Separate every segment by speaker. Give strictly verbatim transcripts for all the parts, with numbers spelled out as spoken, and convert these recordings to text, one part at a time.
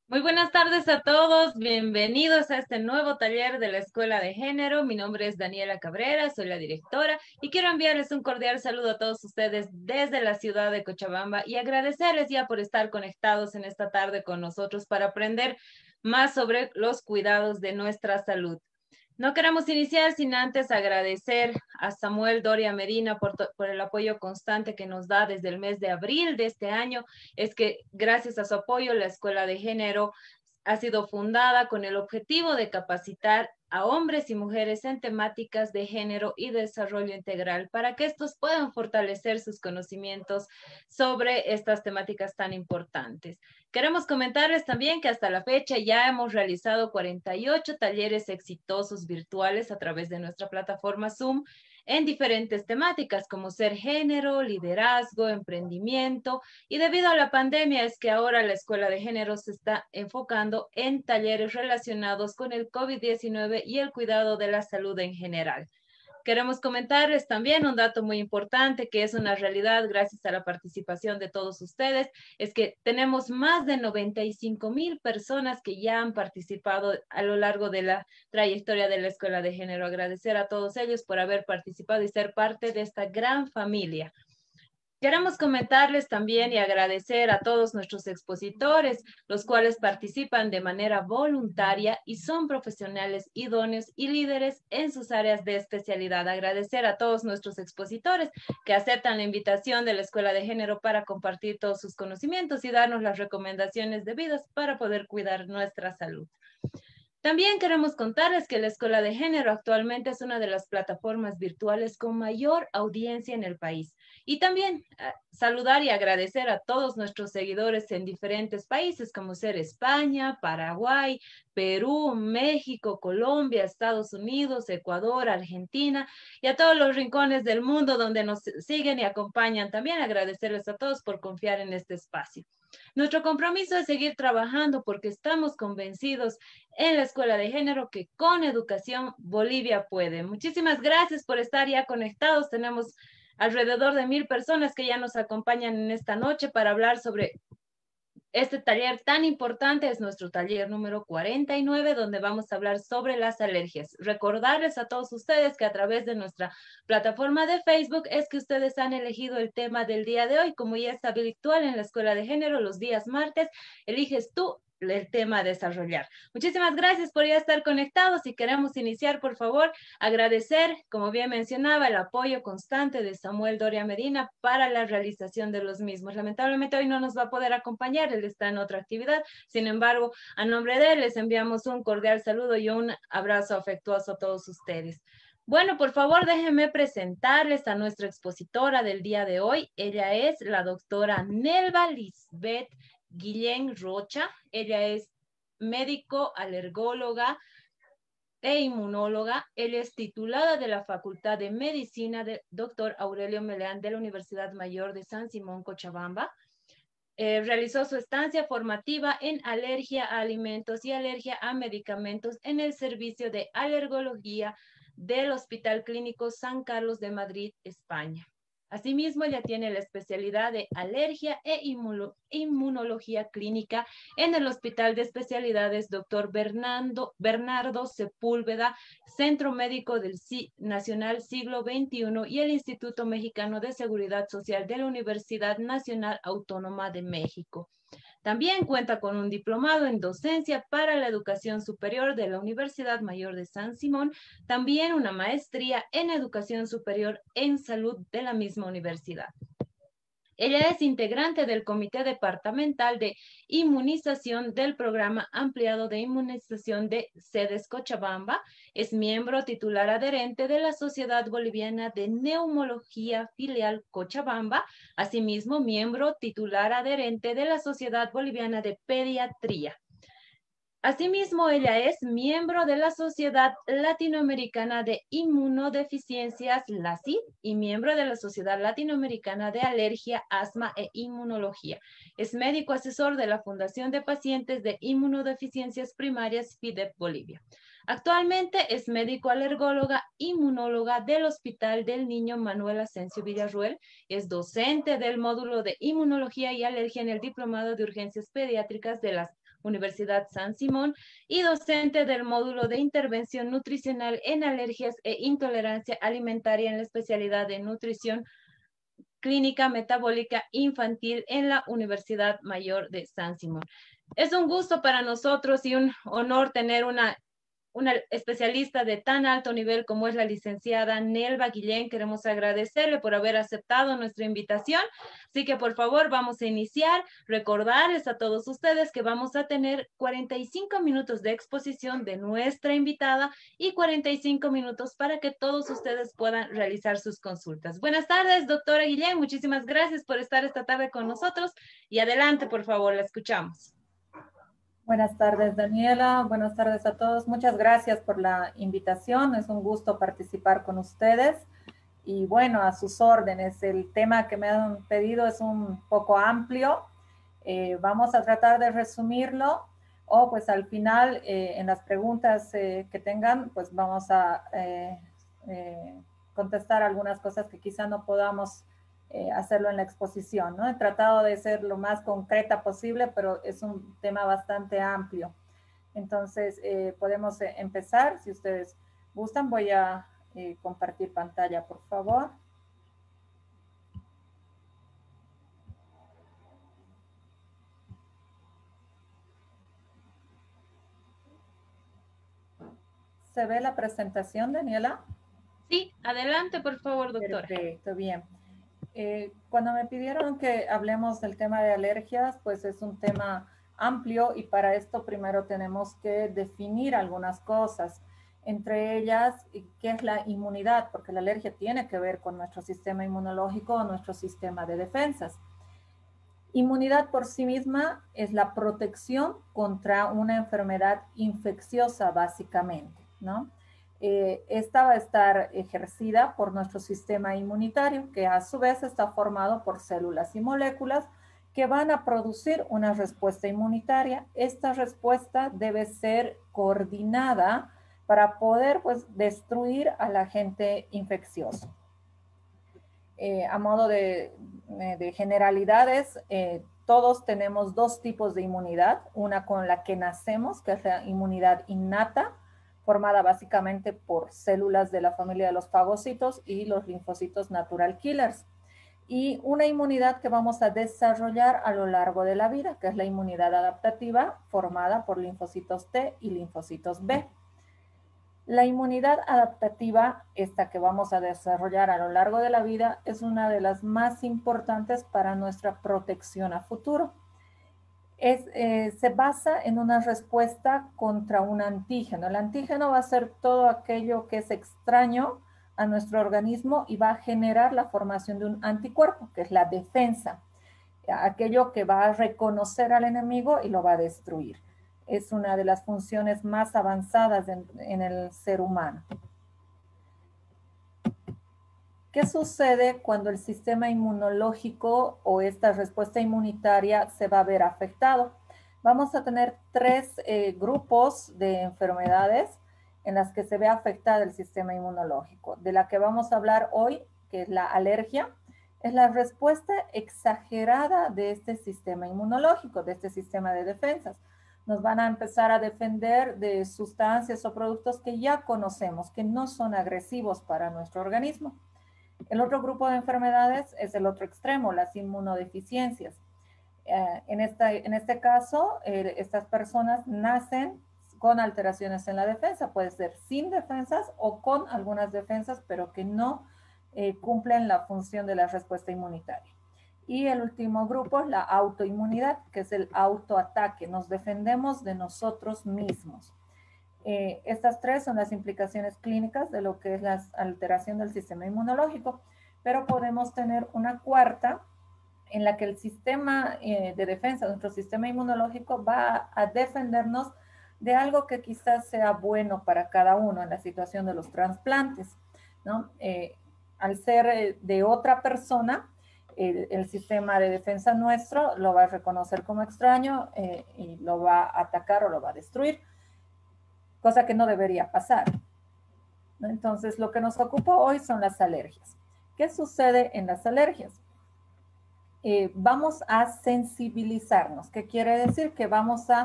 Speaker 1: Muy buenas tardes a todos, bienvenidos a este nuevo taller de la Escuela de Género. Mi nombre es Daniela Cabrera, soy la directora y quiero enviarles un cordial saludo a todos ustedes desde la ciudad de Cochabamba y agradecerles ya por estar conectados en esta tarde con nosotros para aprender más sobre los cuidados de nuestra salud. No queremos iniciar sin antes agradecer a Samuel Doria Medina por, por, el apoyo constante que nos da desde el mes de abril de este año. Es que gracias a su apoyo la Escuela de Género ha sido fundada con el objetivo de capacitar a hombres y mujeres en temáticas de género y desarrollo integral para que estos puedan fortalecer sus conocimientos sobre estas temáticas tan importantes. Queremos comentarles también que hasta la fecha ya hemos realizado cuarenta y ocho talleres exitosos virtuales a través de nuestra plataforma Zoom en diferentes temáticas como ser género, liderazgo, emprendimiento, y debido a la pandemia es que ahora la Escuela de Género se está enfocando en talleres relacionados con el COVID diecinueve y el cuidado de la salud en general. Queremos comentarles también un dato muy importante que es una realidad gracias a la participación de todos ustedes, es que tenemos más de noventa y cinco mil personas que ya han participado a lo largo de la trayectoria de la Escuela de Género. Agradecer a todos ellos por haber participado y ser parte de esta gran familia. Queremos comentarles también y agradecer a todos nuestros expositores, los cuales participan de manera voluntaria y son profesionales idóneos y líderes en sus áreas de especialidad. Agradecer a todos nuestros expositores que aceptan la invitación de la Escuela de Género para compartir todos sus conocimientos y darnos las recomendaciones debidas para poder cuidar nuestra salud. También queremos contarles que la Escuela de Género actualmente es una de las plataformas virtuales con mayor audiencia en el país. Y también uh, saludar y agradecer a todos nuestros seguidores en diferentes países como ser España, Paraguay, Perú, México, Colombia, Estados Unidos, Ecuador, Argentina y a todos los rincones del mundo donde nos siguen y acompañan. También agradecerles a todos por confiar en este espacio. Nuestro compromiso es seguir trabajando porque estamos convencidos en la Escuela de Género que con educación Bolivia puede. Muchísimas gracias por estar ya conectados. Tenemos alrededor de mil personas que ya nos acompañan en esta noche para hablar sobre este taller tan importante. Es nuestro taller número cuarenta y nueve, donde vamos a hablar sobre las alergias. Recordarles a todos ustedes que a través de nuestra plataforma de Facebook es que ustedes han elegido el tema del día de hoy. Como ya es habitual en la Escuela de Género, los días martes, eliges tú el tema a desarrollar. Muchísimas gracias por ya estar conectados y queremos iniciar, por favor, agradecer, como bien mencionaba, el apoyo constante de Samuel Doria Medina para la realización de los mismos. Lamentablemente hoy no nos va a poder acompañar, él está en otra actividad, sin embargo, a nombre de él les enviamos un cordial saludo y un abrazo afectuoso a todos ustedes. Bueno, por favor, déjenme presentarles a nuestra expositora del día de hoy. Ella es la doctora Nelva Lisbeth Guillén Rocha. Ella es médico, alergóloga e inmunóloga. Ella es titulada de la Facultad de Medicina del doctor Aurelio Meleán de la Universidad Mayor de San Simón, Cochabamba. Eh, realizó su estancia formativa en alergia a alimentos y alergia a medicamentos en el servicio de alergología del Hospital Clínico San Carlos de Madrid, España. Asimismo, ella tiene la especialidad de alergia e inmunología clínica en el Hospital de Especialidades doctor Bernardo, Bernardo Sepúlveda, Centro Médico del Nacional Siglo veintiuno y el Instituto Mexicano de Seguridad Social de la Universidad Nacional Autónoma de México. También cuenta con un diplomado en docencia para la educación superior de la Universidad Mayor de San Simón, también una maestría en educación superior en salud de la misma universidad. Ella es integrante del Comité Departamental de Inmunización del Programa Ampliado de Inmunización de Sedes Cochabamba. Es miembro titular adherente de la Sociedad Boliviana de Neumología Filial Cochabamba. Asimismo, miembro titular adherente de la Sociedad Boliviana de Pediatría. Asimismo, ella es miembro de la Sociedad Latinoamericana de Inmunodeficiencias, la C I D, y miembro de la Sociedad Latinoamericana de Alergia, Asma e Inmunología. Es médico asesor de la Fundación de Pacientes de Inmunodeficiencias Primarias, FIDEP Bolivia. Actualmente es médico alergóloga, inmunóloga del Hospital del Niño Manuel Asensio Villarruel. Es docente del módulo de Inmunología y Alergia en el Diplomado de Urgencias Pediátricas de las Universidad San Simón y docente del módulo de intervención nutricional en alergias e intolerancia alimentaria en la especialidad de nutrición clínica metabólica infantil en la Universidad Mayor de San Simón. Es un gusto para nosotros y un honor tener una una especialista de tan alto nivel como es la licenciada Nelva Guillén. Queremos agradecerle por haber aceptado nuestra invitación. Así que por favor vamos a iniciar. Recordarles a todos ustedes que vamos a tener cuarenta y cinco minutos de exposición de nuestra invitada y cuarenta y cinco minutos para que todos ustedes puedan realizar sus consultas. Buenas tardes, doctora Guillén. Muchísimas gracias por estar esta tarde con nosotros. Y adelante, por favor, la escuchamos.
Speaker 2: Buenas tardes, Daniela. Buenas tardes a todos. Muchas gracias por la invitación. Es un gusto participar con ustedes. Y bueno, a sus órdenes. El tema que me han pedido es un poco amplio. Eh, vamos a tratar de resumirlo o pues al final eh, en las preguntas eh, que tengan, pues vamos a eh, eh, contestar algunas cosas que quizá no podamos Eh, hacerlo en la exposición, ¿no? He tratado de ser lo más concreta posible, pero es un tema bastante amplio. Entonces, eh, podemos eh, empezar. Si ustedes gustan, voy a eh, compartir pantalla, por favor. ¿Se ve la presentación, Daniela?
Speaker 1: Sí, adelante, por favor, doctora.
Speaker 2: Perfecto, bien. Eh, cuando me pidieron que hablemos del tema de alergias, pues es un tema amplio y para esto primero tenemos que definir algunas cosas, entre ellas qué es la inmunidad, porque la alergia tiene que ver con nuestro sistema inmunológico o nuestro sistema de defensas. Inmunidad por sí misma es la protección contra una enfermedad infecciosa, básicamente, ¿no? Eh, esta va a estar ejercida por nuestro sistema inmunitario, que a su vez está formado por células y moléculas que van a producir una respuesta inmunitaria. Esta respuesta debe ser coordinada para poder, pues, destruir al agente infeccioso. Eh, a modo de, de generalidades, eh, todos tenemos dos tipos de inmunidad, una con la que nacemos, que es la inmunidad innata, formada básicamente por células de la familia de los fagocitos y los linfocitos natural killers. Y una inmunidad que vamos a desarrollar a lo largo de la vida, que es la inmunidad adaptativa, formada por linfocitos T y linfocitos B. La inmunidad adaptativa, esta que vamos a desarrollar a lo largo de la vida, es una de las más importantes para nuestra protección a futuro. Es, eh, se basa en una respuesta contra un antígeno. El antígeno va a ser todo aquello que es extraño a nuestro organismo y va a generar la formación de un anticuerpo, que es la defensa. Aquello que va a reconocer al enemigo y lo va a destruir. Es una de las funciones más avanzadas en, en el ser humano. ¿Qué sucede cuando el sistema inmunológico o esta respuesta inmunitaria se va a ver afectado? Vamos a tener tres eh, grupos de enfermedades en las que se ve afectado el sistema inmunológico. De la que vamos a hablar hoy, que es la alergia, es la respuesta exagerada de este sistema inmunológico, de este sistema de defensas. Nos van a empezar a defender de sustancias o productos que ya conocemos, que no son agresivos para nuestro organismo. El otro grupo de enfermedades es el otro extremo, las inmunodeficiencias. Eh, en, esta, en este caso, eh, estas personas nacen con alteraciones en la defensa, puede ser sin defensas o con algunas defensas, pero que no eh, cumplen la función de la respuesta inmunitaria. Y el último grupo es la autoinmunidad, que es el autoataque. Nos defendemos de nosotros mismos. Eh, estas tres son las implicaciones clínicas de lo que es la alteración del sistema inmunológico, pero podemos tener una cuarta en la que el sistema eh, de defensa, nuestro sistema inmunológico, va a defendernos de algo que quizás sea bueno para cada uno en la situación de los trasplantes, ¿no? Eh, al ser de otra persona, el, el sistema de defensa nuestro lo va a reconocer como extraño eh, y lo va a atacar o lo va a destruir, cosa que no debería pasar. Entonces, lo que nos ocupa hoy son las alergias. ¿Qué sucede en las alergias? Eh, vamos a sensibilizarnos. ¿Qué quiere decir? Que vamos a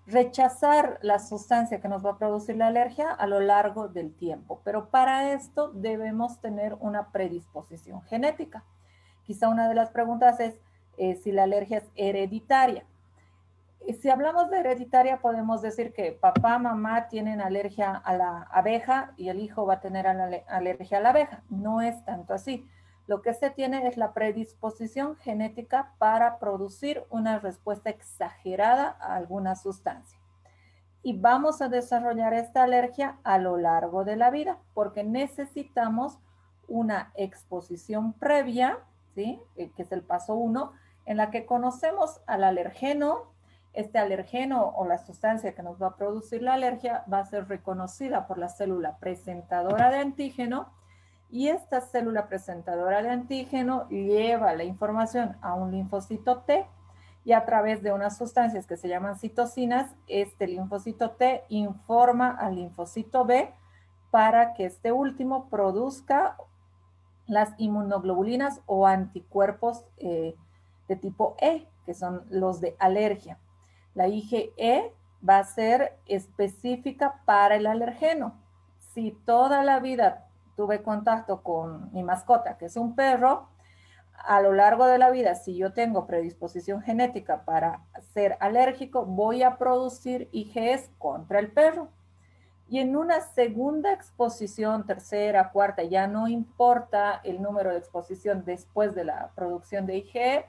Speaker 2: rechazar la sustancia que nos va a producir la alergia a lo largo del tiempo. Pero para esto debemos tener una predisposición genética. Quizá una de las preguntas es eh, si la alergia es hereditaria. Y si hablamos de hereditaria, podemos decir que papá, mamá tienen alergia a la abeja y el hijo va a tener alergia a la abeja. No es tanto así. Lo que se tiene es la predisposición genética para producir una respuesta exagerada a alguna sustancia. Y vamos a desarrollar esta alergia a lo largo de la vida porque necesitamos una exposición previa, ¿sí? Que es el paso uno, en la que conocemos al alergeno. Este alergeno o la sustancia que nos va a producir la alergia va a ser reconocida por la célula presentadora de antígeno y esta célula presentadora de antígeno lleva la información a un linfocito T y a través de unas sustancias que se llaman citocinas, este linfocito T informa al linfocito B para que este último produzca las inmunoglobulinas o anticuerpos eh, de tipo E, que son los de alergia. La I G E va a ser específica para el alergeno. Si toda la vida tuve contacto con mi mascota, que es un perro, a lo largo de la vida, si yo tengo predisposición genética para ser alérgico, voy a producir I G Es contra el perro. Y en una segunda exposición, tercera, cuarta, ya no importa el número de exposición después de la producción de I G E,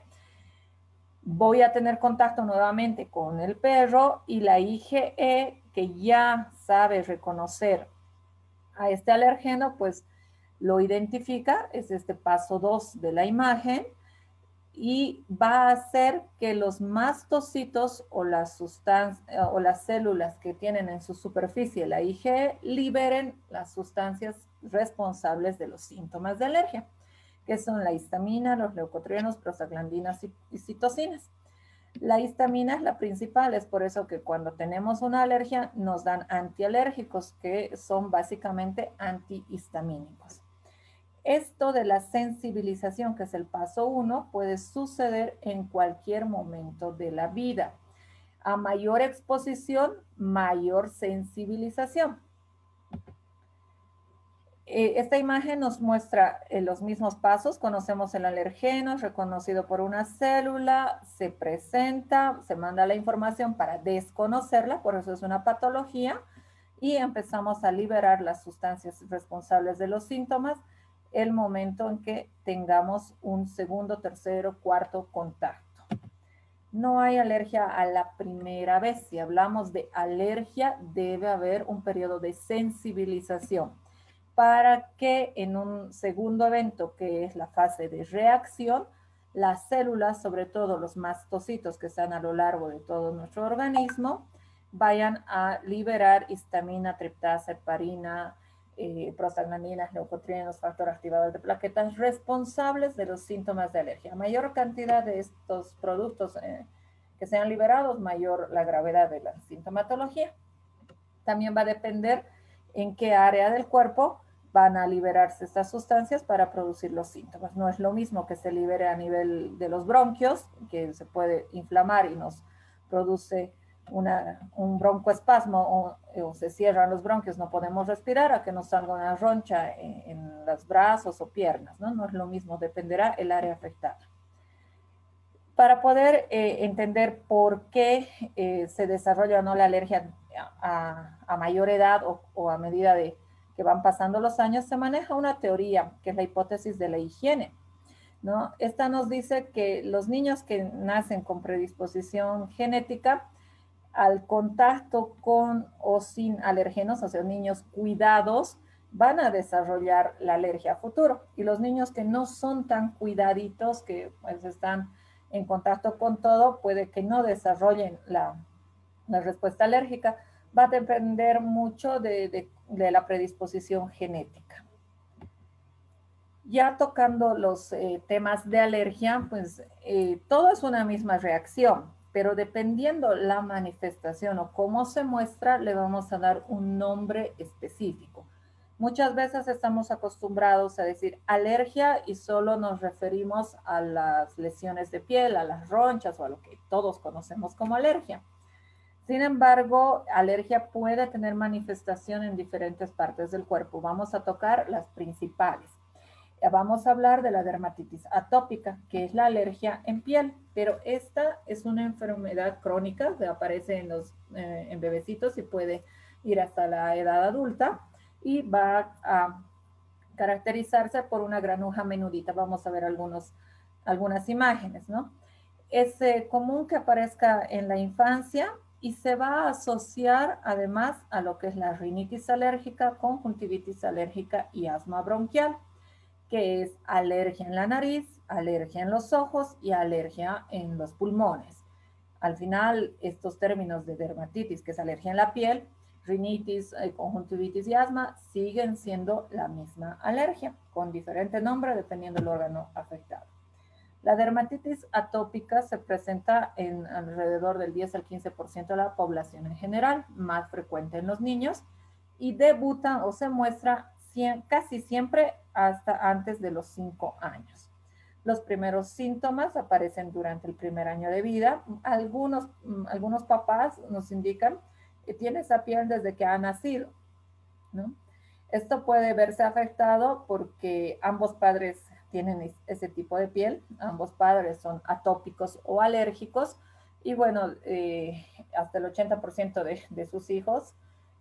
Speaker 2: voy a tener contacto nuevamente con el perro y la I G E, que ya sabe reconocer a este alergeno, pues lo identifica, es este paso dos de la imagen, y va a hacer que los mastocitos o las, sustancias, o las células que tienen en su superficie la I G E liberen las sustancias responsables de los síntomas de alergia, que son la histamina, los leucotrienos, prostaglandinas y, y citocinas. La histamina es la principal, es por eso que cuando tenemos una alergia nos dan antialérgicos, que son básicamente antihistamínicos. Esto de la sensibilización, que es el paso uno, puede suceder en cualquier momento de la vida. A mayor exposición, mayor sensibilización. Esta imagen nos muestra los mismos pasos. Conocemos el alergeno, es reconocido por una célula, se presenta, se manda la información para desconocerla, por eso es una patología, y empezamos a liberar las sustancias responsables de los síntomas el momento en que tengamos un segundo, tercero, cuarto contacto. No hay alergia a la primera vez. Si hablamos de alergia, debe haber un periodo de sensibilización para que en un segundo evento, que es la fase de reacción, las células, sobre todo los mastocitos que están a lo largo de todo nuestro organismo, vayan a liberar histamina, triptasa, heparina, eh, prostaglandinas, leucotrienos, factor activador de plaquetas, responsables de los síntomas de alergia. A mayor cantidad de estos productos eh, que sean liberados, mayor la gravedad de la sintomatología. También va a depender en qué área del cuerpo van a liberarse estas sustancias para producir los síntomas. No es lo mismo que se libere a nivel de los bronquios, que se puede inflamar y nos produce una, un broncoespasmo o, o se cierran los bronquios, no podemos respirar, a que nos salga una roncha en, en los brazos o piernas, ¿no? No es lo mismo, dependerá el área afectada. Para poder eh, entender por qué eh, se desarrolla o no la alergia a, a mayor edad o, o a medida de que van pasando los años, se maneja una teoría que es la hipótesis de la higiene, ¿no? Esta nos dice que los niños que nacen con predisposición genética, al contacto con o sin alergenos, o sea, niños cuidados, van a desarrollar la alergia a futuro. Y los niños que no son tan cuidaditos, que pues están en contacto con todo, puede que no desarrollen la, la respuesta alérgica. Va a depender mucho de, de, de la predisposición genética. Ya tocando los eh, temas de alergia, pues eh, todo es una misma reacción, pero dependiendo la manifestación o cómo se muestra, le vamos a dar un nombre específico. Muchas veces estamos acostumbrados a decir alergia y solo nos referimos a las lesiones de piel, a las ronchas o a lo que todos conocemos como alergia. Sin embargo, alergia puede tener manifestación en diferentes partes del cuerpo. Vamos a tocar las principales. Vamos a hablar de la dermatitis atópica, que es la alergia en piel, pero esta es una enfermedad crónica que aparece en los eh, en bebecitos y puede ir hasta la edad adulta y va a caracterizarse por una granuja menudita. Vamos a ver algunos, algunas imágenes, ¿no? Es eh, común que aparezca en la infancia y se va a asociar además a lo que es la rinitis alérgica, conjuntivitis alérgica y asma bronquial, que es alergia en la nariz, alergia en los ojos y alergia en los pulmones. Al final, estos términos de dermatitis, que es alergia en la piel, rinitis, eh, conjuntivitis y asma, siguen siendo la misma alergia, con diferente nombre dependiendo del órgano afectado. La dermatitis atópica se presenta en alrededor del diez al quince por ciento de la población en general, más frecuente en los niños, y debuta o se muestra casi siempre hasta antes de los cinco años. Los primeros síntomas aparecen durante el primer año de vida. Algunos, algunos papás nos indican que tiene esa piel desde que ha nacido, ¿no? Esto puede verse afectado porque ambos padres tienen ese tipo de piel, ambos padres son atópicos o alérgicos y bueno, eh, hasta el ochenta por ciento de, de sus hijos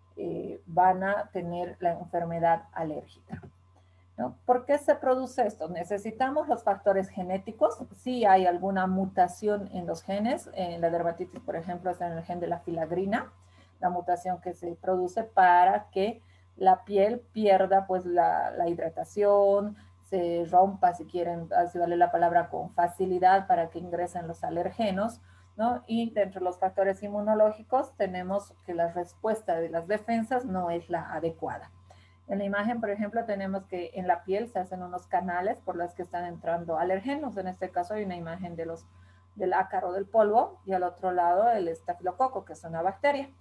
Speaker 2: eh, van a tener la enfermedad alérgica, ¿no? ¿Por qué se produce esto? Necesitamos los factores genéticos. Si hay alguna mutación en los genes, en la dermatitis, por ejemplo, es en el gen de la filagrina, la mutación que se produce para que la piel pierda pues la, la hidratación, se rompa, si quieren, así vale la palabra, con facilidad para que ingresen los alergenos, ¿no? Y dentro de los factores inmunológicos tenemos que la respuesta de las defensas no es la adecuada. En la imagen, por ejemplo, tenemos que en la piel se hacen unos canales por los que están entrando alergenos. En este caso hay una imagen de los, del ácaro del polvo y al otro lado el estafilococo, que es una bacteria.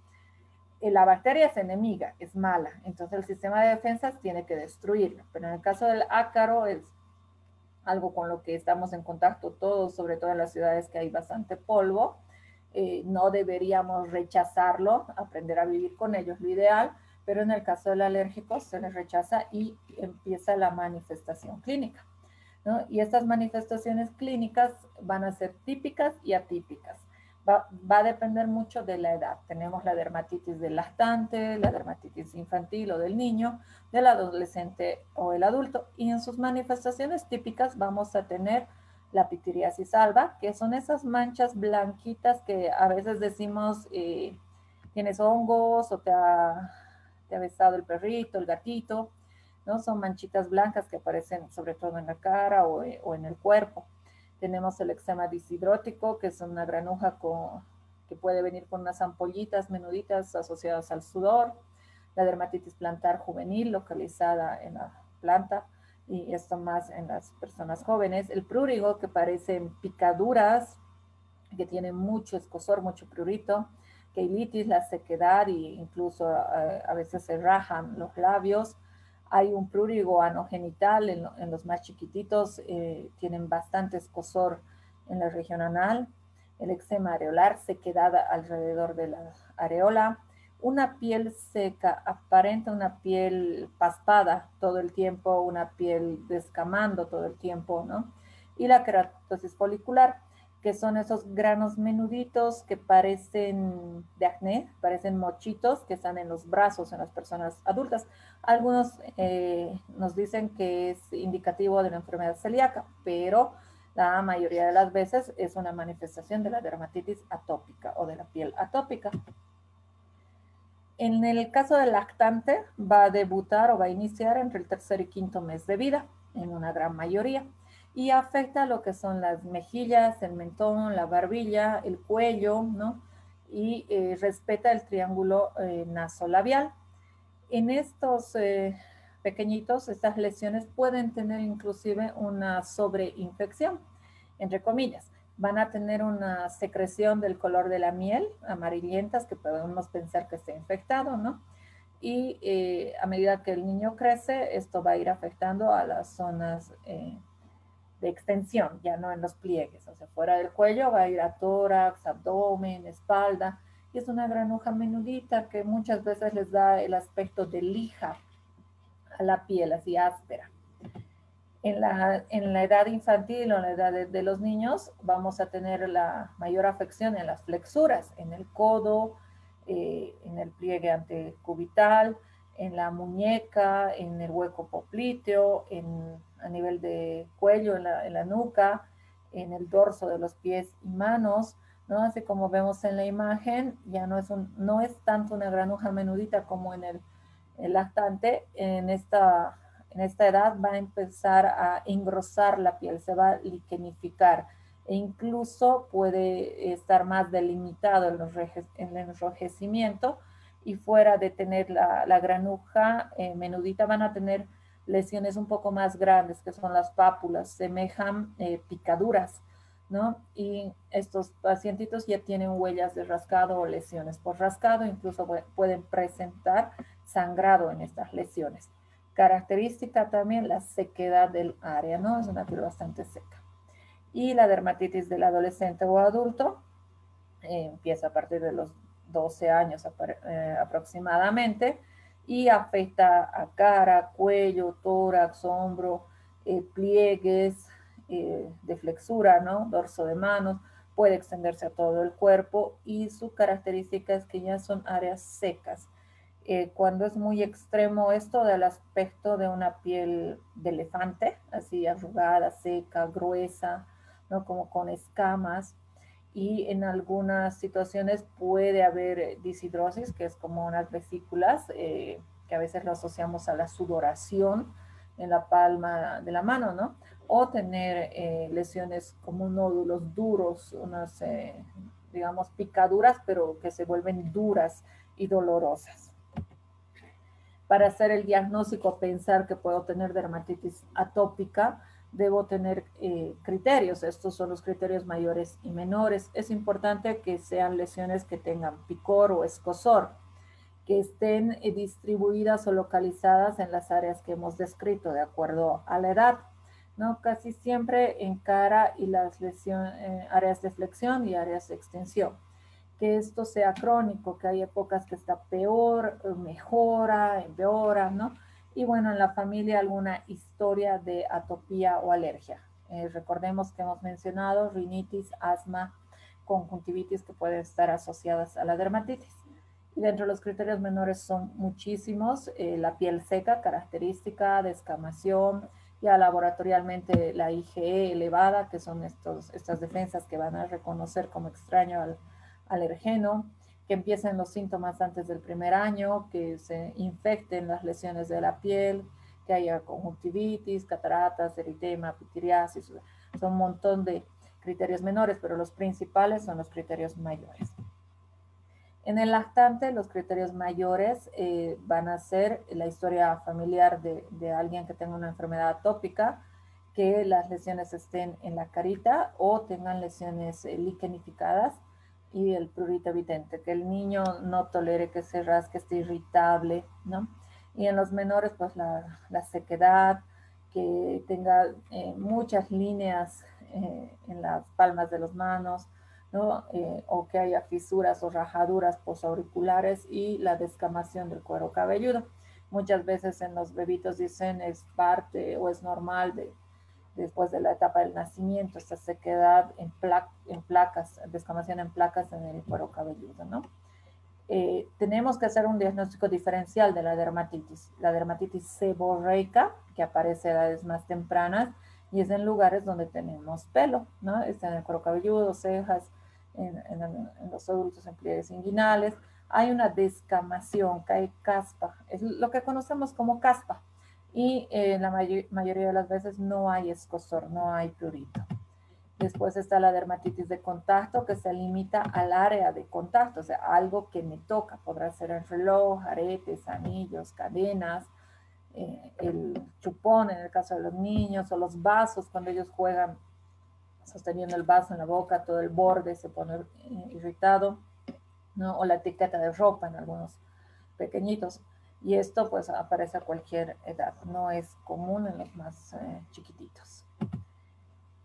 Speaker 2: Y la bacteria es enemiga, es mala, entonces el sistema de defensas tiene que destruirla. Pero en el caso del ácaro es algo con lo que estamos en contacto todos, sobre todo en las ciudades que hay bastante polvo. Eh, no deberíamos rechazarlo, aprender a vivir con ello es lo ideal, pero en el caso del alérgico se les rechaza y empieza la manifestación clínica, ¿no? Y estas manifestaciones clínicas van a ser típicas y atípicas. Va, va a depender mucho de la edad. Tenemos la dermatitis del lactante, la dermatitis infantil o del niño, del adolescente o el adulto. Y en sus manifestaciones típicas vamos a tener la pitiriasis alba, que son esas manchas blanquitas que a veces decimos eh, tienes hongos o te ha, te ha besado el perrito, el gatito, ¿no? Son manchitas blancas que aparecen sobre todo en la cara o, o en el cuerpo. Tenemos el eczema disidrótico, que es una granuja con, que puede venir con unas ampollitas menuditas asociadas al sudor. La dermatitis plantar juvenil, localizada en la planta, y esto más en las personas jóvenes. El prurigo, que parecen picaduras, que tienen mucho escozor, mucho prurito. Keilitis, la sequedad, e incluso eh, a veces se rajan los labios. Hay un prurigo anogenital en, en los más chiquititos, eh, tienen bastante escozor en la región anal. El eczema areolar, sequedad alrededor de la areola. Una piel seca, aparenta una piel paspada todo el tiempo, una piel descamando todo el tiempo, ¿no? Y la queratosis folicular, que son esos granos menuditos que parecen de acné, parecen mochitos que están en los brazos en las personas adultas. Algunos eh, nos dicen que es indicativo de la enfermedad celíaca, pero la mayoría de las veces es una manifestación de la dermatitis atópica o de la piel atópica. En el caso del lactante, va a debutar o va a iniciar entre el tercer y quinto mes de vida, en una gran mayoría, y afecta lo que son las mejillas, el mentón, la barbilla, el cuello, ¿no? Y eh, respeta el triángulo eh, nasolabial. En estos eh, pequeñitos, estas lesiones pueden tener inclusive una sobreinfección, entre comillas. Van a tener una secreción del color de la miel, amarillentas, que podemos pensar que está infectado, ¿no? Y eh, a medida que el niño crece, esto va a ir afectando a las zonas eh, de extensión, ya no en los pliegues. O sea, fuera del cuello va a ir a tórax, abdomen, espalda, y es una granuja menudita que muchas veces les da el aspecto de lija a la piel, así áspera. En la, en la edad infantil o en la edad de, de los niños vamos a tener la mayor afección en las flexuras, en el codo, eh, en el pliegue antecubital, en la muñeca, en el hueco popliteo, en, a nivel de cuello, en la, en la nuca, en el dorso de los pies y manos, ¿no? Así como vemos en la imagen, ya no es, un, no es tanto una granuja menudita como en el, el lactante. En esta en esta edad va a empezar a engrosar la piel, se va a liquenificar e incluso puede estar más delimitado el, el enrojecimiento, y fuera de tener la, la granuja eh, menudita van a tener lesiones un poco más grandes, que son las pápulas, semejan eh, picaduras, ¿no? Y estos pacientitos ya tienen huellas de rascado o lesiones por rascado, incluso pueden presentar sangrado en estas lesiones. Característica también la sequedad del área, ¿no? Es una piel bastante seca. Y la dermatitis del adolescente o adulto eh, empieza a partir de los doce años eh, aproximadamente, y afecta a cara, cuello, tórax, hombro, eh, pliegues eh, de flexura, ¿no? Dorso de manos, puede extenderse a todo el cuerpo, y su característica es que ya son áreas secas. Eh, cuando es muy extremo esto del aspecto de una piel de elefante, así arrugada, seca, gruesa, ¿no? Como con escamas, y en algunas situaciones puede haber deshidrosis, que es como unas vesículas, eh, que a veces lo asociamos a la sudoración en la palma de la mano, ¿no? O tener eh, lesiones como nódulos duros, unas, eh, digamos, picaduras, pero que se vuelven duras y dolorosas. Para hacer el diagnóstico, pensar que puedo tener dermatitis atópica, debo tener eh, criterios. Estos son los criterios mayores y menores. Es importante que sean lesiones que tengan picor o escozor, que estén eh, distribuidas o localizadas en las áreas que hemos descrito de acuerdo a la edad, ¿no? Casi siempre en cara y las lesiones, eh, áreas de flexión y áreas de extensión. Que esto sea crónico, que hay épocas que está peor, mejora, empeora, ¿no? Y bueno, en la familia alguna historia de atopía o alergia. Eh, recordemos que hemos mencionado rinitis, asma, conjuntivitis que pueden estar asociadas a la dermatitis. Y dentro de los criterios menores son muchísimos: eh, la piel seca, característica, descamación, ya laboratorialmente la I G E elevada, que son estos, estas defensas que van a reconocer como extraño al alergeno, que empiecen los síntomas antes del primer año, que se infecten las lesiones de la piel, que haya conjuntivitis, cataratas, eritema, pitiriasis. Son un montón de criterios menores, pero los principales son los criterios mayores. En el lactante, los criterios mayores eh, van a ser la historia familiar de, de alguien que tenga una enfermedad atópica, que las lesiones estén en la carita o tengan lesiones eh, liquenificadas, y el prurito evidente, que el niño no tolere que se rasque, esté irritable, ¿no? Y en los menores, pues la, la sequedad, que tenga eh, muchas líneas eh, en las palmas de las manos, ¿no? Eh, o que haya fisuras o rajaduras posauriculares, y la descamación del cuero cabelludo. Muchas veces en los bebitos dicen es parte o es normal de después de la etapa del nacimiento, esta sequedad en, pla en placas, descamación en placas en el cuero cabelludo, ¿no? Eh, tenemos que hacer un diagnóstico diferencial de la dermatitis. La dermatitis seborreica, que aparece a edades más tempranas, y es en lugares donde tenemos pelo, ¿no? Está en el cuero cabelludo, cejas, en, en, en los adultos en pliegues inguinales. Hay una descamación, cae caspa, es lo que conocemos como caspa, y eh, la may mayoría de las veces no hay escozor, no hay prurito. Después está la dermatitis de contacto, que se limita al área de contacto, o sea, algo que me toca. Podrá ser el reloj, aretes, anillos, cadenas, eh, el chupón en el caso de los niños, o los vasos cuando ellos juegan sosteniendo el vaso en la boca, todo el borde se pone eh, irritado, ¿no? O la etiqueta de ropa en algunos pequeñitos. Y esto pues aparece a cualquier edad, no es común en los más eh, chiquititos.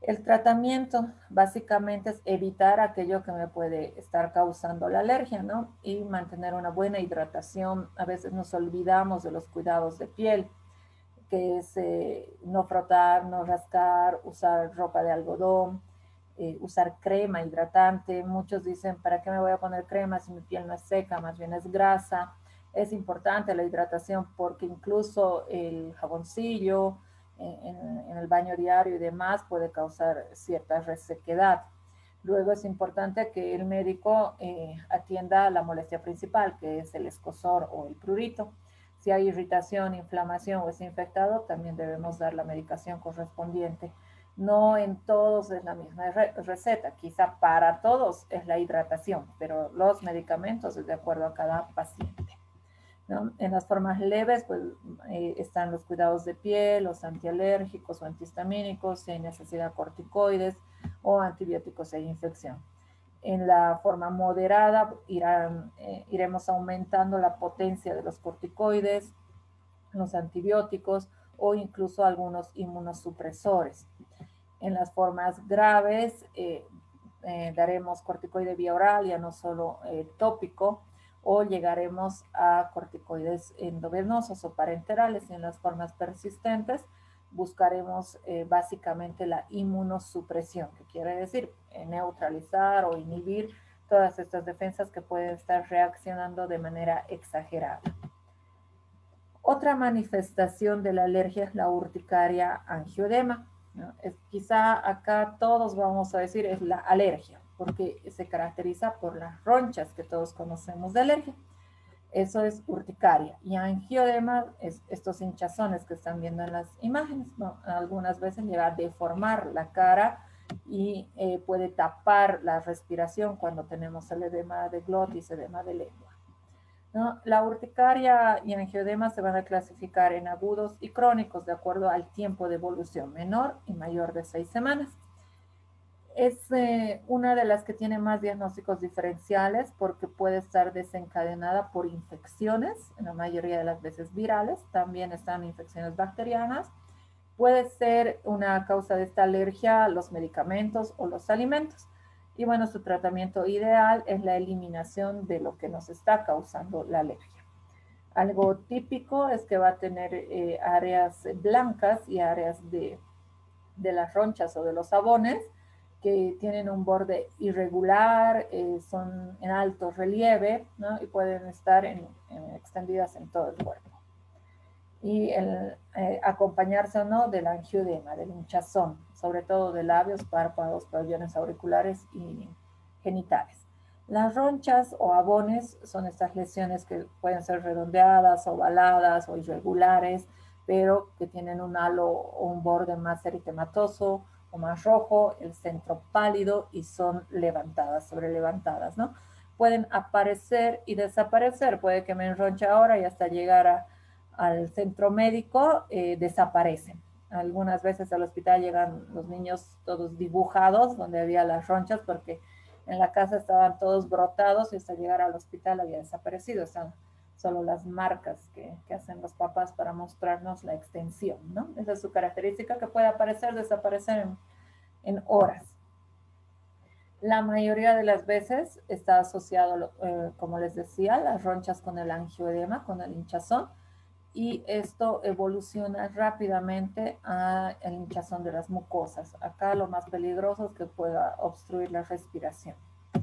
Speaker 2: El tratamiento básicamente es evitar aquello que me puede estar causando la alergia, ¿no? Y mantener una buena hidratación. A veces nos olvidamos de los cuidados de piel, que es eh, no frotar, no rascar, usar ropa de algodón, eh, usar crema hidratante. Muchos dicen, ¿para qué me voy a poner crema si mi piel no es seca? Más bien es grasa. Es importante la hidratación porque incluso el jaboncillo en, en el baño diario y demás puede causar cierta resequedad. Luego es importante que el médico eh, atienda la molestia principal, que es el escozor o el prurito. Si hay irritación, inflamación o es infectado, también debemos dar la medicación correspondiente. No en todos es la misma re receta, quizá para todos es la hidratación, pero los medicamentos es de acuerdo a cada paciente, ¿no? En las formas leves, pues eh, están los cuidados de piel, los antialérgicos o antihistamínicos, si hay necesidad de corticoides o antibióticos e infección. En la forma moderada irán, eh, iremos aumentando la potencia de los corticoides, los antibióticos o incluso algunos inmunosupresores. En las formas graves eh, eh, daremos corticoide vía oral, ya no solo eh, tópico, o llegaremos a corticoides endovenosos o parenterales. Y en las formas persistentes buscaremos eh, básicamente la inmunosupresión, que quiere decir eh, neutralizar o inhibir todas estas defensas que pueden estar reaccionando de manera exagerada. Otra manifestación de la alergia es la urticaria angioedema, ¿no? Es, quizá acá todos vamos a decir es la alergia, porque se caracteriza por las ronchas que todos conocemos de alergia. Eso es urticaria. Y angioedema es estos hinchazones que están viendo en las imágenes. ¿No? Algunas veces llega a deformar la cara y eh, puede tapar la respiración cuando tenemos el edema de glotis, edema de lengua, ¿no? La urticaria y angioedema se van a clasificar en agudos y crónicos de acuerdo al tiempo de evolución, menor y mayor de seis semanas. Es eh, una de las que tiene más diagnósticos diferenciales porque puede estar desencadenada por infecciones, en la mayoría de las veces virales, también están infecciones bacterianas. Puede ser una causa de esta alergia los medicamentos o los alimentos. Y bueno, su tratamiento ideal es la eliminación de lo que nos está causando la alergia. Algo típico es que va a tener eh, áreas blancas y áreas de, de las ronchas o de los sabones que tienen un borde irregular, eh, son en alto relieve, ¿no? Y pueden estar en, en, extendidas en todo el cuerpo. Y el eh, acompañarse o no del angioedema, del hinchazón, sobre todo de labios, párpados, pabellones auriculares y genitales. Las ronchas o abones son estas lesiones que pueden ser redondeadas, ovaladas o irregulares, pero que tienen un halo o un borde más eritematoso o más rojo, el centro pálido y son levantadas, sobre levantadas, ¿no? Pueden aparecer y desaparecer, puede que me enronche ahora y hasta llegar a al centro médico, eh, desaparecen. Algunas veces al hospital llegan los niños todos dibujados, donde había las ronchas, porque en la casa estaban todos brotados y hasta llegar al hospital había desaparecido. Están solo las marcas que, que hacen los papás para mostrarnos la extensión, ¿no? Esa es su característica, que puede aparecer, desaparecer en, en horas. La mayoría de las veces está asociado, eh, como les decía, las ronchas con el angioedema, con el hinchazón, y esto evoluciona rápidamente al hinchazón de las mucosas. Acá lo más peligroso es que pueda obstruir la respiración.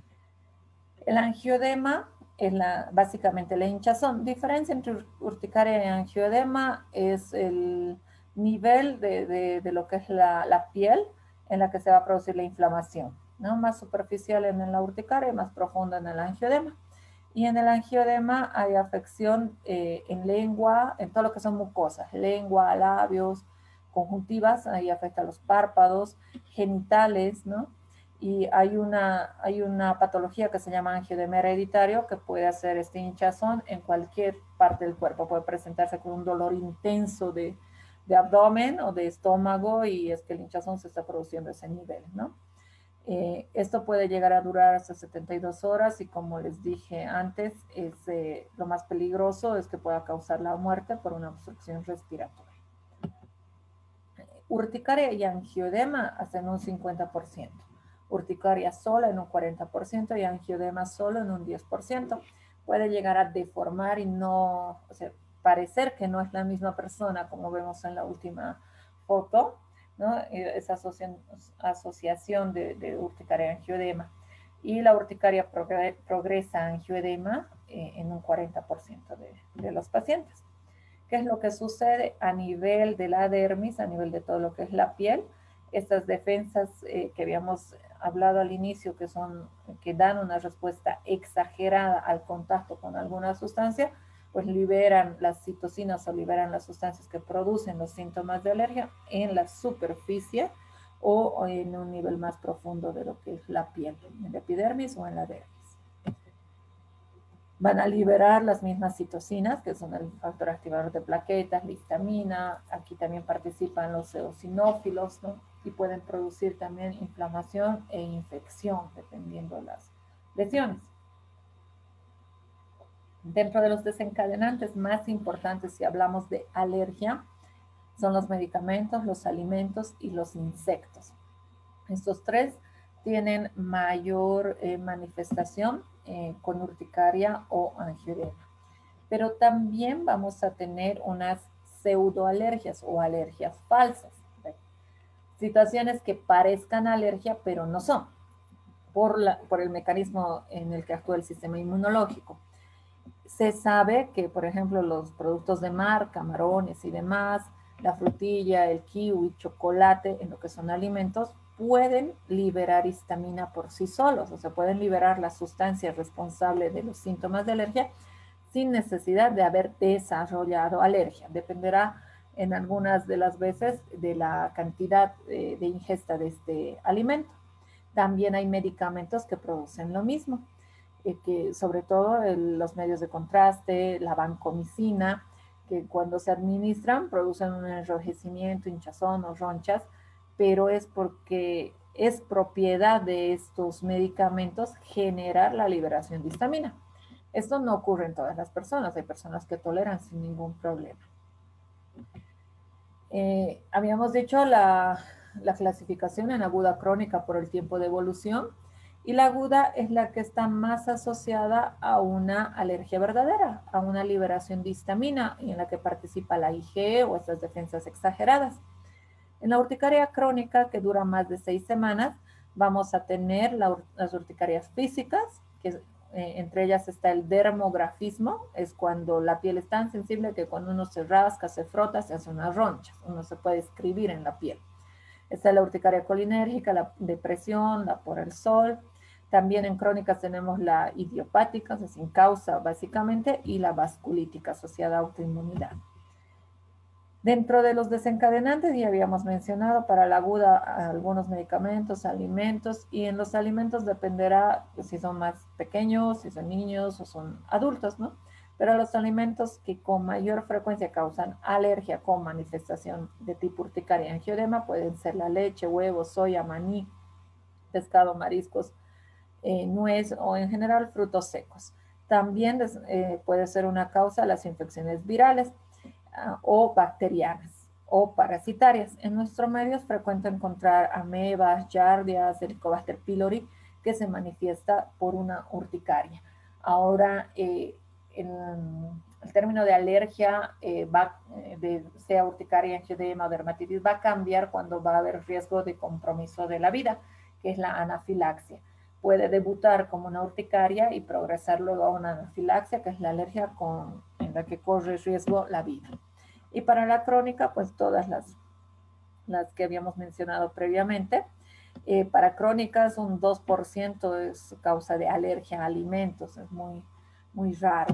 Speaker 2: El angioedema es la, básicamente la hinchazón. Diferencia entre urticaria y angioedema es el nivel de, de, de lo que es la, la piel en la que se va a producir la inflamación, ¿no? Más superficial en la urticaria y más profunda en el angioedema. Y en el angioedema hay afección eh, en lengua, en todo lo que son mucosas, lengua, labios, conjuntivas, ahí afecta a los párpados, genitales, ¿no? Y hay una, hay una patología que se llama angioedema hereditario que puede hacer este hinchazón en cualquier parte del cuerpo. Puede presentarse con un dolor intenso de, de abdomen o de estómago y es que el hinchazón se está produciendo a ese nivel, ¿no? Eh, esto puede llegar a durar hasta setenta y dos horas y como les dije antes, es, eh, lo más peligroso es que pueda causar la muerte por una obstrucción respiratoria. Urticaria y angioedema hasta en un cincuenta por ciento. Urticaria sola en un cuarenta por ciento y angioedema solo en un diez por ciento. Puede llegar a deformar y no, o sea, parecer que no es la misma persona como vemos en la última foto, ¿no? Esa asocia asociación de, de urticaria y angioedema. Y la urticaria progre progresa a angioedema eh, en un cuarenta por ciento de, de los pacientes. ¿Qué es lo que sucede a nivel de la dermis, a nivel de todo lo que es la piel? Estas defensas eh, que habíamos hablado al inicio, que son, que dan una respuesta exagerada al contacto con alguna sustancia, pues liberan las citocinas o liberan las sustancias que producen los síntomas de alergia en la superficie o, o en un nivel más profundo de lo que es la piel, en la epidermis o en la dermis. Van a liberar las mismas citocinas, que son el factor activador de plaquetas, la histamina. Aquí también participan los eosinófilos, ¿no? Y pueden producir también inflamación e infección, dependiendo de las lesiones. Dentro de los desencadenantes más importantes, si hablamos de alergia, son los medicamentos, los alimentos y los insectos. Estos tres tienen mayor eh, manifestación eh, con urticaria o angioedema. Pero también vamos a tener unas pseudoalergias o alergias falsas. ¿Ve? Situaciones que parezcan alergia, pero no son, por, la, por el mecanismo en el que actúa el sistema inmunológico. Se sabe que, por ejemplo, los productos de mar, camarones y demás, la frutilla, el kiwi, chocolate, en lo que son alimentos, pueden liberar histamina por sí solos, o sea, pueden liberar la sustancia responsable de los síntomas de alergia sin necesidad de haber desarrollado alergia. Dependerá en algunas de las veces de la cantidad de, de ingesta de este alimento. También hay medicamentos que producen lo mismo, eh, que sobre todo el, los medios de contraste, la vancomicina, que cuando se administran producen un enrojecimiento, hinchazón o ronchas, pero es porque es propiedad de estos medicamentos generar la liberación de histamina. Esto no ocurre en todas las personas, hay personas que toleran sin ningún problema. Eh, habíamos dicho la, la clasificación en aguda crónica por el tiempo de evolución, y la aguda es la que está más asociada a una alergia verdadera, a una liberación de histamina, y en la que participa la IgE o estas defensas exageradas. En la urticaria crónica, que dura más de seis semanas, vamos a tener la, las urticarias físicas, que eh, entre ellas está el dermografismo, es cuando la piel es tan sensible que cuando uno se rasca, se frota, se hace unas ronchas, uno se puede escribir en la piel. Está la urticaria colinérgica, la depresión, la por el sol. También en crónicas tenemos la idiopática, o sea, sin causa básicamente, y la vasculítica asociada a autoinmunidad. Dentro de los desencadenantes ya habíamos mencionado para la aguda algunos medicamentos, alimentos, y en los alimentos dependerá pues, si son más pequeños, si son niños o son adultos, ¿no? Pero los alimentos que con mayor frecuencia causan alergia con manifestación de tipo urticaria y angioedema pueden ser la leche, huevos, soya, maní, pescado, mariscos, eh, nuez o en general frutos secos. También eh, puede ser una causa las infecciones virales uh, o bacterianas o parasitarias. En nuestro medio es frecuente encontrar amebas, yardias, Helicobacter pylori, que se manifiesta por una urticaria. Ahora, eh, en el término de alergia, eh, va, de, sea urticaria, angioedema o dermatitis, va a cambiar cuando va a haber riesgo de compromiso de la vida, que es la anafilaxia. Puede debutar como una urticaria y progresar luego a una anafilaxia, que es la alergia con, en la que corre riesgo la vida. Y para la crónica, pues todas las, las que habíamos mencionado previamente. Eh, para crónicas, un dos por ciento es causa de alergia a alimentos, es muy, muy raro.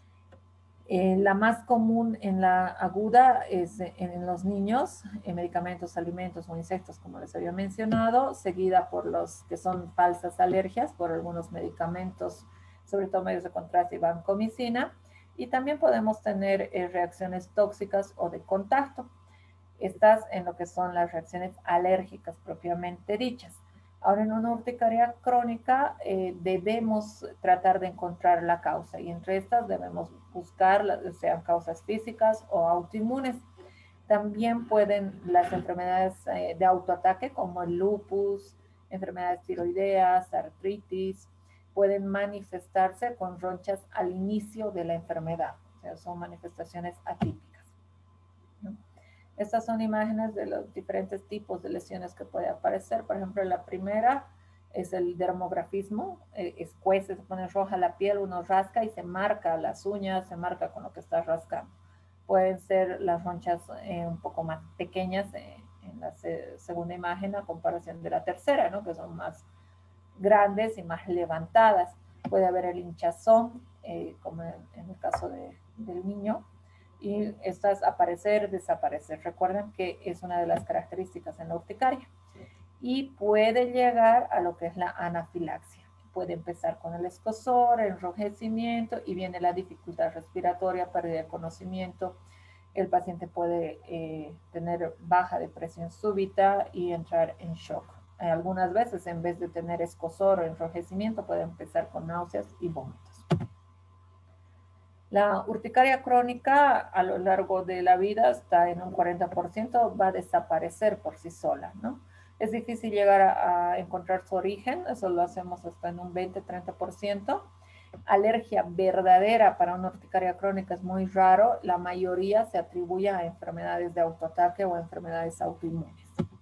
Speaker 2: Eh, la más común en la aguda es en, en los niños, en medicamentos, alimentos o insectos, como les había mencionado, seguida por los que son falsas alergias, por algunos medicamentos, sobre todo medios de contraste y vancomicina, y también podemos tener eh, reacciones tóxicas o de contacto. Estas en lo que son las reacciones alérgicas propiamente dichas. Ahora, en una urticaria crónica eh, debemos tratar de encontrar la causa, y entre estas debemos buscar, sean causas físicas o autoinmunes. También pueden las enfermedades eh, de autoataque como el lupus, enfermedades tiroideas, artritis, pueden manifestarse con ronchas al inicio de la enfermedad. O sea, son manifestaciones atípicas, ¿no? Estas son imágenes de los diferentes tipos de lesiones que puede aparecer. Por ejemplo, la primera es el dermografismo, eh, escuece, se pone roja la piel, uno rasca y se marca las uñas, se marca con lo que está rascando. Pueden ser las ronchas eh, un poco más pequeñas eh, en la se segunda imagen a comparación de la tercera, ¿no? Que son más grandes y más levantadas. Puede haber el hinchazón, eh, como en, en el caso de, del niño, y estas aparecer, desaparecer. Recuerden que es una de las características en la urticaria. Y puede llegar a lo que es la anafilaxia. Puede empezar con el escozor, el enrojecimiento y viene la dificultad respiratoria, pérdida de conocimiento. El paciente puede eh, tener baja de presión súbita y entrar en shock. Algunas veces, en vez de tener escozor o enrojecimiento, puede empezar con náuseas y vómitos. La urticaria crónica a lo largo de la vida, está en un cuarenta por ciento, va a desaparecer por sí sola, ¿no? Es difícil llegar a, a encontrar su origen, eso lo hacemos hasta en un veinte a treinta por ciento. Alergia verdadera para una urticaria crónica es muy raro, la mayoría se atribuye a enfermedades de autoataque o a enfermedades autoinmunes.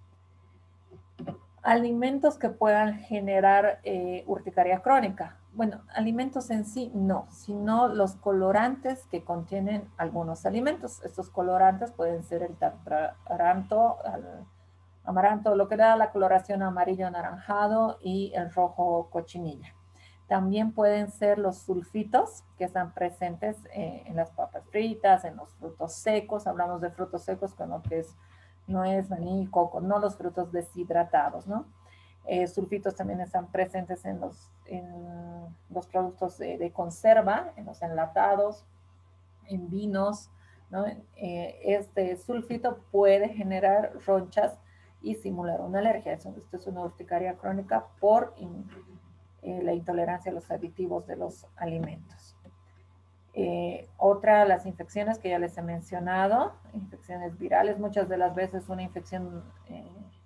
Speaker 2: Alimentos que puedan generar eh, urticaria crónica. Bueno, alimentos en sí no, sino los colorantes que contienen algunos alimentos. Estos colorantes pueden ser el tartaranto, el amaranto, lo que da la coloración amarillo anaranjado y el rojo cochinilla. También pueden ser los sulfitos que están presentes eh, en las papas fritas, en los frutos secos. Hablamos de frutos secos con lo que es nuez, maní, coco, no los frutos deshidratados, ¿no? Eh, sulfitos también están presentes en los, en los productos de, de conserva, en los enlatados, en vinos, ¿no? Eh, este sulfito puede generar ronchas y simular una alergia. Esto es una urticaria crónica por in, eh, la intolerancia a los aditivos de los alimentos. Eh, otra, las infecciones que ya les he mencionado, infecciones virales, muchas de las veces una infección eh,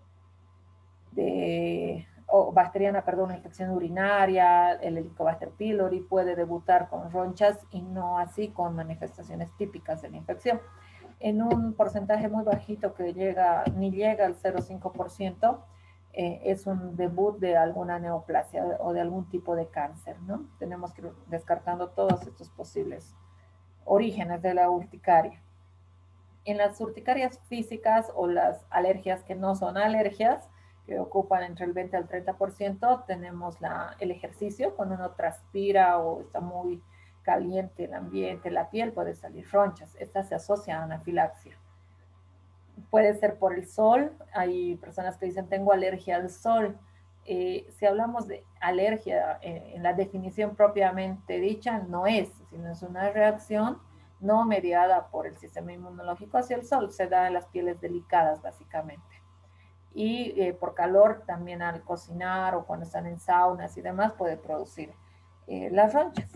Speaker 2: de, o bacteriana, perdón, una infección urinaria, el Helicobacter pylori puede debutar con ronchas y no así con manifestaciones típicas de la infección. En un porcentaje muy bajito que llega, ni llega al cero coma cinco por ciento, eh, es un debut de alguna neoplasia o de algún tipo de cáncer, ¿no? Tenemos que ir descartando todos estos posibles orígenes de la urticaria. En las urticarias físicas o las alergias que no son alergias, que ocupan entre el veinte al treinta por ciento, tenemos la, el ejercicio. Cuando uno transpira o está muy caliente el ambiente, la piel, puede salir ronchas. Esta se asocia a anafilaxia. Puede ser por el sol. Hay personas que dicen, tengo alergia al sol. Eh, si hablamos de alergia eh, en la definición propiamente dicha, no es, sino es una reacción no mediada por el sistema inmunológico hacia el sol. Se da en las pieles delicadas, básicamente. Y eh, por calor, también al cocinar o cuando están en saunas y demás, puede producir eh, las ronchas.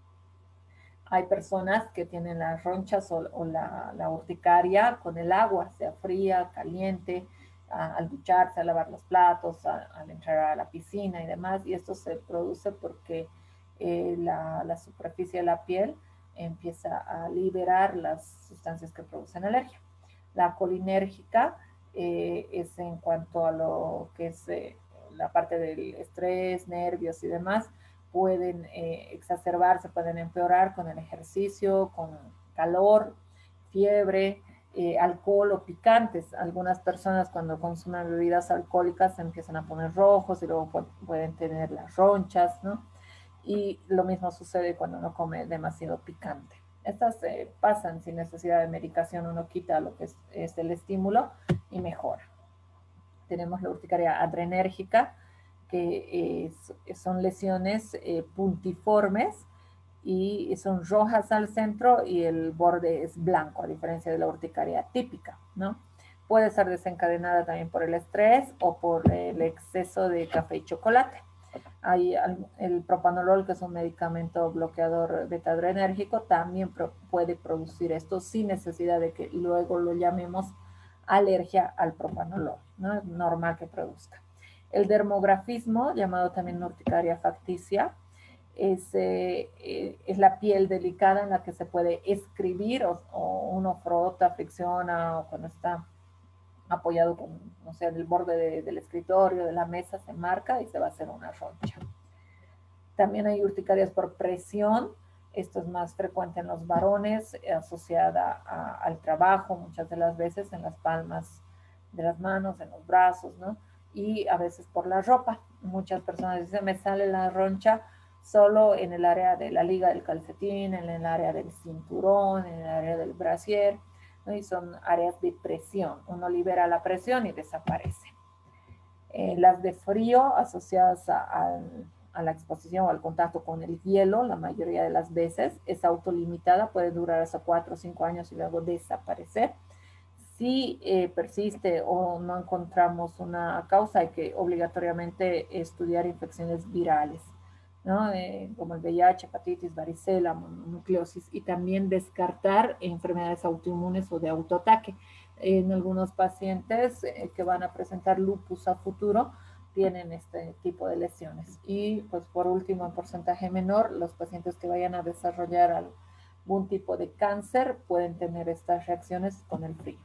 Speaker 2: Hay personas que tienen las ronchas o, o la, la urticaria con el agua, sea fría, caliente, a, al ducharse, a lavar los platos, a, al entrar a la piscina y demás. Y esto se produce porque eh, la, la superficie de la piel empieza a liberar las sustancias que producen alergia. La colinérgica eh, es en cuanto a lo que es eh, la parte del estrés, nervios y demás, pueden eh, exacerbarse, pueden empeorar con el ejercicio, con calor, fiebre, eh, alcohol o picantes. Algunas personas cuando consumen bebidas alcohólicas se empiezan a poner rojos y luego pueden tener las ronchas, ¿no? Y lo mismo sucede cuando uno come demasiado picante. Estas eh, pasan sin necesidad de medicación, uno quita lo que es, es el estímulo y mejora. Tenemos la urticaria adrenérgica, que eh, son lesiones eh, puntiformes y son rojas al centro y el borde es blanco, a diferencia de la urticaria típica, ¿no? Puede ser desencadenada también por el estrés o por el exceso de café y chocolate. hay el propanolol, que es un medicamento bloqueador beta-adrenérgico, también pro, puede producir esto sin necesidad de que luego lo llamemos alergia al propanolol, ¿no? Es normal que produzca. El dermografismo, llamado también urticaria facticia, es, eh, es la piel delicada en la que se puede escribir o, o uno frota, fricciona, o cuando está apoyado con, no sé, en el borde de, del escritorio, de la mesa, se marca y se va a hacer una roncha. También hay urticarias por presión. Esto es más frecuente en los varones, eh, asociada a, al trabajo, muchas de las veces en las palmas de las manos, en los brazos, ¿no? Y a veces por la ropa. Muchas personas dicen, me sale la roncha solo en el área de la liga del calcetín, en el área del cinturón, en el área del brasier, ¿no? Y son áreas de presión. Uno libera la presión y desaparece. Eh, las de frío, asociadas a, a, a la exposición o al contacto con el hielo, la mayoría de las veces es autolimitada, puede durar hasta cuatro o cinco años y luego desaparecer. Si eh, persiste o no encontramos una causa, hay que obligatoriamente estudiar infecciones virales, ¿no? Eh, como el V I H, hepatitis, varicela, mononucleosis, y también descartar enfermedades autoinmunes o de autoataque. En algunos pacientes eh, que van a presentar lupus a futuro tienen este tipo de lesiones. Y pues por último, en porcentaje menor, los pacientes que vayan a desarrollar algún tipo de cáncer pueden tener estas reacciones con el frío.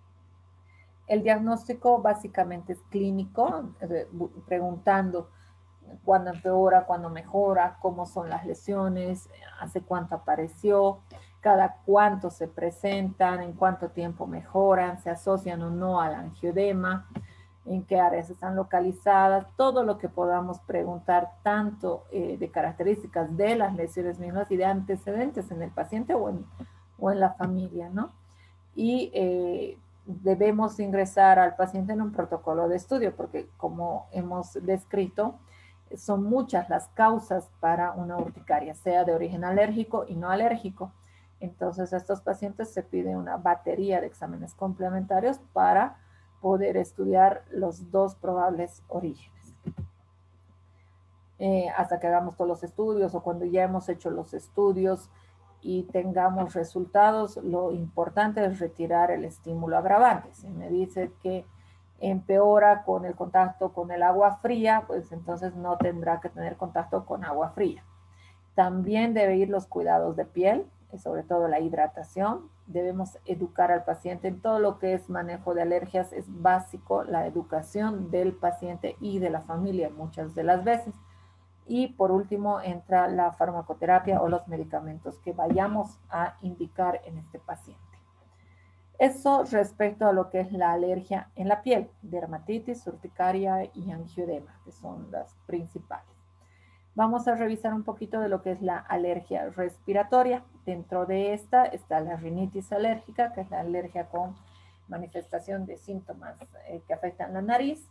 Speaker 2: El diagnóstico básicamente es clínico, eh, preguntando cuándo empeora, cuándo mejora, cómo son las lesiones, hace cuánto apareció, cada cuánto se presentan, en cuánto tiempo mejoran, se asocian o no al angioedema, en qué áreas están localizadas, todo lo que podamos preguntar tanto eh, de características de las lesiones mismas y de antecedentes en el paciente o en, o en la familia, ¿no? Y eh, debemos ingresar al paciente en un protocolo de estudio porque, como hemos descrito, son muchas las causas para una urticaria, sea de origen alérgico y no alérgico. Entonces, a estos pacientes se pide una batería de exámenes complementarios para poder estudiar los dos probables orígenes. Eh, hasta que hagamos todos los estudios o cuando ya hemos hecho los estudios y tengamos resultados, lo importante es retirar el estímulo agravante. Si me dice que empeora con el contacto con el agua fría, pues entonces no tendrá que tener contacto con agua fría. También debe ir los cuidados de piel, y sobre todo la hidratación. Debemos educar al paciente en todo lo que es manejo de alergias. Es básico la educación del paciente y de la familia muchas de las veces. Y por último entra la farmacoterapia o los medicamentos que vayamos a indicar en este paciente. Eso respecto a lo que es la alergia en la piel, dermatitis, urticaria y angioedema, que son las principales. Vamos a revisar un poquito de lo que es la alergia respiratoria. Dentro de esta está la rinitis alérgica, que es la alergia con manifestación de síntomas eh, que afectan la nariz.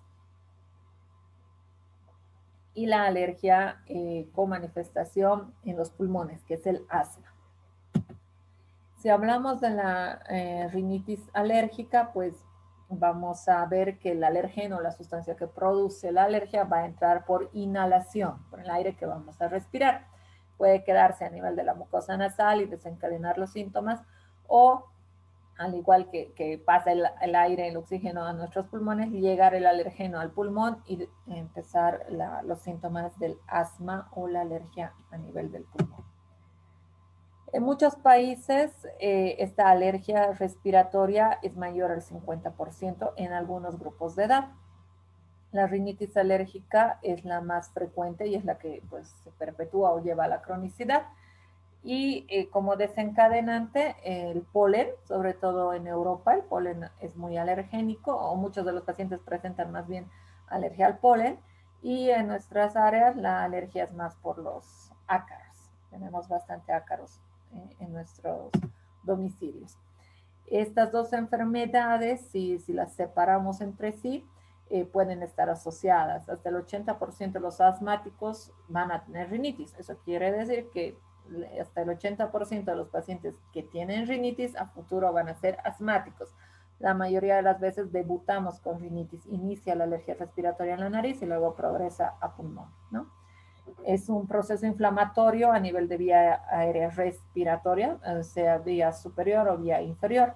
Speaker 2: Y la alergia eh, con manifestación en los pulmones, que es el asma. Si hablamos de la eh, rinitis alérgica, pues vamos a ver que el alérgeno, la sustancia que produce la alergia, va a entrar por inhalación, por el aire que vamos a respirar. Puede quedarse a nivel de la mucosa nasal y desencadenar los síntomas, o al igual que, que pasa el, el aire, el oxígeno a nuestros pulmones, llegar el alergeno al pulmón y empezar la, los síntomas del asma o la alergia a nivel del pulmón. En muchos países eh, esta alergia respiratoria es mayor al cincuenta por ciento en algunos grupos de edad. La rinitis alérgica es la más frecuente y es la que pues, se perpetúa o lleva a la cronicidad. Y eh, como desencadenante, eh, el polen, sobre todo en Europa, el polen es muy alergénico, o muchos de los pacientes presentan más bien alergia al polen, y en nuestras áreas la alergia es más por los ácaros. Tenemos bastante ácaros eh, en nuestros domicilios. Estas dos enfermedades, si, si las separamos entre sí, eh, pueden estar asociadas. Hasta el ochenta por ciento de los asmáticos van a tener rinitis. Eso quiere decir que hasta el ochenta por ciento de los pacientes que tienen rinitis a futuro van a ser asmáticos. La mayoría de las veces debutamos con rinitis, inicia la alergia respiratoria en la nariz y luego progresa a pulmón, ¿no? Es un proceso inflamatorio a nivel de vía aérea respiratoria, sea vía superior o vía inferior.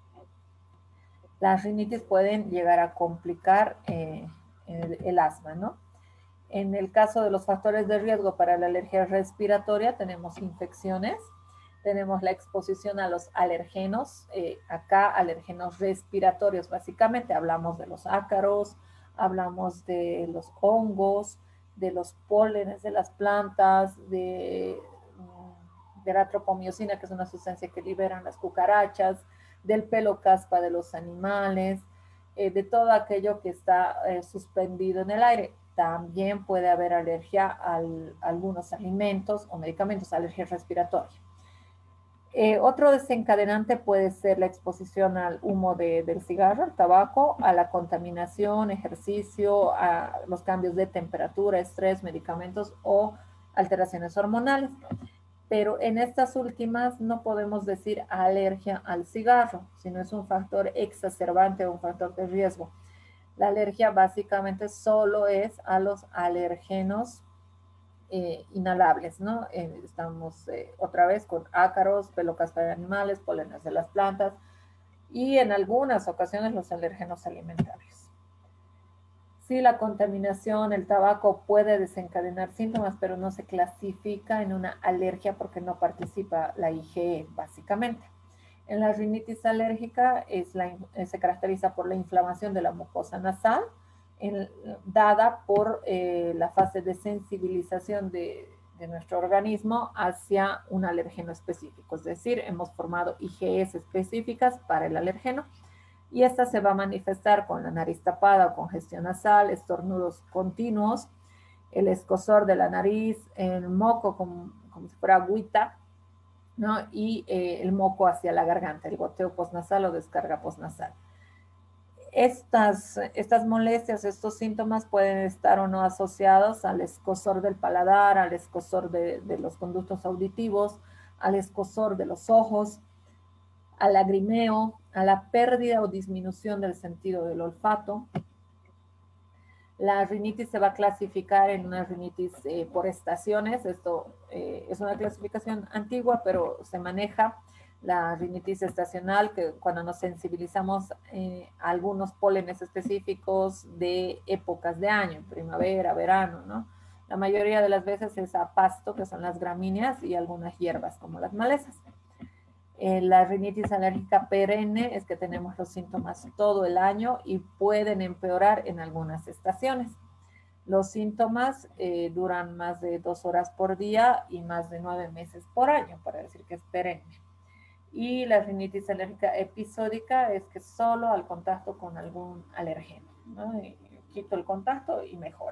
Speaker 2: Las rinitis pueden llegar a complicar eh, el, el asma, ¿no? En el caso de los factores de riesgo para la alergia respiratoria, tenemos infecciones, tenemos la exposición a los alergenos, eh, acá alergenos respiratorios, básicamente hablamos de los ácaros, hablamos de los hongos, de los pólenes de las plantas, de, de la tropomiosina, que es una sustancia que liberan las cucarachas, del pelo caspa de los animales, eh, de todo aquello que está eh, suspendido en el aire. También puede haber alergia al, a algunos alimentos o medicamentos, alergia respiratoria. Eh, otro desencadenante puede ser la exposición al humo de, del cigarro, al tabaco, a la contaminación, ejercicio, a los cambios de temperatura, estrés, medicamentos o alteraciones hormonales. Pero en estas últimas no podemos decir alergia al cigarro, sino es un factor exacerbante o un factor de riesgo. La alergia básicamente solo es a los alergenos eh, inhalables, ¿no? Eh, estamos eh, otra vez con ácaros, pelo caspa de animales, pólenes de las plantas y en algunas ocasiones los alérgenos alimentarios. Sí, la contaminación, el tabaco puede desencadenar síntomas, pero no se clasifica en una alergia porque no participa la I G E, básicamente. En la rinitis alérgica es la, se caracteriza por la inflamación de la mucosa nasal, en, dada por eh, la fase de sensibilización de, de nuestro organismo hacia un alérgeno específico. Es decir, hemos formado I G Es específicas para el alergeno y esta se va a manifestar con la nariz tapada, congestión nasal, estornudos continuos, el escozor de la nariz, el moco como, como si fuera agüita, ¿no? Y eh, el moco hacia la garganta, el goteo postnasal o descarga postnasal. Estas, estas molestias, estos síntomas pueden estar o no asociados al escozor del paladar, al escozor de, de los conductos auditivos, al escozor de los ojos, al lagrimeo, a la pérdida o disminución del sentido del olfato. La rinitis se va a clasificar en una rinitis eh, por estaciones. Esto eh, es una clasificación antigua, pero se maneja la rinitis estacional, que cuando nos sensibilizamos eh, a algunos pólenes específicos de épocas de año, primavera, verano, ¿no? La mayoría de las veces es a pasto, que son las gramíneas, y algunas hierbas como las malezas. Eh, la rinitis alérgica perenne es que tenemos los síntomas todo el año y pueden empeorar en algunas estaciones. Los síntomas eh, duran más de dos horas por día y más de nueve meses por año, para decir que es perenne. Y la rinitis alérgica episódica es que solo al contacto con algún alergeno, ¿no? Y quito el contacto y mejora.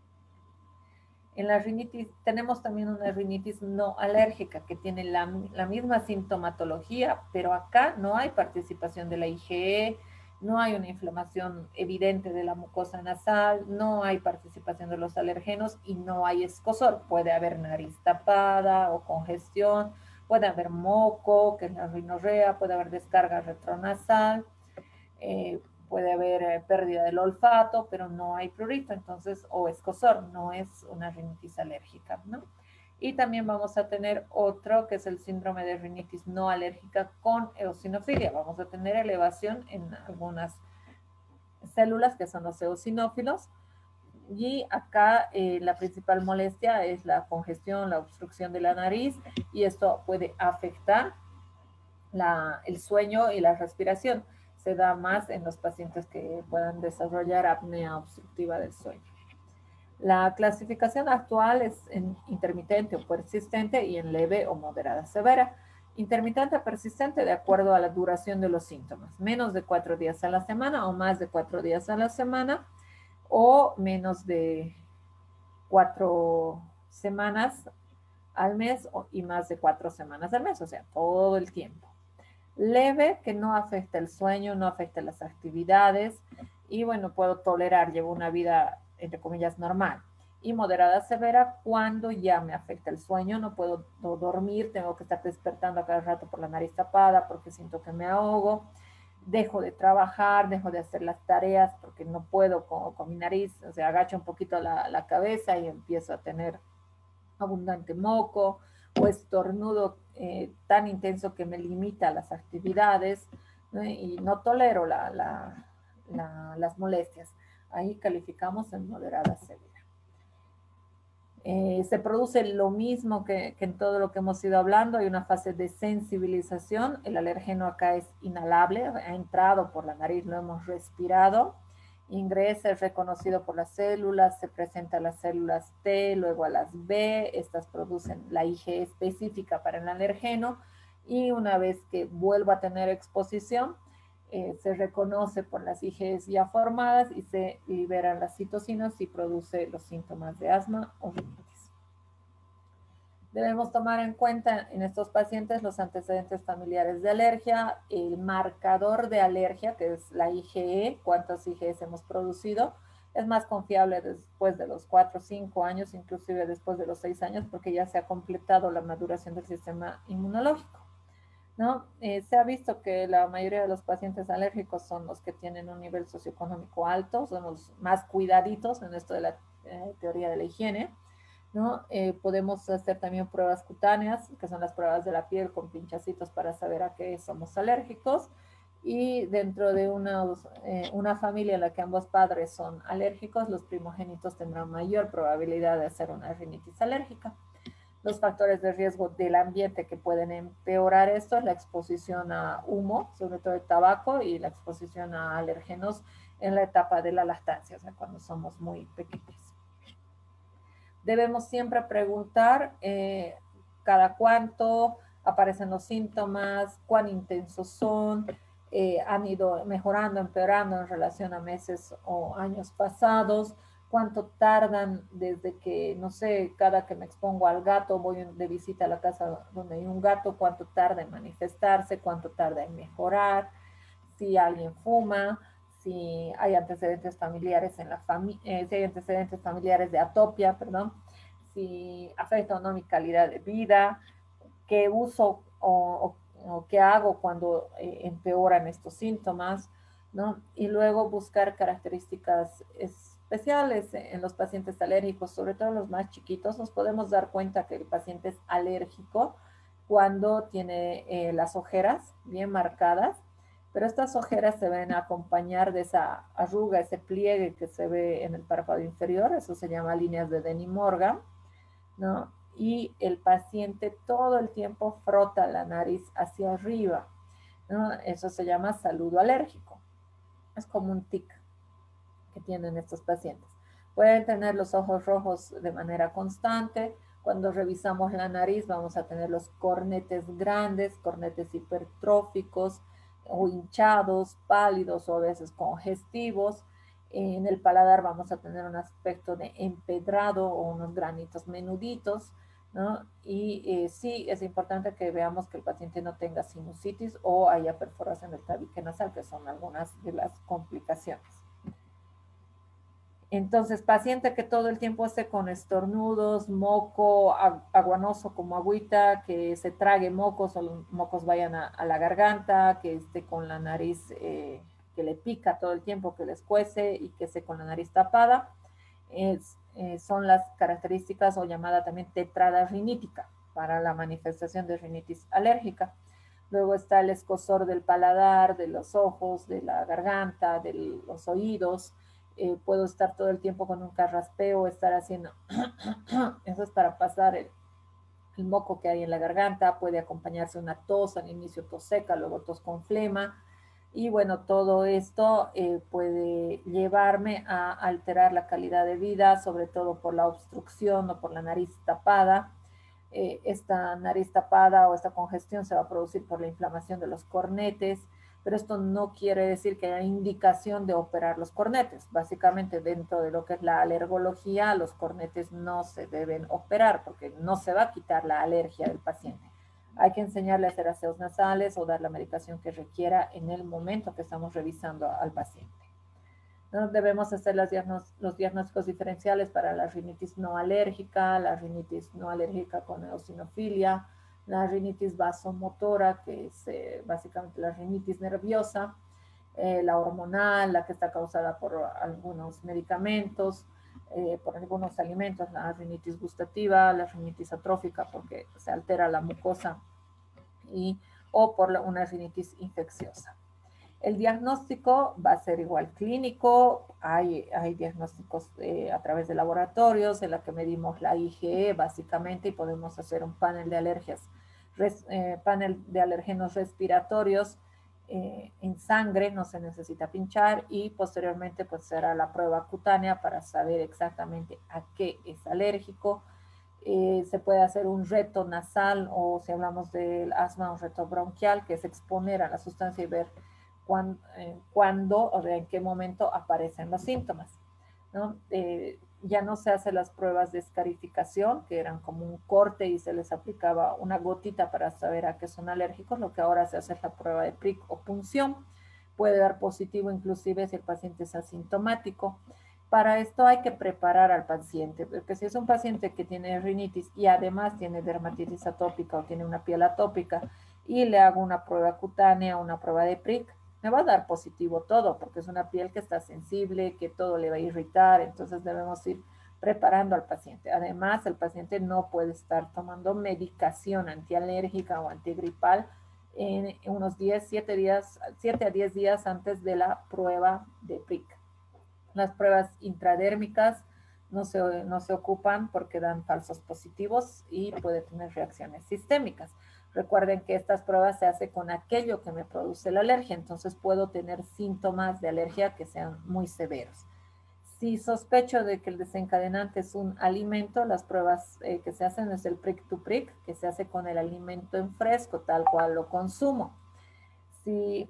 Speaker 2: En la rinitis tenemos también una rinitis no alérgica que tiene la, la, misma sintomatología, pero acá no hay participación de la I G E, no hay una inflamación evidente de la mucosa nasal, no hay participación de los alergenos y no hay escozor. Puede haber nariz tapada o congestión, puede haber moco, que es la rinorrea, puede haber descarga retronasal, eh, puede haber eh, pérdida del olfato, pero no hay prurito, entonces, o escozor, no es una rinitis alérgica, ¿no? Y también vamos a tener otro, que es el síndrome de rinitis no alérgica con eosinofilia. Vamos a tener elevación en algunas células, que son los eosinófilos, y acá eh, la principal molestia es la congestión, la obstrucción de la nariz, y esto puede afectar la, el sueño y la respiración. Se da más en los pacientes que puedan desarrollar apnea obstructiva del sueño. La clasificación actual es en intermitente o persistente y en leve o moderada severa. Intermitente o persistente de acuerdo a la duración de los síntomas. Menos de cuatro días a la semana o más de cuatro días a la semana o menos de cuatro semanas al mes y más de cuatro semanas al mes, o sea, todo el tiempo. Leve, que no afecta el sueño, no afecta las actividades y bueno, puedo tolerar, llevo una vida entre comillas normal. Y moderada severa, cuando ya me afecta el sueño, no puedo dormir, tengo que estar despertando a cada rato por la nariz tapada porque siento que me ahogo, dejo de trabajar, dejo de hacer las tareas porque no puedo con, con mi nariz, o sea, agacho un poquito la, la cabeza y empiezo a tener abundante moco o estornudo eh, tan intenso que me limita las actividades, ¿no? Y no tolero la, la, la, las molestias. Ahí calificamos en moderada severa. Eh, se produce lo mismo que, que, en todo lo que hemos ido hablando. Hay una fase de sensibilización. El alergeno acá es inhalable, ha entrado por la nariz, lo hemos respirado. Ingresa, es reconocido por las células, se presenta a las células T, luego a las B. Estas producen la I G E específica para el alergeno. Y una vez que vuelva a tener exposición, Eh, se reconoce por las I G Es ya formadas y se liberan las citocinas y produce los síntomas de asma o rinitis. Debemos tomar en cuenta en estos pacientes los antecedentes familiares de alergia, el marcador de alergia, que es la I G E, cuántas I G Es hemos producido, es más confiable después de los cuatro o cinco años, inclusive después de los seis años, porque ya se ha completado la maduración del sistema inmunológico. ¿No? Eh, se ha visto que la mayoría de los pacientes alérgicos son los que tienen un nivel socioeconómico alto, son los más cuidaditos en esto de la eh, teoría de la higiene, ¿no? Eh, podemos hacer también pruebas cutáneas, que son las pruebas de la piel con pinchacitos para saber a qué somos alérgicos. Y dentro de unos, eh, una familia en la que ambos padres son alérgicos, los primogénitos tendrán mayor probabilidad de hacer una rinitis alérgica. Los factores de riesgo del ambiente que pueden empeorar esto es la exposición a humo, sobre todo el tabaco, y la exposición a alérgenos en la etapa de la lactancia, o sea, cuando somos muy pequeños. Debemos siempre preguntar eh, cada cuánto aparecen los síntomas, cuán intensos son, eh, han ido mejorando, empeorando en relación a meses o años pasados, cuánto tardan desde que, no sé, cada que me expongo al gato, voy de visita a la casa donde hay un gato, cuánto tarda en manifestarse, cuánto tarda en mejorar, si alguien fuma, si hay antecedentes familiares en la familia, eh, si hay antecedentes familiares de atopia, perdón, si afecta o no mi calidad de vida, qué uso o, o, o qué hago cuando eh, empeoran estos síntomas, ¿no? Y luego buscar características especiales en los pacientes alérgicos, sobre todo los más chiquitos. Nos podemos dar cuenta que el paciente es alérgico cuando tiene eh, las ojeras bien marcadas, pero estas ojeras se ven a acompañar de esa arruga, ese pliegue que se ve en el párpado inferior, eso se llama líneas de Denny-Morgan, ¿no? Y el paciente todo el tiempo frota la nariz hacia arriba, ¿no? Eso se llama saludo alérgico. Es como un tic que tienen estos pacientes. Pueden tener los ojos rojos de manera constante. Cuando revisamos la nariz vamos a tener los cornetes grandes, cornetes hipertróficos o hinchados, pálidos o a veces congestivos. En el paladar vamos a tener un aspecto de empedrado o unos granitos menuditos, ¿no? Y eh, sí es importante que veamos que el paciente no tenga sinusitis o haya perforación del tabique nasal, que son algunas de las complicaciones. Entonces, paciente que todo el tiempo esté con estornudos, moco, aguanoso como agüita, que se trague mocos o los mocos vayan a, a la garganta, que esté con la nariz eh, que le pica todo el tiempo, que les cuece y que esté con la nariz tapada, es, eh, son las características o llamada también tetrada rinítica para la manifestación de rinitis alérgica. Luego está el escozor del paladar, de los ojos, de la garganta, de los oídos. Eh, puedo estar todo el tiempo con un carraspeo, estar haciendo, eso es para pasar el, el moco que hay en la garganta, puede acompañarse una tos, al inicio tos seca, luego tos con flema, y bueno, todo esto eh, puede llevarme a alterar la calidad de vida, sobre todo por la obstrucción o por la nariz tapada. Eh, esta nariz tapada o esta congestión se va a producir por la inflamación de los cornetes, pero esto no quiere decir que haya indicación de operar los cornetes. Básicamente, dentro de lo que es la alergología, los cornetes no se deben operar porque no se va a quitar la alergia del paciente. Hay que enseñarle a hacer aseos nasales o dar la medicación que requiera en el momento que estamos revisando al paciente. ¿No? Debemos hacer las diagnós los diagnósticos diferenciales para la rinitis no alérgica, la rinitis no alérgica con eosinofilia, la rinitis vasomotora, que es eh, básicamente la rinitis nerviosa, eh, la hormonal, la que está causada por algunos medicamentos, eh, por algunos alimentos, la rinitis gustativa, la rinitis atrófica, porque se altera la mucosa, y, o por la, una rinitis infecciosa. El diagnóstico va a ser igual clínico, hay, hay diagnósticos eh, a través de laboratorios en la que medimos la I G E básicamente y podemos hacer un panel de alergias, res, eh, panel de alergenos respiratorios eh, en sangre, no se necesita pinchar, y posteriormente pues será la prueba cutánea para saber exactamente a qué es alérgico. Eh, se puede hacer un reto nasal o si hablamos del asma, un reto bronquial, que es exponer a la sustancia y ver cuándo, eh, cuándo o en qué momento aparecen los síntomas, ¿no? Eh, ya no se hacen las pruebas de escarificación, que eran como un corte y se les aplicaba una gotita para saber a qué son alérgicos. Lo que ahora se hace es la prueba de prick o punción. Puede dar positivo inclusive si el paciente es asintomático. Para esto hay que preparar al paciente, porque si es un paciente que tiene rinitis y además tiene dermatitis atópica o tiene una piel atópica y le hago una prueba cutánea, una prueba de prick, me va a dar positivo todo, porque es una piel que está sensible, que todo le va a irritar, entonces debemos ir preparando al paciente. Además, el paciente no puede estar tomando medicación antialérgica o antigripal en unos diez, siete días, siete a diez días antes de la prueba de prick. Las pruebas intradérmicas no se, no se ocupan porque dan falsos positivos y puede tener reacciones sistémicas. Recuerden que estas pruebas se hacen con aquello que me produce la alergia, entonces puedo tener síntomas de alergia que sean muy severos. Si sospecho de que el desencadenante es un alimento, las pruebas eh, que se hacen es el prick to prick, que se hace con el alimento en fresco, tal cual lo consumo. Si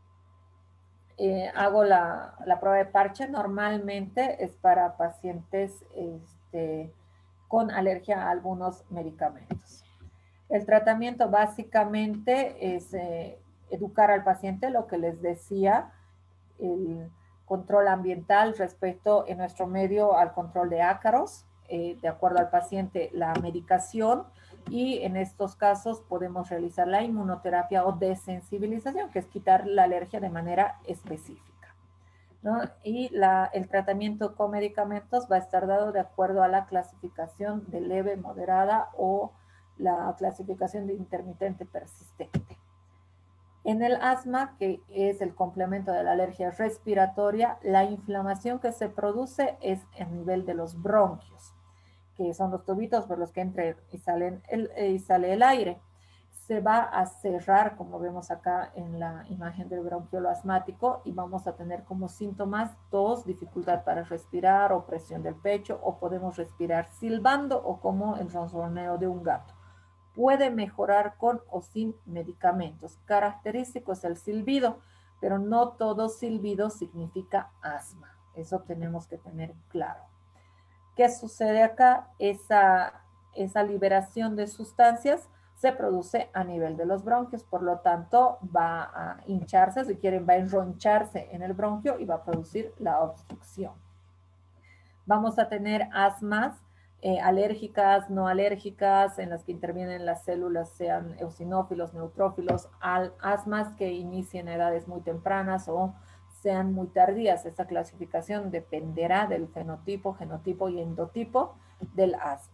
Speaker 2: eh, hago la, la, prueba de parche, normalmente es para pacientes este, con alergia a algunos medicamentos. El tratamiento básicamente es eh, educar al paciente, lo que les decía, el control ambiental respecto en nuestro medio al control de ácaros, eh, de acuerdo al paciente, la medicación, y en estos casos podemos realizar la inmunoterapia o desensibilización, que es quitar la alergia de manera específica, ¿no? Y la, el tratamiento con medicamentos va a estar dado de acuerdo a la clasificación de leve, moderada o la clasificación de intermitente persistente. En el asma, que es el complemento de la alergia respiratoria, la inflamación que se produce es a nivel de los bronquios, que son los tubitos por los que entra y, salen el, y sale el aire. Se va a cerrar, como vemos acá en la imagen del bronquiolo asmático, y vamos a tener como síntomas tos, dificultad para respirar, opresión del pecho, o podemos respirar silbando o como el ronroneo de un gato. Puede mejorar con o sin medicamentos. Característico es el silbido, pero no todo silbido significa asma. Eso tenemos que tener claro. ¿Qué sucede acá? Esa, esa liberación de sustancias se produce a nivel de los bronquios, por lo tanto va a hincharse, si quieren va a enroncharse en el bronquio y va a producir la obstrucción. Vamos a tener asmas eh, alérgicas, no alérgicas, en las que intervienen las células, sean eosinófilos, neutrófilos, al, asmas que inicien a edades muy tempranas o sean muy tardías. Esta clasificación dependerá del fenotipo, genotipo y endotipo del asma.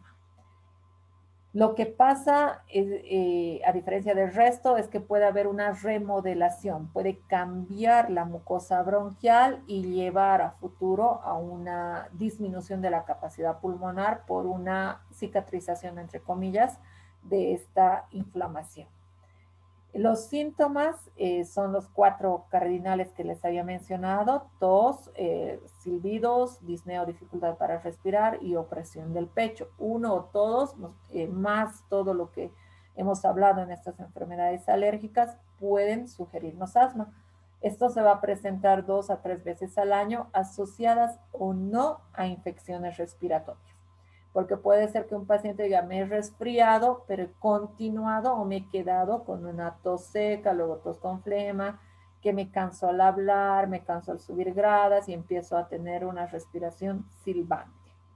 Speaker 2: Lo que pasa, es, eh, a diferencia del resto, es que puede haber una remodelación, puede cambiar la mucosa bronquial y llevar a futuro a una disminución de la capacidad pulmonar por una cicatrización, entre comillas, de esta inflamación. Los síntomas eh, son los cuatro cardinales que les había mencionado: tos, eh, silbidos, disnea o dificultad para respirar y opresión del pecho. Uno o todos, eh, más todo lo que hemos hablado en estas enfermedades alérgicas, pueden sugerirnos asma. Esto se va a presentar dos a tres veces al año, asociadas o no a infecciones respiratorias. Porque puede ser que un paciente diga, me he resfriado, pero he continuado o me he quedado con una tos seca, luego tos con flema, que me canso al hablar, me canso al subir gradas y empiezo a tener una respiración silbante.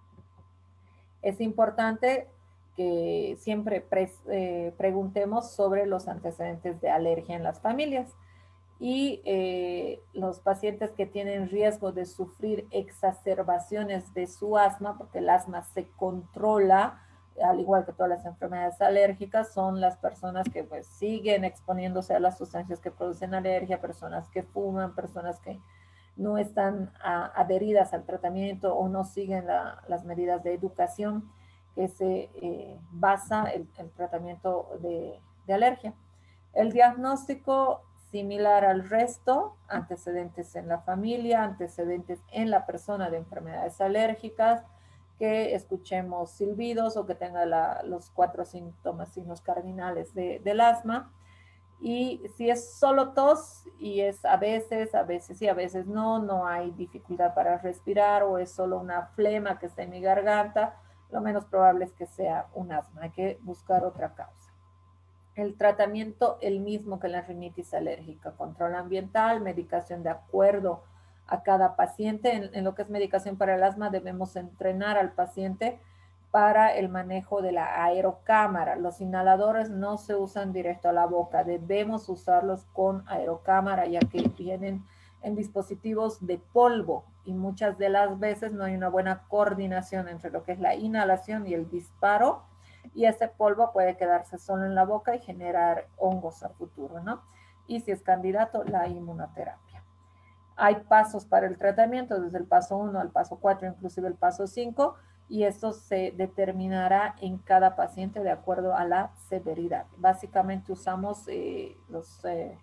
Speaker 2: Es importante que siempre pre eh, preguntemos sobre los antecedentes de alergia en las familias. y eh, los pacientes que tienen riesgo de sufrir exacerbaciones de su asma, porque el asma se controla, al igual que todas las enfermedades alérgicas, son las personas que pues siguen exponiéndose a las sustancias que producen alergia, personas que fuman, personas que no están a, adheridas al tratamiento o no siguen la, las medidas de educación que se eh, basa el, el tratamiento de, de alergia. El diagnóstico similar al resto, antecedentes en la familia, antecedentes en la persona de enfermedades alérgicas, que escuchemos silbidos o que tenga la, los cuatro síntomas, signos cardinales de, del asma. Y si es solo tos y es a veces, a veces sí, a veces no, no hay dificultad para respirar o es solo una flema que está en mi garganta, lo menos probable es que sea un asma. Hay que buscar otra causa. El tratamiento el mismo que la rinitis alérgica, control ambiental, medicación de acuerdo a cada paciente. En, en lo que es medicación para el asma debemos entrenar al paciente para el manejo de la aerocámara. Los inhaladores no se usan directo a la boca, debemos usarlos con aerocámara ya que vienen en dispositivos de polvo y muchas de las veces no hay una buena coordinación entre lo que es la inhalación y el disparo y ese polvo puede quedarse solo en la boca y generar hongos a futuro, ¿no? Y si es candidato, la inmunoterapia. Hay pasos para el tratamiento, desde el paso uno al paso cuatro, inclusive el paso cinco, y esto se determinará en cada paciente de acuerdo a la severidad. Básicamente usamos eh, los eh,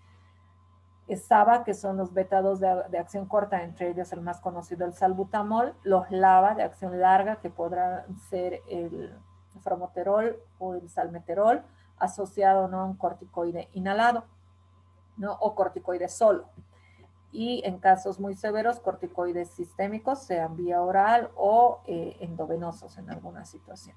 Speaker 2: S A B A, que son los betados de, de acción corta, entre ellos el más conocido, el salbutamol, los LABA de acción larga, que podrán ser el formoterol o el salmeterol, asociado, ¿no?, a un corticoide inhalado, ¿no?, o corticoide solo. Y en casos muy severos, corticoides sistémicos, sean vía oral o eh, endovenosos en alguna situación.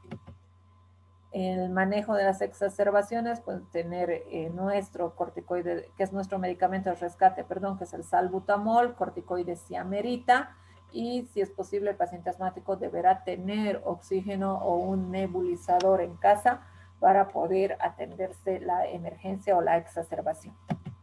Speaker 2: El manejo de las exacerbaciones, pues tener eh, nuestro corticoide, que es nuestro medicamento de rescate, perdón, que es el salbutamol, corticoide siamerita, y si es posible el paciente asmático deberá tener oxígeno o un nebulizador en casa para poder atenderse la emergencia o la exacerbación.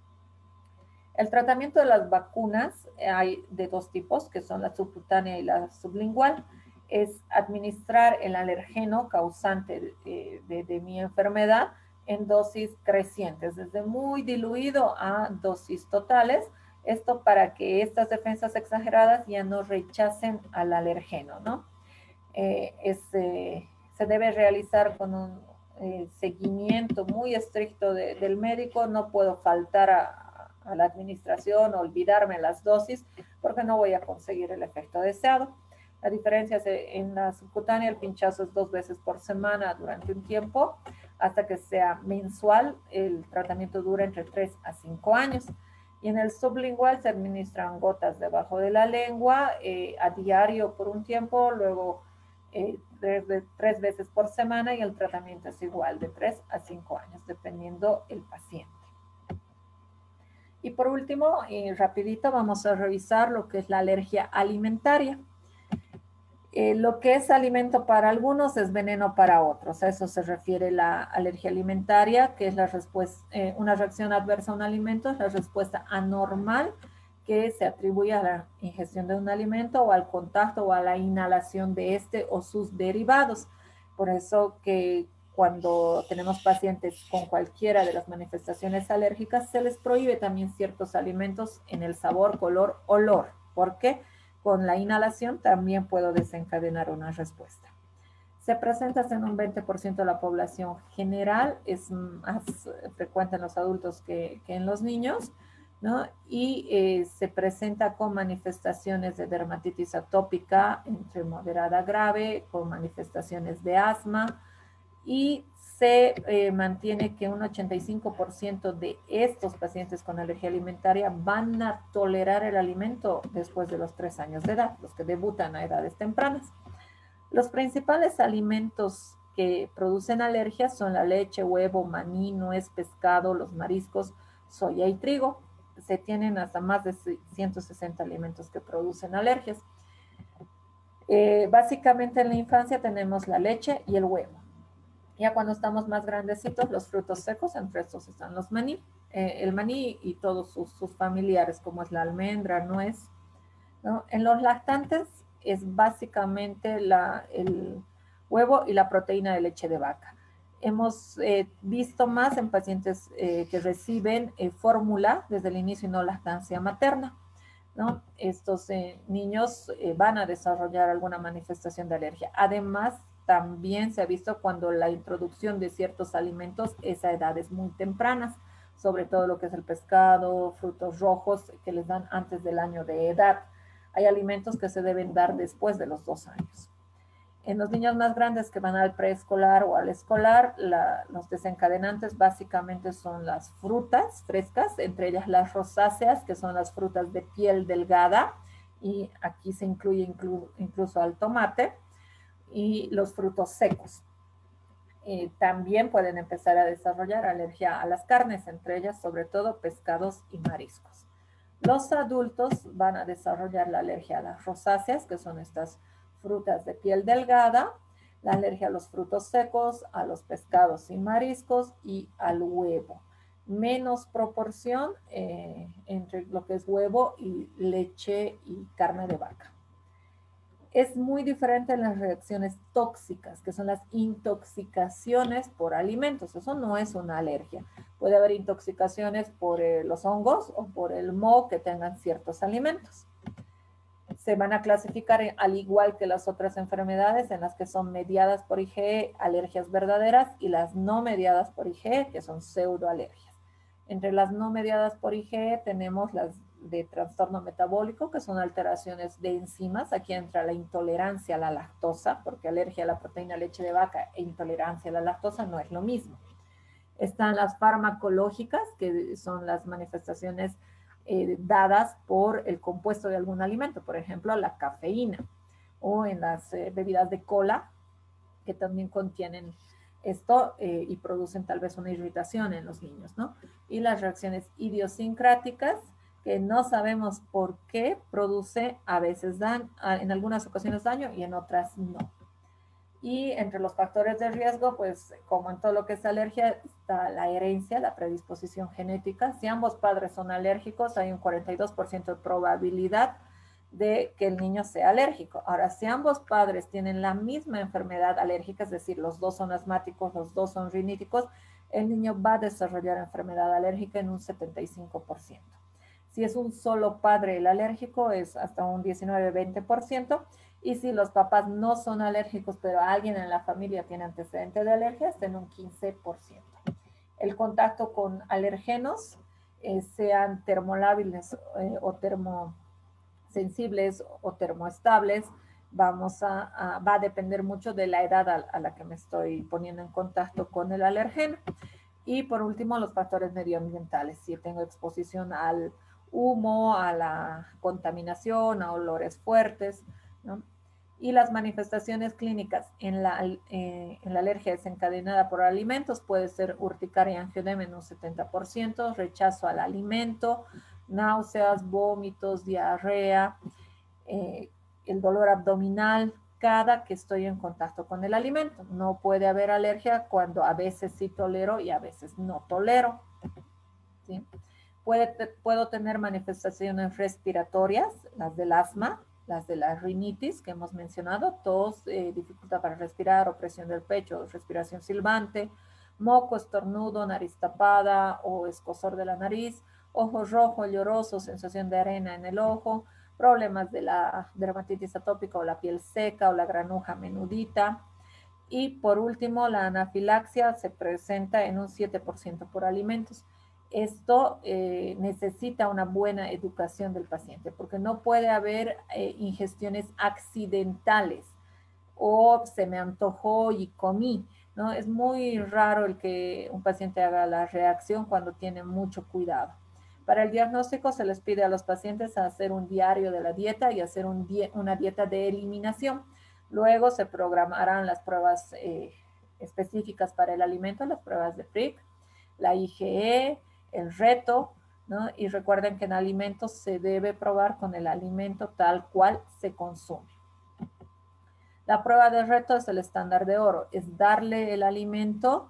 Speaker 2: El tratamiento de las vacunas hay de dos tipos, que son la subcutánea y la sublingual. Es administrar el alergeno causante de, de, de mi enfermedad en dosis crecientes, desde muy diluido a dosis totales. Esto para que estas defensas exageradas ya no rechacen al alergeno, ¿no? Eh, es, eh, se debe realizar con un eh, seguimiento muy estricto de, del médico. No puedo faltar a, a la administración o olvidarme las dosis porque no voy a conseguir el efecto deseado. La diferencia es en la subcutánea, el pinchazo es dos veces por semana durante un tiempo, hasta que sea mensual. El tratamiento dura entre tres a cinco años. Y en el sublingual se administran gotas debajo de la lengua eh, a diario por un tiempo, luego eh, tres, tres veces por semana, y el tratamiento es igual de tres a cinco años, dependiendo el paciente. Y por último, y rapidito, vamos a revisar lo que es la alergia alimentaria. Eh, lo que es alimento para algunos es veneno para otros. A eso se refiere la alergia alimentaria, que es la respuesta, eh, una reacción adversa a un alimento, es la respuesta anormal que se atribuye a la ingestión de un alimento o al contacto o a la inhalación de este o sus derivados. Por eso que cuando tenemos pacientes con cualquiera de las manifestaciones alérgicas, se les prohíbe también ciertos alimentos en el sabor, color, olor. ¿Por qué? Con la inhalación también puedo desencadenar una respuesta. Se presenta en un veinte por ciento de la población general, es más frecuente en los adultos que, que en los niños, ¿no? Y eh, se presenta con manifestaciones de dermatitis atópica entre moderada a grave, con manifestaciones de asma, y se eh, mantiene que un ochenta y cinco por ciento de estos pacientes con alergia alimentaria van a tolerar el alimento después de los tres años de edad, los que debutan a edades tempranas. Los principales alimentos que producen alergias son la leche, huevo, maní, nuez, pescado, los mariscos, soya y trigo. Se tienen hasta más de ciento sesenta alimentos que producen alergias. Eh, básicamente en la infancia tenemos la leche y el huevo. Ya cuando estamos más grandecitos, los frutos secos, entre estos están los maní. eh, el maní y todos sus, sus familiares, como es la almendra, nuez, ¿no? En los lactantes es básicamente la, el huevo y la proteína de leche de vaca. Hemos eh, visto más en pacientes eh, que reciben eh, fórmula desde el inicio y no lactancia materna, ¿no? Estos eh, niños eh, van a desarrollar alguna manifestación de alergia. Además, también se ha visto cuando la introducción de ciertos alimentos es a edades muy tempranas, sobre todo lo que es el pescado, frutos rojos que les dan antes del año de edad. Hay alimentos que se deben dar después de los dos años. En los niños más grandes que van al preescolar o al escolar, la, los desencadenantes básicamente son las frutas frescas, entre ellas las rosáceas, que son las frutas de piel delgada, y aquí se incluye inclu incluso al tomate, y los frutos secos. Eh, también pueden empezar a desarrollar alergia a las carnes, entre ellas sobre todo pescados y mariscos. Los adultos van a desarrollar la alergia a las rosáceas, que son estas frutas de piel delgada, la alergia a los frutos secos, a los pescados y mariscos y al huevo. Menos proporción eh, entre lo que es huevo y leche y carne de vaca. Es muy diferente en las reacciones tóxicas, que son las intoxicaciones por alimentos. Eso no es una alergia. Puede haber intoxicaciones por eh, los hongos o por el moho que tengan ciertos alimentos. Se van a clasificar en, al igual que las otras enfermedades en las que son mediadas por I G E, alergias verdaderas, y las no mediadas por I G E, que son pseudoalergias. Entre las no mediadas por I G E tenemos las de trastorno metabólico, que son alteraciones de enzimas. Aquí entra la intolerancia a la lactosa, porque alergia a la proteína leche de vaca e intolerancia a la lactosa no es lo mismo. Están las farmacológicas, que son las manifestaciones eh, dadas por el compuesto de algún alimento, por ejemplo, la cafeína, o en las eh, bebidas de cola, que también contienen esto eh, y producen tal vez una irritación en los niños, ¿no? Y las reacciones idiosincráticas, que no sabemos por qué produce, a veces dan, en algunas ocasiones daño y en otras no. Y entre los factores de riesgo, pues como en todo lo que es alergia, está la herencia, la predisposición genética. Si ambos padres son alérgicos, hay un cuarenta y dos por ciento de probabilidad de que el niño sea alérgico. Ahora, si ambos padres tienen la misma enfermedad alérgica, es decir, los dos son asmáticos, los dos son riníticos, el niño va a desarrollar enfermedad alérgica en un setenta y cinco por ciento. Si es un solo padre el alérgico, es hasta un diecinueve a veinte por ciento. Y si los papás no son alérgicos, pero alguien en la familia tiene antecedente de alergia, está en un quince por ciento. El contacto con alergenos, eh, sean termolábiles eh, o termosensibles o termoestables, vamos a, a, va a depender mucho de la edad a, a la que me estoy poniendo en contacto con el alergeno. Y por último, los factores medioambientales. Si tengo exposición al humo, a la contaminación, a olores fuertes, ¿no? Y las manifestaciones clínicas en la, eh, en la alergia desencadenada por alimentos puede ser urticaria y angioedema en un setenta por ciento, rechazo al alimento, náuseas, vómitos, diarrea, eh, el dolor abdominal cada que estoy en contacto con el alimento. No puede haber alergia cuando a veces sí tolero y a veces no tolero, ¿sí? Puede, puedo tener manifestaciones respiratorias, las del asma, las de la rinitis que hemos mencionado, tos, eh, dificultad para respirar, opresión del pecho, respiración silbante, moco, estornudo, nariz tapada o escozor de la nariz, ojo rojo, lloroso, sensación de arena en el ojo, problemas de la dermatitis atópica o la piel seca o la granuja menudita. Y por último, la anafilaxia se presenta en un siete por ciento por alimentos. Esto eh, necesita una buena educación del paciente, porque no puede haber eh, ingestiones accidentales o se me antojó y comí, ¿no? Es muy raro el que un paciente haga la reacción cuando tiene mucho cuidado. Para el diagnóstico se les pide a los pacientes hacer un diario de la dieta y hacer un die una dieta de eliminación. Luego se programarán las pruebas eh, específicas para el alimento, las pruebas de P R I C, la I G E, el reto, ¿no? Y recuerden que en alimentos se debe probar con el alimento tal cual se consume. La prueba de reto es el estándar de oro, es darle el alimento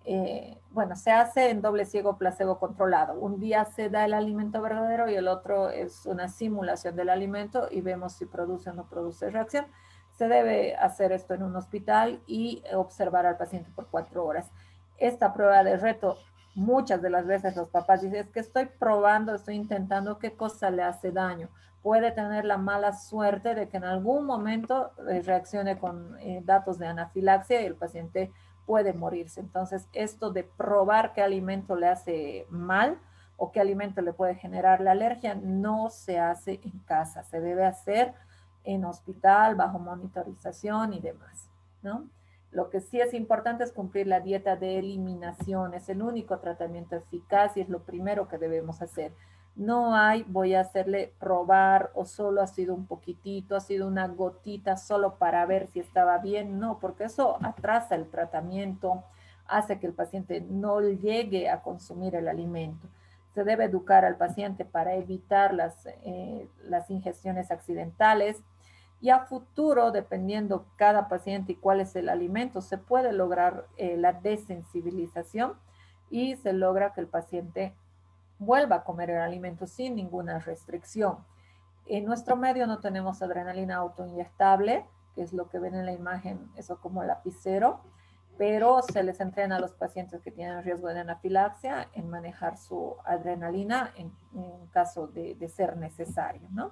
Speaker 2: eh, bueno, se hace en doble ciego placebo controlado. Un día se da el alimento verdadero y el otro es una simulación del alimento y vemos si produce o no produce reacción. Se debe hacer esto en un hospital y observar al paciente por cuatro horas. Esta prueba de reto, muchas de las veces los papás dicen, es que estoy probando, estoy intentando qué cosa le hace daño. Puede tener la mala suerte de que en algún momento eh, reaccione con eh, datos de anafilaxia y el paciente puede morirse. Entonces, esto de probar qué alimento le hace mal o qué alimento le puede generar la alergia no se hace en casa, se debe hacer en hospital, bajo monitorización y demás, ¿no? Lo que sí es importante es cumplir la dieta de eliminación, es el único tratamiento eficaz y es lo primero que debemos hacer. No hay, voy a hacerle probar o solo ha sido un poquitito, ha sido una gotita solo para ver si estaba bien. No, porque eso atrasa el tratamiento, hace que el paciente no llegue a consumir el alimento. Se debe educar al paciente para evitar las, eh, las ingestiones accidentales y a futuro, dependiendo cada paciente y cuál es el alimento, se puede lograr eh, la desensibilización y se logra que el paciente vuelva a comer el alimento sin ninguna restricción. En nuestro medio no tenemos adrenalina autoinyectable, que es lo que ven en la imagen, eso como lapicero, pero se les entrena a los pacientes que tienen riesgo de anafilaxia en manejar su adrenalina en, en caso de, de ser necesario, ¿no?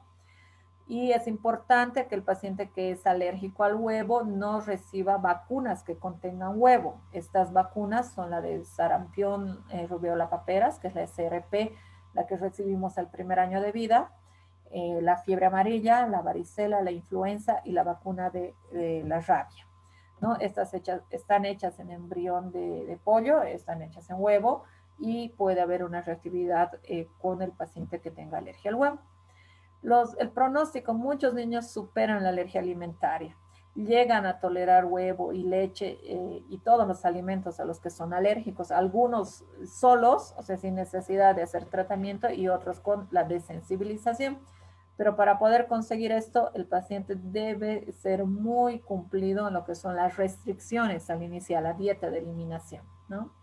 Speaker 2: Y es importante que el paciente que es alérgico al huevo no reciba vacunas que contengan huevo. Estas vacunas son la de sarampión, eh, rubiola paperas, que es la S R P, la que recibimos al primer año de vida, eh, la fiebre amarilla, la varicela, la influenza y la vacuna de, de la rabia, ¿no? Estas hechas, están hechas en embrión de, de pollo, están hechas en huevo y puede haber una reactividad eh, con el paciente que tenga alergia al huevo. Los, el pronóstico, muchos niños superan la alergia alimentaria, llegan a tolerar huevo y leche eh, y todos los alimentos a los que son alérgicos, algunos solos, o sea, sin necesidad de hacer tratamiento y otros con la desensibilización. Pero para poder conseguir esto, el paciente debe ser muy cumplido en lo que son las restricciones al iniciar la dieta de eliminación, ¿no?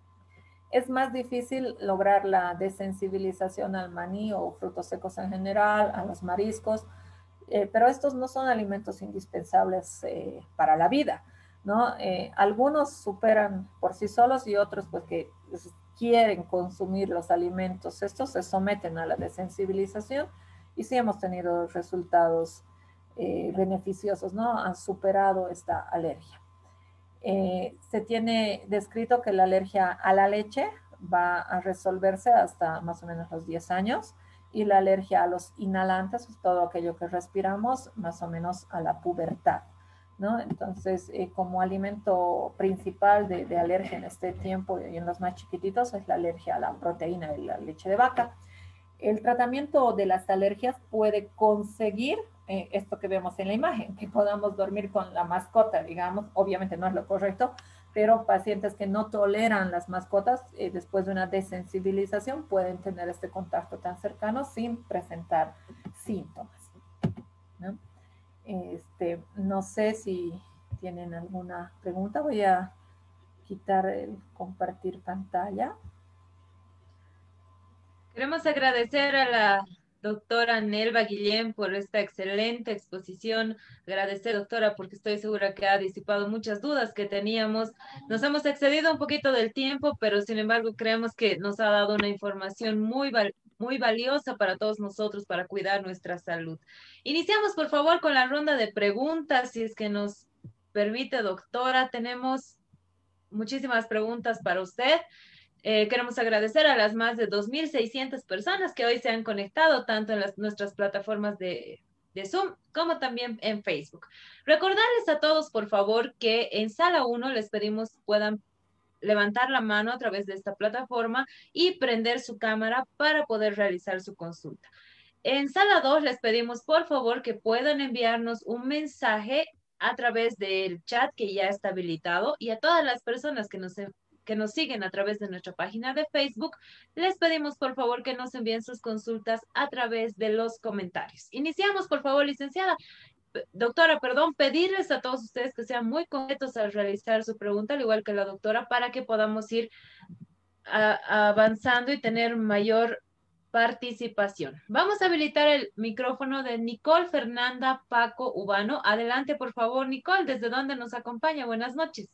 Speaker 2: Es más difícil lograr la desensibilización al maní o frutos secos en general, a los mariscos, eh, pero estos no son alimentos indispensables eh, para la vida, ¿no? Eh, algunos superan por sí solos y otros pues que quieren consumir los alimentos, estos se someten a la desensibilización y sí hemos tenido resultados eh, beneficiosos, ¿no? Han superado esta alergia. Eh, se tiene descrito que la alergia a la leche va a resolverse hasta más o menos los diez años y la alergia a los inhalantes, todo aquello que respiramos, más o menos a la pubertad, ¿no? Entonces, eh, como alimento principal de, de alergia en este tiempo y en los más chiquititos es la alergia a la proteína de la leche de vaca. El tratamiento de las alergias puede conseguir eh, esto que vemos en la imagen, que podamos dormir con la mascota, digamos, obviamente no es lo correcto, pero pacientes que no toleran las mascotas eh, después de una desensibilización pueden tener este contacto tan cercano sin presentar síntomas, ¿no? Este, no sé si tienen alguna pregunta, voy a quitar el compartir pantalla.
Speaker 1: Queremos agradecer a la doctora Nelva Guillén por esta excelente exposición. Agradecer, doctora, porque estoy segura que ha disipado muchas dudas que teníamos. Nos hemos excedido un poquito del tiempo, pero sin embargo creemos que nos ha dado una información muy, val muy valiosa para todos nosotros para cuidar nuestra salud. Iniciamos, por favor, con la ronda de preguntas, si es que nos permite, doctora. Tenemos muchísimas preguntas para usted. Eh, queremos agradecer a las más de dos mil seiscientas personas que hoy se han conectado tanto en las, nuestras plataformas de, de Zoom como también en Facebook. Recordarles a todos, por favor, que en sala uno les pedimos puedan levantar la mano a través de esta plataforma y prender su cámara para poder realizar su consulta. En sala dos les pedimos, por favor, que puedan enviarnos un mensaje a través del chat que ya está habilitado y a todas las personas que nos que nos siguen a través de nuestra página de Facebook, les pedimos por favor que nos envíen sus consultas a través de los comentarios. Iniciamos, por favor, licenciada. doctora, perdón, pedirles a todos ustedes que sean muy concretos al realizar su pregunta, al igual que la doctora, para que podamos ir a- avanzando y tener mayor participación. Vamos a habilitar el micrófono de Nicole Fernanda Paco Ubano. Adelante, por favor, Nicole, ¿desde dónde nos acompaña? Buenas noches.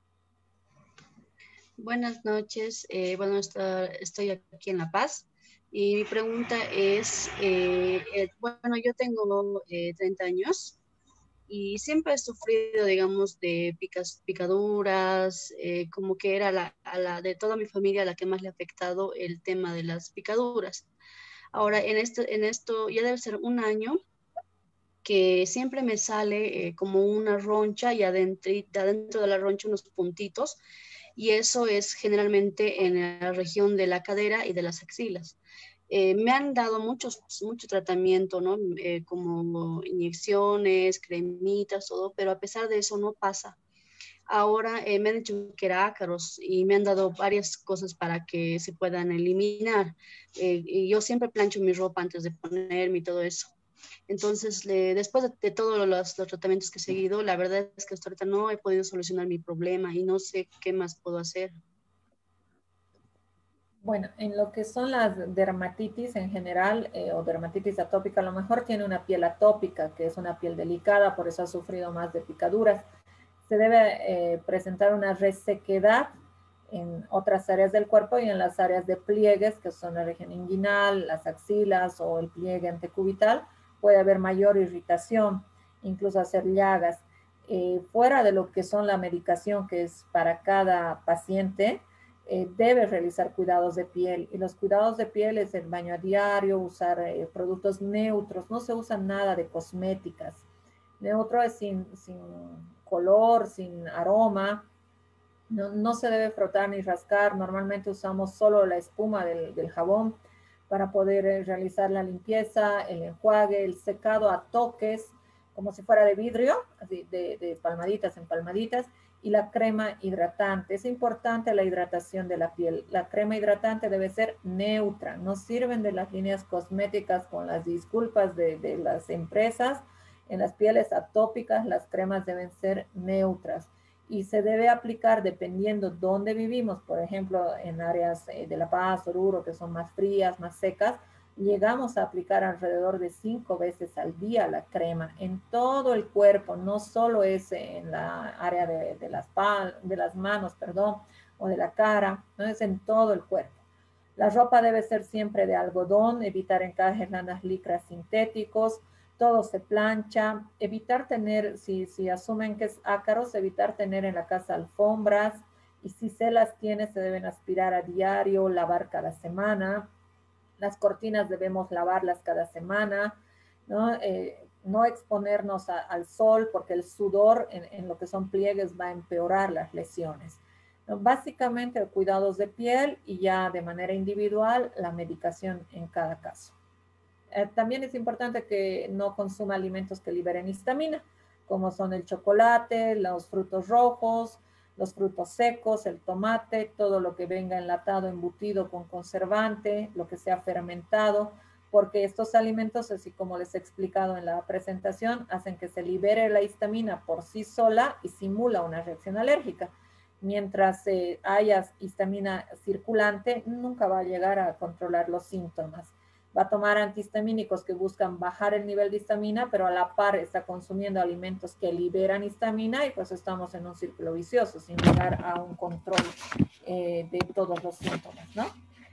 Speaker 3: Buenas noches. Eh, bueno, está- estoy aquí en La Paz y mi pregunta es, eh, eh, bueno, yo tengo eh, treinta años y siempre he sufrido, digamos, de picas, picaduras, eh, como que era la, a la de toda mi familia la que más le ha afectado el tema de las picaduras. Ahora, en esto, en esto ya debe ser un año que siempre me sale eh, como una roncha y adentro, adentro de la roncha unos puntitos, y eso es generalmente en la región de la cadera y de las axilas. Eh, me han dado muchos, mucho tratamiento, ¿no? Eh, como inyecciones, cremitas, todo, pero a pesar de eso no pasa. Ahora eh, me han dicho que era ácaros y me han dado varias cosas para que se puedan eliminar. Eh, y yo siempre plancho mi ropa antes de ponerme y todo eso. Entonces, le, después de, de todos los, los tratamientos que he seguido, la verdad es que hasta ahorita no he podido solucionar mi problema y no sé qué más puedo hacer.
Speaker 2: Bueno, en lo que son las dermatitis en general eh, o dermatitis atópica, a lo mejor tiene una piel atópica, que es una piel delicada, por eso ha sufrido más de picaduras. Se debe eh, presentar una resequedad en otras áreas del cuerpo y en las áreas de pliegues, que son la región inguinal, las axilas o el pliegue antecubital, puede haber mayor irritación, incluso hacer llagas. Eh, fuera de lo que son la medicación que es para cada paciente, eh, debe realizar cuidados de piel. Y los cuidados de piel es el baño a diario, usar eh, productos neutros, no se usa nada de cosméticas. Neutro es sin, sin color, sin aroma, no, no, se debe frotar ni rascar. Normalmente usamos solo la espuma del, del jabón para poder eh, realizar la limpieza, el enjuague, el secado a toques, como si fuera de vidrio, así de, de palmaditas en palmaditas, y la crema hidratante. Es importante la hidratación de la piel. La crema hidratante debe ser neutra. No sirven de las líneas cosméticas con las disculpas de, de las empresas. En las pieles atópicas las cremas deben ser neutras y se debe aplicar dependiendo dónde vivimos. Por ejemplo, en áreas de La Paz, Oruro, que son más frías, más secas, llegamos a aplicar alrededor de cinco veces al día la crema en todo el cuerpo, no solo es en la área de, de, las, de las manos, perdón, o de la cara, no es en todo el cuerpo. La ropa debe ser siempre de algodón, evitar encajes, lanas, licras sintéticos, todo se plancha, evitar tener, si, si asumen que es ácaros, evitar tener en la casa alfombras, y si se las tiene se deben aspirar a diario, lavar cada semana. Las cortinas debemos lavarlas cada semana, ¿no? Eh, no exponernos a, al sol porque el sudor en, en lo que son pliegues va a empeorar las lesiones. ¿No? Básicamente cuidados de piel y ya de manera individual la medicación en cada caso. Eh, también es importante que no consuma alimentos que liberen histamina, como son el chocolate, los frutos rojos, los frutos secos, el tomate, todo lo que venga enlatado, embutido con conservante, lo que sea fermentado, porque estos alimentos, así como les he explicado en la presentación, hacen que se libere la histamina por sí sola y simula una reacción alérgica. Mientras eh, haya histamina circulante, nunca va a llegar a controlar los síntomas. Va a tomar antihistamínicos que buscan bajar el nivel de histamina, pero a la par está consumiendo alimentos que liberan histamina y pues estamos en un círculo vicioso sin llegar a un control eh, de todos los síntomas, ¿no?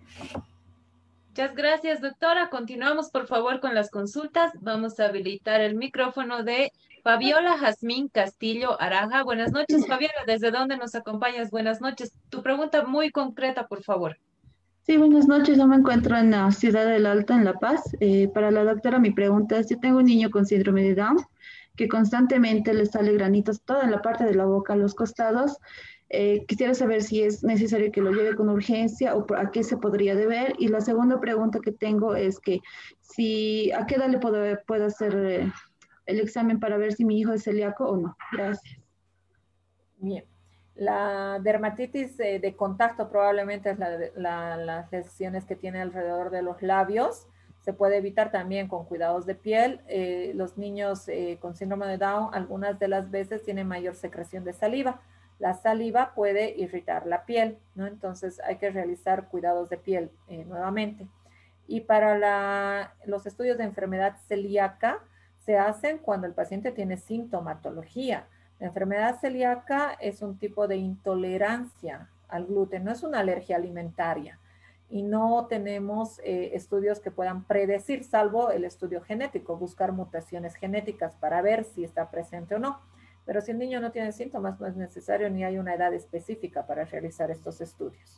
Speaker 1: Muchas gracias, doctora. Continuamos, por favor, con las consultas. Vamos a habilitar el micrófono de Fabiola Jazmín Castillo Araja. Buenas noches, Fabiola. ¿Desde dónde nos acompañas? Buenas noches. Tu pregunta muy concreta, por favor.
Speaker 4: Sí, buenas noches. Yo me encuentro en la ciudad del Alto, en La Paz. Eh, para la doctora, mi pregunta es, yo tengo un niño con síndrome de Down que constantemente le sale granitos toda en la parte de la boca, a los costados. Eh, quisiera saber si es necesario que lo lleve con urgencia o a qué se podría deber. Y la segunda pregunta que tengo es que si a qué edad le puedo, puedo hacer eh, el examen para ver si mi hijo es celíaco o no. Gracias.
Speaker 2: Bien. La dermatitis eh, de contacto probablemente es la, la, las lesiones que tiene alrededor de los labios. Se puede evitar también con cuidados de piel. Eh, los niños eh, con síndrome de Down algunas de las veces tienen mayor secreción de saliva. La saliva puede irritar la piel, ¿no? Entonces hay que realizar cuidados de piel eh, nuevamente. Y para la, los estudios de enfermedad celíaca se hacen cuando el paciente tiene sintomatología. La enfermedad celíaca es un tipo de intolerancia al gluten, no es una alergia alimentaria. Y no tenemos eh, estudios que puedan predecir, salvo el estudio genético, buscar mutaciones genéticas para ver si está presente o no. Pero si el niño no tiene síntomas, no es necesario ni hay una edad específica para realizar estos estudios.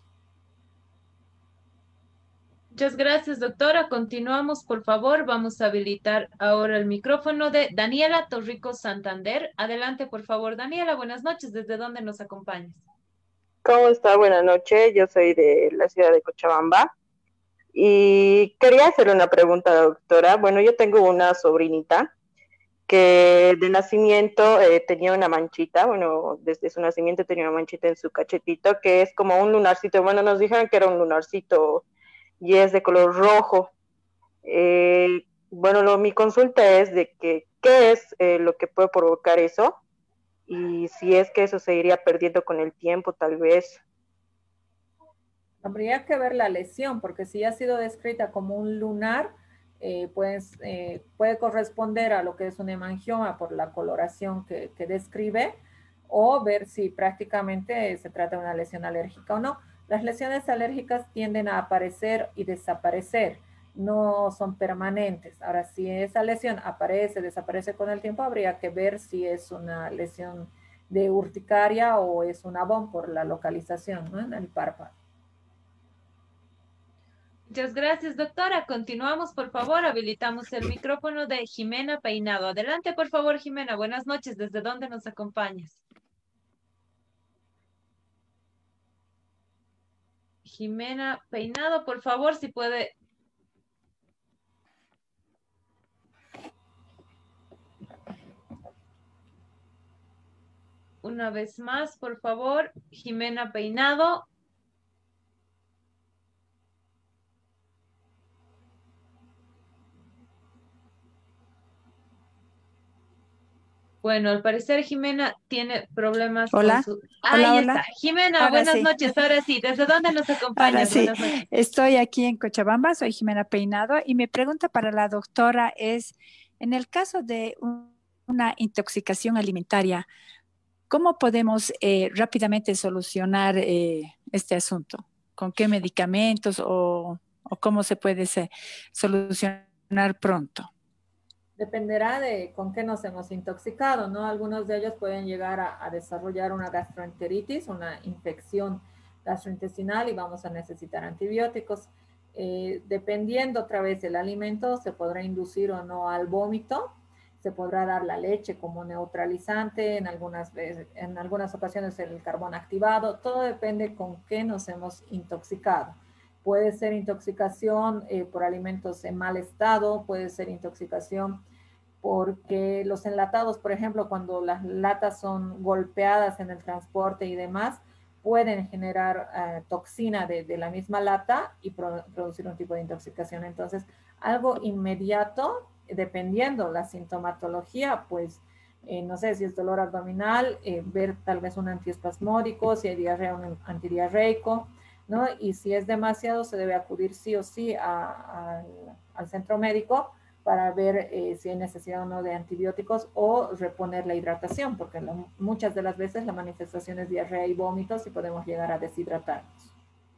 Speaker 1: Muchas gracias, doctora. Continuamos, por favor. Vamos a habilitar ahora el micrófono de Daniela Torrico Santander. Adelante, por favor, Daniela. Buenas noches. ¿Desde dónde nos acompañas?
Speaker 5: ¿Cómo está? Buenas noches. Yo soy de la ciudad de Cochabamba y quería hacerle una pregunta a la doctora. Bueno, yo tengo una sobrinita que de nacimiento eh, tenía una manchita, bueno, desde su nacimiento tenía una manchita en su cachetito que es como un lunarcito. Bueno, nos dijeron que era un lunarcito y es de color rojo. Eh, bueno, lo, mi consulta es de que, ¿qué es eh, lo que puede provocar eso? Y si es que eso se iría perdiendo con el tiempo, tal vez.
Speaker 2: Habría que ver la lesión, porque si ha sido descrita como un lunar, eh, pues, eh, puede corresponder a lo que es un hemangioma por la coloración que, que describe, o ver si prácticamente se trata de una lesión alérgica o no. Las lesiones alérgicas tienden a aparecer y desaparecer, no son permanentes. Ahora, si esa lesión aparece, desaparece con el tiempo, habría que ver si es una lesión de urticaria o es un abón por la localización, ¿no?, en el párpado.
Speaker 1: Muchas gracias, doctora. Continuamos, por favor. Habilitamos el micrófono de Jimena Peinado. Adelante, por favor, Jimena. Buenas noches. ¿Desde dónde nos acompañas? Jimena Peinado, por favor, si puede. Una vez más, por favor, Jimena Peinado. Bueno, al parecer Jimena tiene problemas
Speaker 6: Hola.
Speaker 1: con su...
Speaker 6: Hola,
Speaker 1: Ahí
Speaker 6: hola.
Speaker 1: está. Jimena,
Speaker 6: Ahora
Speaker 1: buenas
Speaker 6: sí.
Speaker 1: noches. Ahora sí, ¿desde dónde nos
Speaker 6: Ahora
Speaker 1: acompañas?
Speaker 6: sí,
Speaker 1: Buenas noches.
Speaker 6: estoy aquí en Cochabamba, soy Jimena Peinado y mi pregunta para la doctora es, en el caso de un- una intoxicación alimentaria, ¿cómo podemos eh, rápidamente solucionar eh, este asunto? ¿Con qué medicamentos o, o cómo se puede se- solucionar pronto?
Speaker 2: Dependerá de con qué nos hemos intoxicado, ¿no? Algunos de ellos pueden llegar a, a desarrollar una gastroenteritis, una infección gastrointestinal y vamos a necesitar antibióticos. Eh, dependiendo otra vez del alimento, se podrá inducir o no al vómito, se podrá dar la leche como neutralizante, en algunas, veces, en algunas ocasiones el carbón activado, todo depende con qué nos hemos intoxicado. Puede ser intoxicación eh, por alimentos en mal estado, puede ser intoxicación porque los enlatados, por ejemplo, cuando las latas son golpeadas en el transporte y demás, pueden generar eh, toxina de, de, la misma lata y pro, producir un tipo de intoxicación. Entonces, algo inmediato, dependiendo la sintomatología, pues, eh, no sé si es dolor abdominal, eh, ver tal vez un antiespasmódico, si hay diarrea, un antidiarreico, ¿no? Y si es demasiado, se debe acudir sí o sí a, a, al centro médico para ver eh, si hay necesidad o no de antibióticos o reponer la hidratación, porque la, muchas de las veces la manifestación es diarrea y vómitos y podemos llegar a deshidratarnos.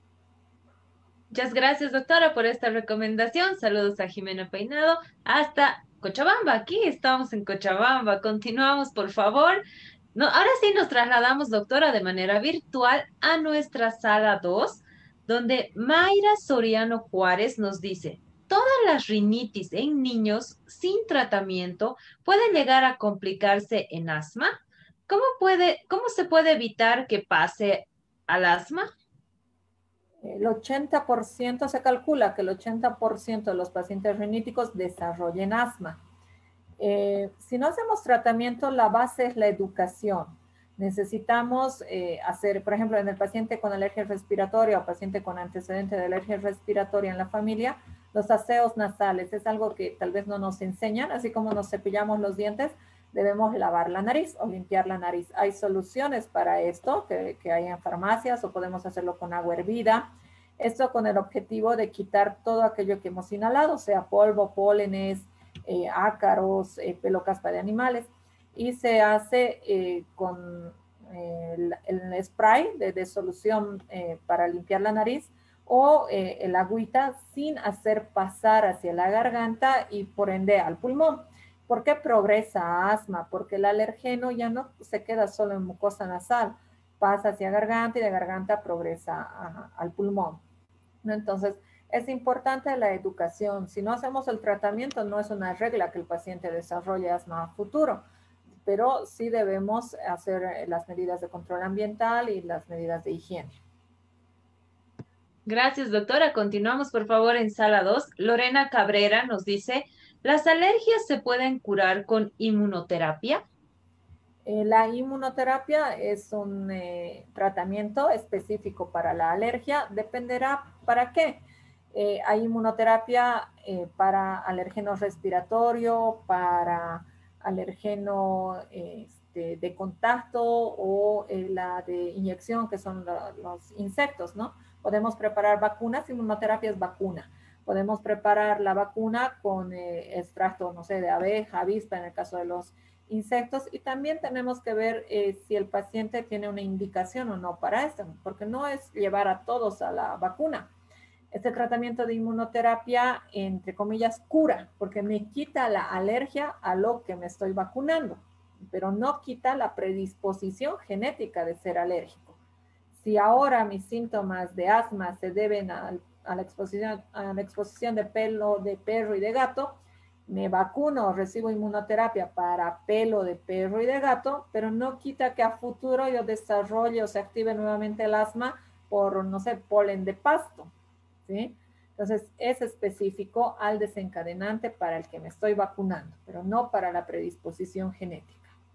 Speaker 1: Muchas gracias, doctora, por esta recomendación. Saludos a Jimena Peinado hasta Cochabamba. Aquí estamos en Cochabamba. Continuamos, por favor. No, ahora sí nos trasladamos, doctora, de manera virtual a nuestra sala dos, donde Mayra Soriano Juárez nos dice, todas las rinitis en niños sin tratamiento pueden llegar a complicarse en asma. ¿Cómo puede, cómo se puede evitar que pase al asma?
Speaker 2: El ochenta por ciento, se calcula que el ochenta por ciento de los pacientes riníticos desarrollen asma. Eh, si no hacemos tratamiento, la base es la educación. Necesitamos eh, hacer, por ejemplo, en el paciente con alergia respiratoria o paciente con antecedente de alergia respiratoria en la familia, Los aseos nasales es algo que tal vez no nos enseñan, así como nos cepillamos los dientes, debemos lavar la nariz o limpiar la nariz. Hay soluciones para esto que, que hay en farmacias o podemos hacerlo con agua hervida. Esto con el objetivo de quitar todo aquello que hemos inhalado, sea polvo, pólenes, eh, ácaros, eh, pelo caspa de animales. Y se hace eh, con eh, el, el spray de, de solución eh, para limpiar la nariz o eh, el agüita sin hacer pasar hacia la garganta y por ende al pulmón. ¿Por qué progresa asma? Porque el alergeno ya no se queda solo en mucosa nasal, pasa hacia garganta y de garganta progresa a, al pulmón. Entonces, es importante la educación. Si no hacemos el tratamiento, no es una regla que el paciente desarrolle asma a futuro, pero sí debemos hacer las medidas de control ambiental y las medidas de higiene.
Speaker 1: Gracias, doctora. Continuamos, por favor, en sala dos. Lorena Cabrera nos dice, ¿las alergias se pueden curar con inmunoterapia?
Speaker 2: Eh, la inmunoterapia es un eh, tratamiento específico para la alergia. Dependerá para qué. Eh, hay inmunoterapia eh, para alérgeno respiratorio, para alérgeno este, de contacto o eh, la de inyección, que son la, los insectos, ¿no? Podemos preparar vacunas, inmunoterapia es vacuna. Podemos preparar la vacuna con eh, extracto, no sé, de abeja, avispa en el caso de los insectos, y también tenemos que ver eh, si el paciente tiene una indicación o no para esto, porque no es llevar a todos a la vacuna. Este tratamiento de inmunoterapia, entre comillas, cura, porque me quita la alergia a lo que me estoy vacunando, pero no quita la predisposición genética de ser alérgico. Si ahora mis síntomas de asma se deben a, a, la, exposición, a la exposición de pelo de perro y de gato, me vacuno, recibo inmunoterapia para pelo de perro y de gato, pero no quita que a futuro yo desarrolle o se active nuevamente el asma por, no sé, polen de pasto, ¿sí? Entonces, es específico al desencadenante para el que me estoy vacunando, pero no para la predisposición genética.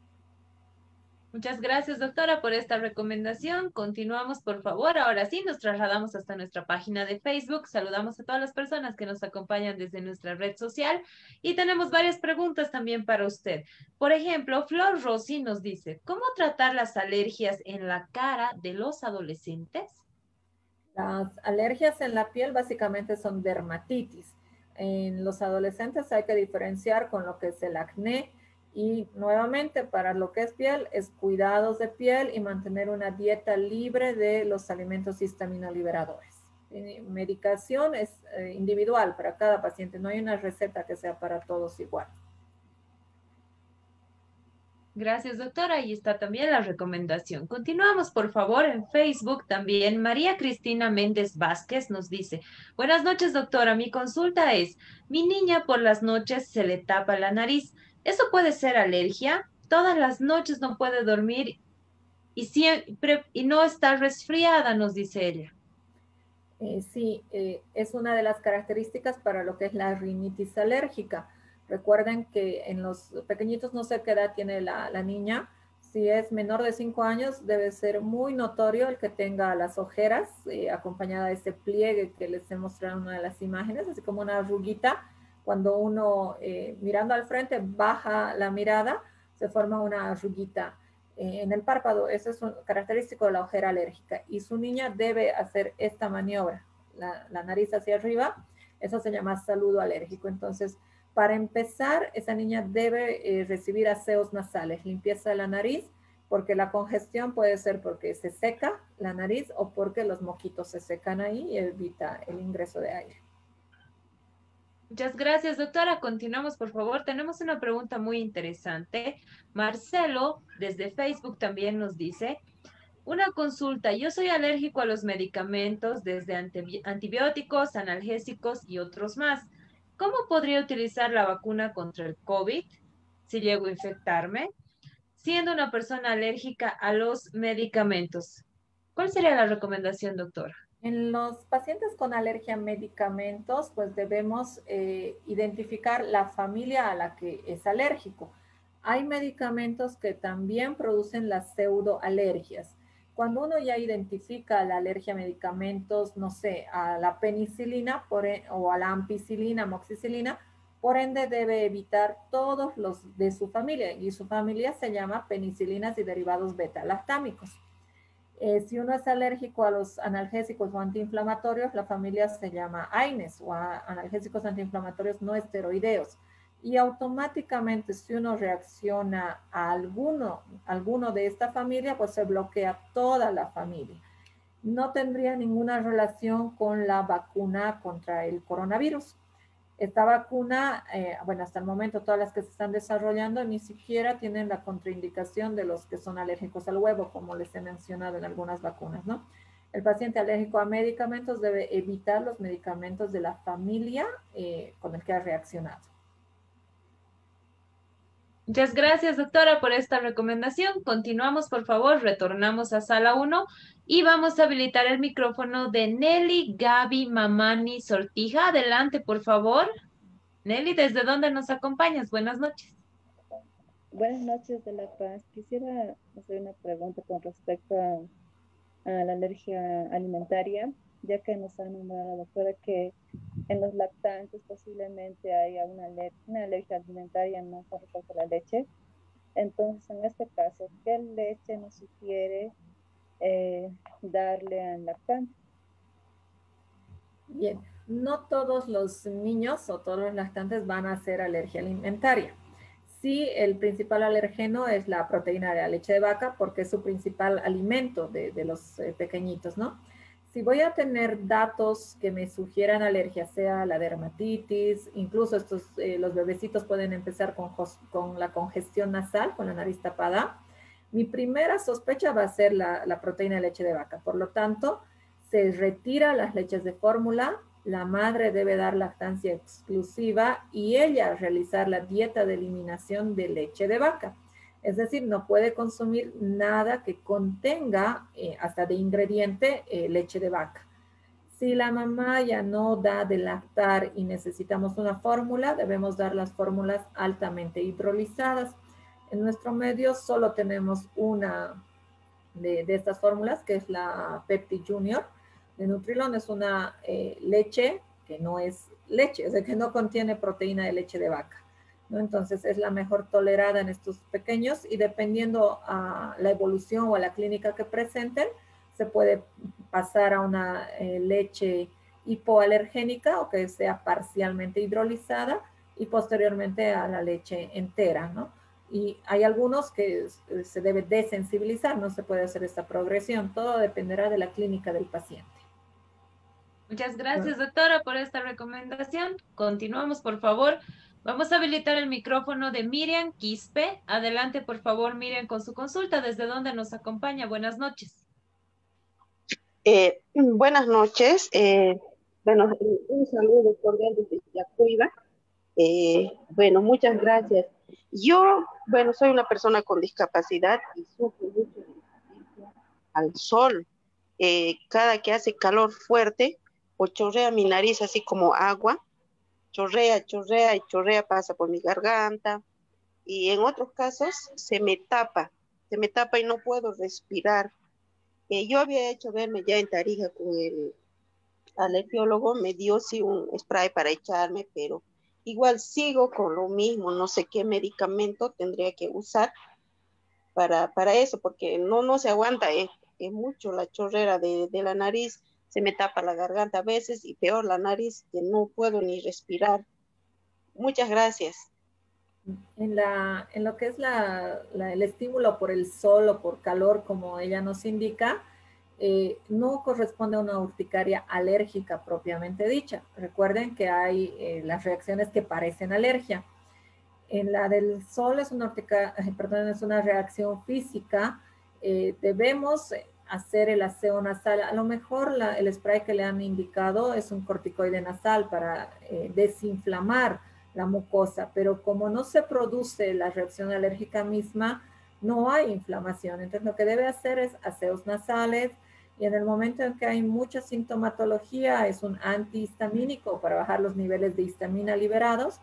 Speaker 1: Muchas gracias, doctora, por esta recomendación. Continuamos, por favor. Ahora sí, nos trasladamos hasta nuestra página de Facebook. Saludamos a todas las personas que nos acompañan desde nuestra red social y tenemos varias preguntas también para usted. Por ejemplo, Flor Rossi nos dice, ¿cómo tratar las alergias en la cara de los adolescentes?
Speaker 2: Las alergias en la piel básicamente son dermatitis. En los adolescentes hay que diferenciar con lo que es el acné. Y nuevamente, para lo que es piel, es cuidados de piel y mantener una dieta libre de los alimentos histaminoliberadores. Medicación es eh, individual para cada paciente, no hay una receta que sea para todos igual.
Speaker 1: Gracias, doctora. Ahí está también la recomendación. Continuamos, por favor, en Facebook también. María Cristina Méndez Vázquez nos dice, buenas noches, doctora. Mi consulta es, mi niña por las noches se le tapa la nariz. ¿Eso puede ser alergia? Todas las noches no puede dormir y, siempre, y no está resfriada, nos dice ella.
Speaker 2: Eh, sí, eh, es una de las características para lo que es la rinitis alérgica. Recuerden que en los pequeñitos no sé qué edad tiene la, la niña. Si es menor de cinco años, debe ser muy notorio el que tenga las ojeras, eh, acompañada de ese pliegue que les he mostrado en una de las imágenes, así como una arruguita. Cuando uno, eh, mirando al frente, baja la mirada, se forma una arruguita eh, en el párpado. Eso es un característico de la ojera alérgica. Y su niña debe hacer esta maniobra, la, la nariz hacia arriba. Eso se llama saludo alérgico. Entonces, para empezar, esa niña debe eh, recibir aseos nasales, limpieza de la nariz, porque la congestión puede ser porque se seca la nariz o porque los moquitos se secan ahí y evita el ingreso de aire.
Speaker 1: Muchas gracias, doctora. Continuamos, por favor. Tenemos una pregunta muy interesante. Marcelo, desde Facebook, también nos dice, una consulta. Yo soy alérgico a los medicamentos, desde antibióticos, analgésicos y otros más. ¿Cómo podría utilizar la vacuna contra el COVID si llego a infectarme, siendo una persona alérgica a los medicamentos? ¿Cuál sería la recomendación, doctora?
Speaker 2: En los pacientes con alergia a medicamentos, pues debemos eh, identificar la familia a la que es alérgico. Hay medicamentos que también producen las pseudoalergias. Cuando uno ya identifica la alergia a medicamentos, no sé, a la penicilina por, o a la ampicilina, amoxicilina, por ende debe evitar todos los de su familia, y su familia se llama penicilinas y derivados beta-lactámicos. Eh, si uno es alérgico a los analgésicos o antiinflamatorios, la familia se llama A I N E S o a analgésicos antiinflamatorios no esteroideos. Y automáticamente si uno reacciona a alguno, alguno de esta familia, pues se bloquea toda la familia. No tendría ninguna relación con la vacuna contra el coronavirus. Esta vacuna, eh, bueno, hasta el momento todas las que se están desarrollando ni siquiera tienen la contraindicación de los que son alérgicos al huevo, como les he mencionado en algunas vacunas, ¿no? El paciente alérgico a medicamentos debe evitar los medicamentos de la familia eh, con el que ha reaccionado.
Speaker 1: Muchas gracias, doctora, por esta recomendación. Continuamos, por favor, retornamos a sala uno y vamos a habilitar el micrófono de Nelly Gaby Mamani Sortija. Adelante, por favor. Nelly, ¿desde dónde nos acompañas? Buenas noches.
Speaker 7: Buenas noches, de La Paz. Quisiera hacer una pregunta con respecto a, a la alergia alimentaria, ya que nos ha nombrado la doctora que en los lactantes posiblemente haya una, aler una alergia alimentaria, no con respecto a la leche. Entonces, en este caso, ¿qué leche nos sugiere eh, darle al lactante?
Speaker 2: Bien, no todos los niños o todos los lactantes van a hacer alergia alimentaria. Sí, el principal alergeno es la proteína de la leche de vaca porque es su principal alimento de, de los eh, pequeñitos, ¿no? Si voy a tener datos que me sugieran alergia, sea la dermatitis, incluso estos, eh, los bebecitos pueden empezar con, con la congestión nasal, con la nariz tapada, mi primera sospecha va a ser la, la proteína de leche de vaca. Por lo tanto, se retira las leches de fórmula, la madre debe dar lactancia exclusiva y ella realizar la dieta de eliminación de leche de vaca. Es decir, no puede consumir nada que contenga, eh, hasta de ingrediente, eh, leche de vaca. Si la mamá ya no da de lactar y necesitamos una fórmula, debemos dar las fórmulas altamente hidrolizadas. En nuestro medio solo tenemos una de, de estas fórmulas, que es la Pepti Junior de Nutrilon. Es una eh, leche que no es leche, es decir, que no contiene proteína de leche de vaca, ¿no? Entonces es la mejor tolerada en estos pequeños y dependiendo a la evolución o a la clínica que presenten, se puede pasar a una eh, leche hipoalergénica o que sea parcialmente hidrolizada y posteriormente a la leche entera, ¿no? Y hay algunos que se debe desensibilizar, no se puede hacer esta progresión, todo dependerá de la clínica del paciente.
Speaker 1: Muchas gracias, doctora, por esta recomendación. Continuamos, por favor. Vamos a habilitar el micrófono de Miriam Quispe. Adelante, por favor, Miriam, con su consulta. ¿Desde dónde nos acompaña? Buenas noches.
Speaker 8: Eh, buenas noches. Eh, bueno, un saludo cordial desde Yacuiba. Eh, bueno, muchas gracias. Yo, bueno, soy una persona con discapacidad y sufro mucho de al sol. Eh, cada que hace calor fuerte, o chorrea mi nariz así como agua, chorrea, chorrea y chorrea, pasa por mi garganta, y en otros casos se me tapa, se me tapa y no puedo respirar. Eh, yo había hecho verme ya en Tarija con el alergiólogo, me dio sí un spray para echarme, pero igual sigo con lo mismo, no sé qué medicamento tendría que usar para, para eso, porque no, no se aguanta, es, es mucho la chorrera de, de la nariz, se me tapa la garganta a veces y peor la nariz, que no puedo ni respirar. Muchas gracias.
Speaker 2: En, la, en lo que es la, la, el estímulo por el sol o por calor, como ella nos indica, eh, no corresponde a una urticaria alérgica propiamente dicha. Recuerden que hay eh, las reacciones que parecen alergia. En la del sol es una, urtica, perdón, es una reacción física. Eh, debemos hacer el aseo nasal. A lo mejor la, el spray que le han indicado es un corticoide nasal para eh, desinflamar la mucosa, pero como no se produce la reacción alérgica misma, no hay inflamación. Entonces lo que debe hacer es aseos nasales y en el momento en que hay mucha sintomatología es un antihistamínico para bajar los niveles de histamina liberados,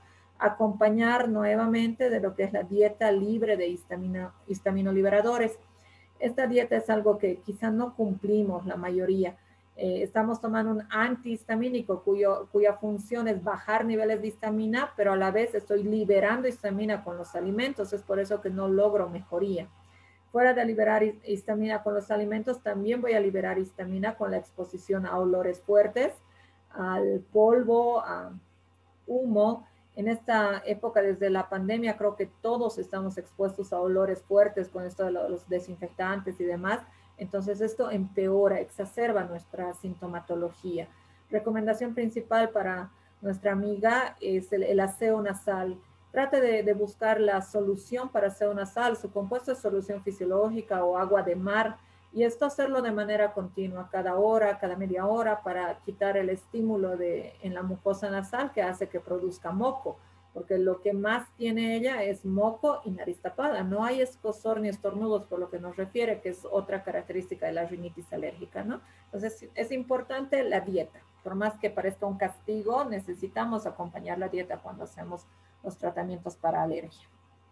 Speaker 2: acompañar nuevamente de lo que es la dieta libre de histamina, histaminoliberadores. Esta dieta es algo que quizá no cumplimos la mayoría. Eh, estamos tomando un antihistamínico cuyo, cuya función es bajar niveles de histamina, pero a la vez estoy liberando histamina con los alimentos, es por eso que no logro mejoría. Fuera de liberar histamina con los alimentos, también voy a liberar histamina con la exposición a olores fuertes, al polvo, a humo. En esta época, desde la pandemia, creo que todos estamos expuestos a olores fuertes con esto de los desinfectantes y demás. Entonces, esto empeora, exacerba nuestra sintomatología. Recomendación principal para nuestra amiga es el, el aseo nasal. Trate de, de buscar la solución para aseo nasal. Su compuesto es solución fisiológica o agua de mar. Y esto hacerlo de manera continua, cada hora, cada media hora, para quitar el estímulo de, en la mucosa nasal que hace que produzca moco, porque lo que más tiene ella es moco y nariz tapada. No hay escozor ni estornudos, por lo que nos refiere, que es otra característica de la rinitis alérgica, ¿no? Entonces, es importante la dieta. Por más que parezca un castigo, necesitamos acompañar la dieta cuando hacemos los tratamientos para alergia.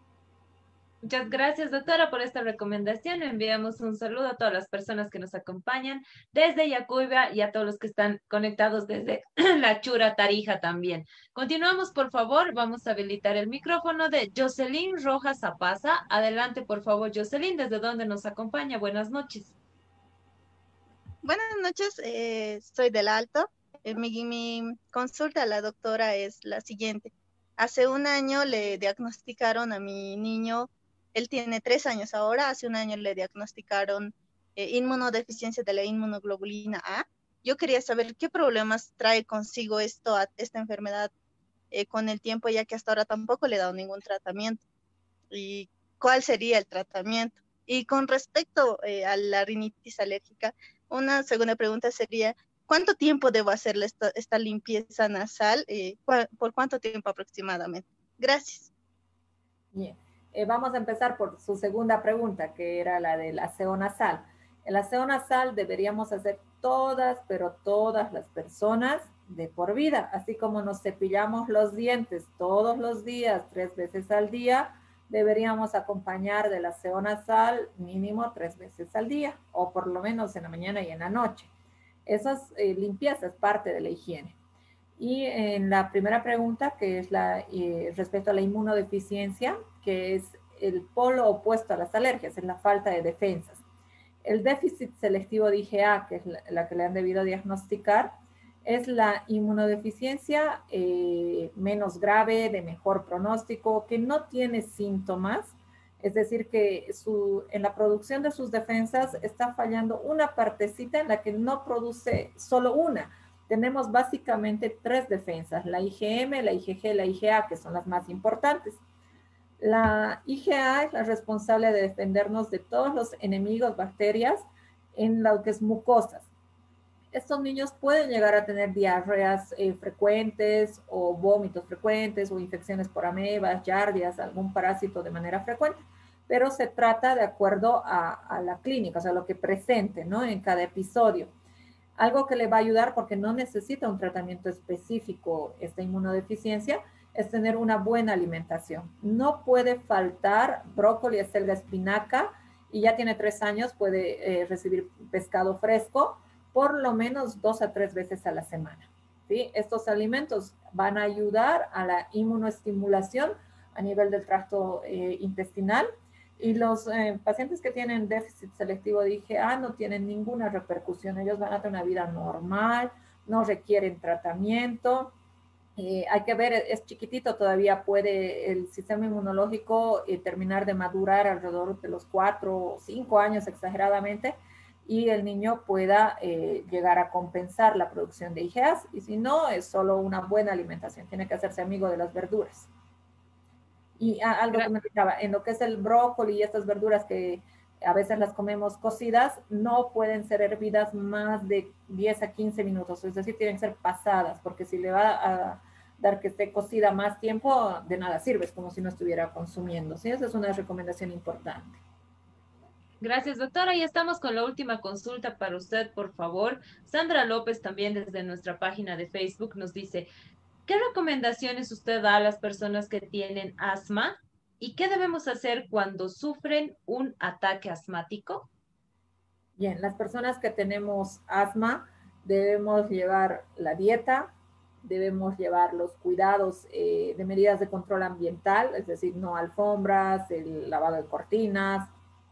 Speaker 1: Muchas gracias, doctora, por esta recomendación. Enviamos un saludo a todas las personas que nos acompañan desde Yacuiba y a todos los que están conectados desde la Chura Tarija también. Continuamos, por favor. Vamos a habilitar el micrófono de Jocelyn Rojas Zapaza. Adelante, por favor, Jocelyn, ¿desde dónde nos acompaña? Buenas noches.
Speaker 9: Buenas noches, eh, soy del Alto. Eh, mi, mi consulta a la doctora es la siguiente. Hace un año le diagnosticaron a mi niño. Él tiene tres años ahora, hace un año le diagnosticaron eh, inmunodeficiencia de la inmunoglobulina A. Yo quería saber qué problemas trae consigo esto, esta enfermedad eh, con el tiempo, ya que hasta ahora tampoco le he dado ningún tratamiento. ¿Y cuál sería el tratamiento? Y con respecto eh, a la rinitis alérgica, una segunda pregunta sería, ¿cuánto tiempo debo hacerle esta, esta limpieza nasal? Eh, ¿Por cuánto tiempo aproximadamente? Gracias.
Speaker 2: Bien. Eh, vamos a empezar por su segunda pregunta, que era la del aseo nasal. El aseo nasal deberíamos hacer todas, pero todas las personas de por vida, así como nos cepillamos los dientes todos los días, tres veces al día, deberíamos acompañar del aseo nasal mínimo tres veces al día, o por lo menos en la mañana y en la noche. Esas eh, limpiezas es parte de la higiene. Y en la primera pregunta, que es la eh, respecto a la inmunodeficiencia, que es el polo opuesto a las alergias, es la falta de defensas. El déficit selectivo de I G A, que es la, la que le han debido diagnosticar, es la inmunodeficiencia eh, menos grave, de mejor pronóstico, que no tiene síntomas, es decir, que su, en la producción de sus defensas está fallando una partecita en la que no produce solo una. Tenemos básicamente tres defensas, la I G M, la I G G, la I G A, que son las más importantes. La I G A es la responsable de defendernos de todos los enemigos, bacterias, en lo que es mucosas. Estos niños pueden llegar a tener diarreas eh, frecuentes o vómitos frecuentes o infecciones por amebas, yardias, algún parásito de manera frecuente, pero se trata de acuerdo a, a la clínica, o sea, lo que presente, ¿no? En cada episodio. Algo que le va a ayudar, porque no necesita un tratamiento específico esta inmunodeficiencia, es tener una buena alimentación. No puede faltar brócoli, acelga, espinaca, y ya tiene tres años, puede eh, recibir pescado fresco por lo menos dos a tres veces a la semana, ¿sí? Estos alimentos van a ayudar a la inmunoestimulación a nivel del tracto eh, intestinal, y los eh, pacientes que tienen déficit selectivo de I G A no tienen ninguna repercusión. Ellos van a tener una vida normal, no requieren tratamiento. Eh, hay que ver, es chiquitito todavía, puede el sistema inmunológico eh, terminar de madurar alrededor de los cuatro o cinco años exageradamente, y el niño pueda eh, llegar a compensar la producción de I G As, y si no, es solo una buena alimentación. Tiene que hacerse amigo de las verduras. Y ah, algo que me explicaba, en lo que es el brócoli y estas verduras que a veces las comemos cocidas, no pueden ser hervidas más de diez a quince minutos, es decir, tienen que ser pasadas, porque si le va a dar que esté cocida más tiempo, de nada sirve, es como si no estuviera consumiendo, ¿sí? Esa es una recomendación importante.
Speaker 1: Gracias, doctora. Y estamos con la última consulta para usted, por favor. Sandra López, también desde nuestra página de Facebook, nos dice, ¿qué recomendaciones usted da a las personas que tienen asma? ¿Y qué debemos hacer cuando sufren un ataque asmático?
Speaker 2: Bien, las personas que tenemos asma debemos llevar la dieta, debemos llevar los cuidados eh, de medidas de control ambiental, es decir, no alfombras, el lavado de cortinas,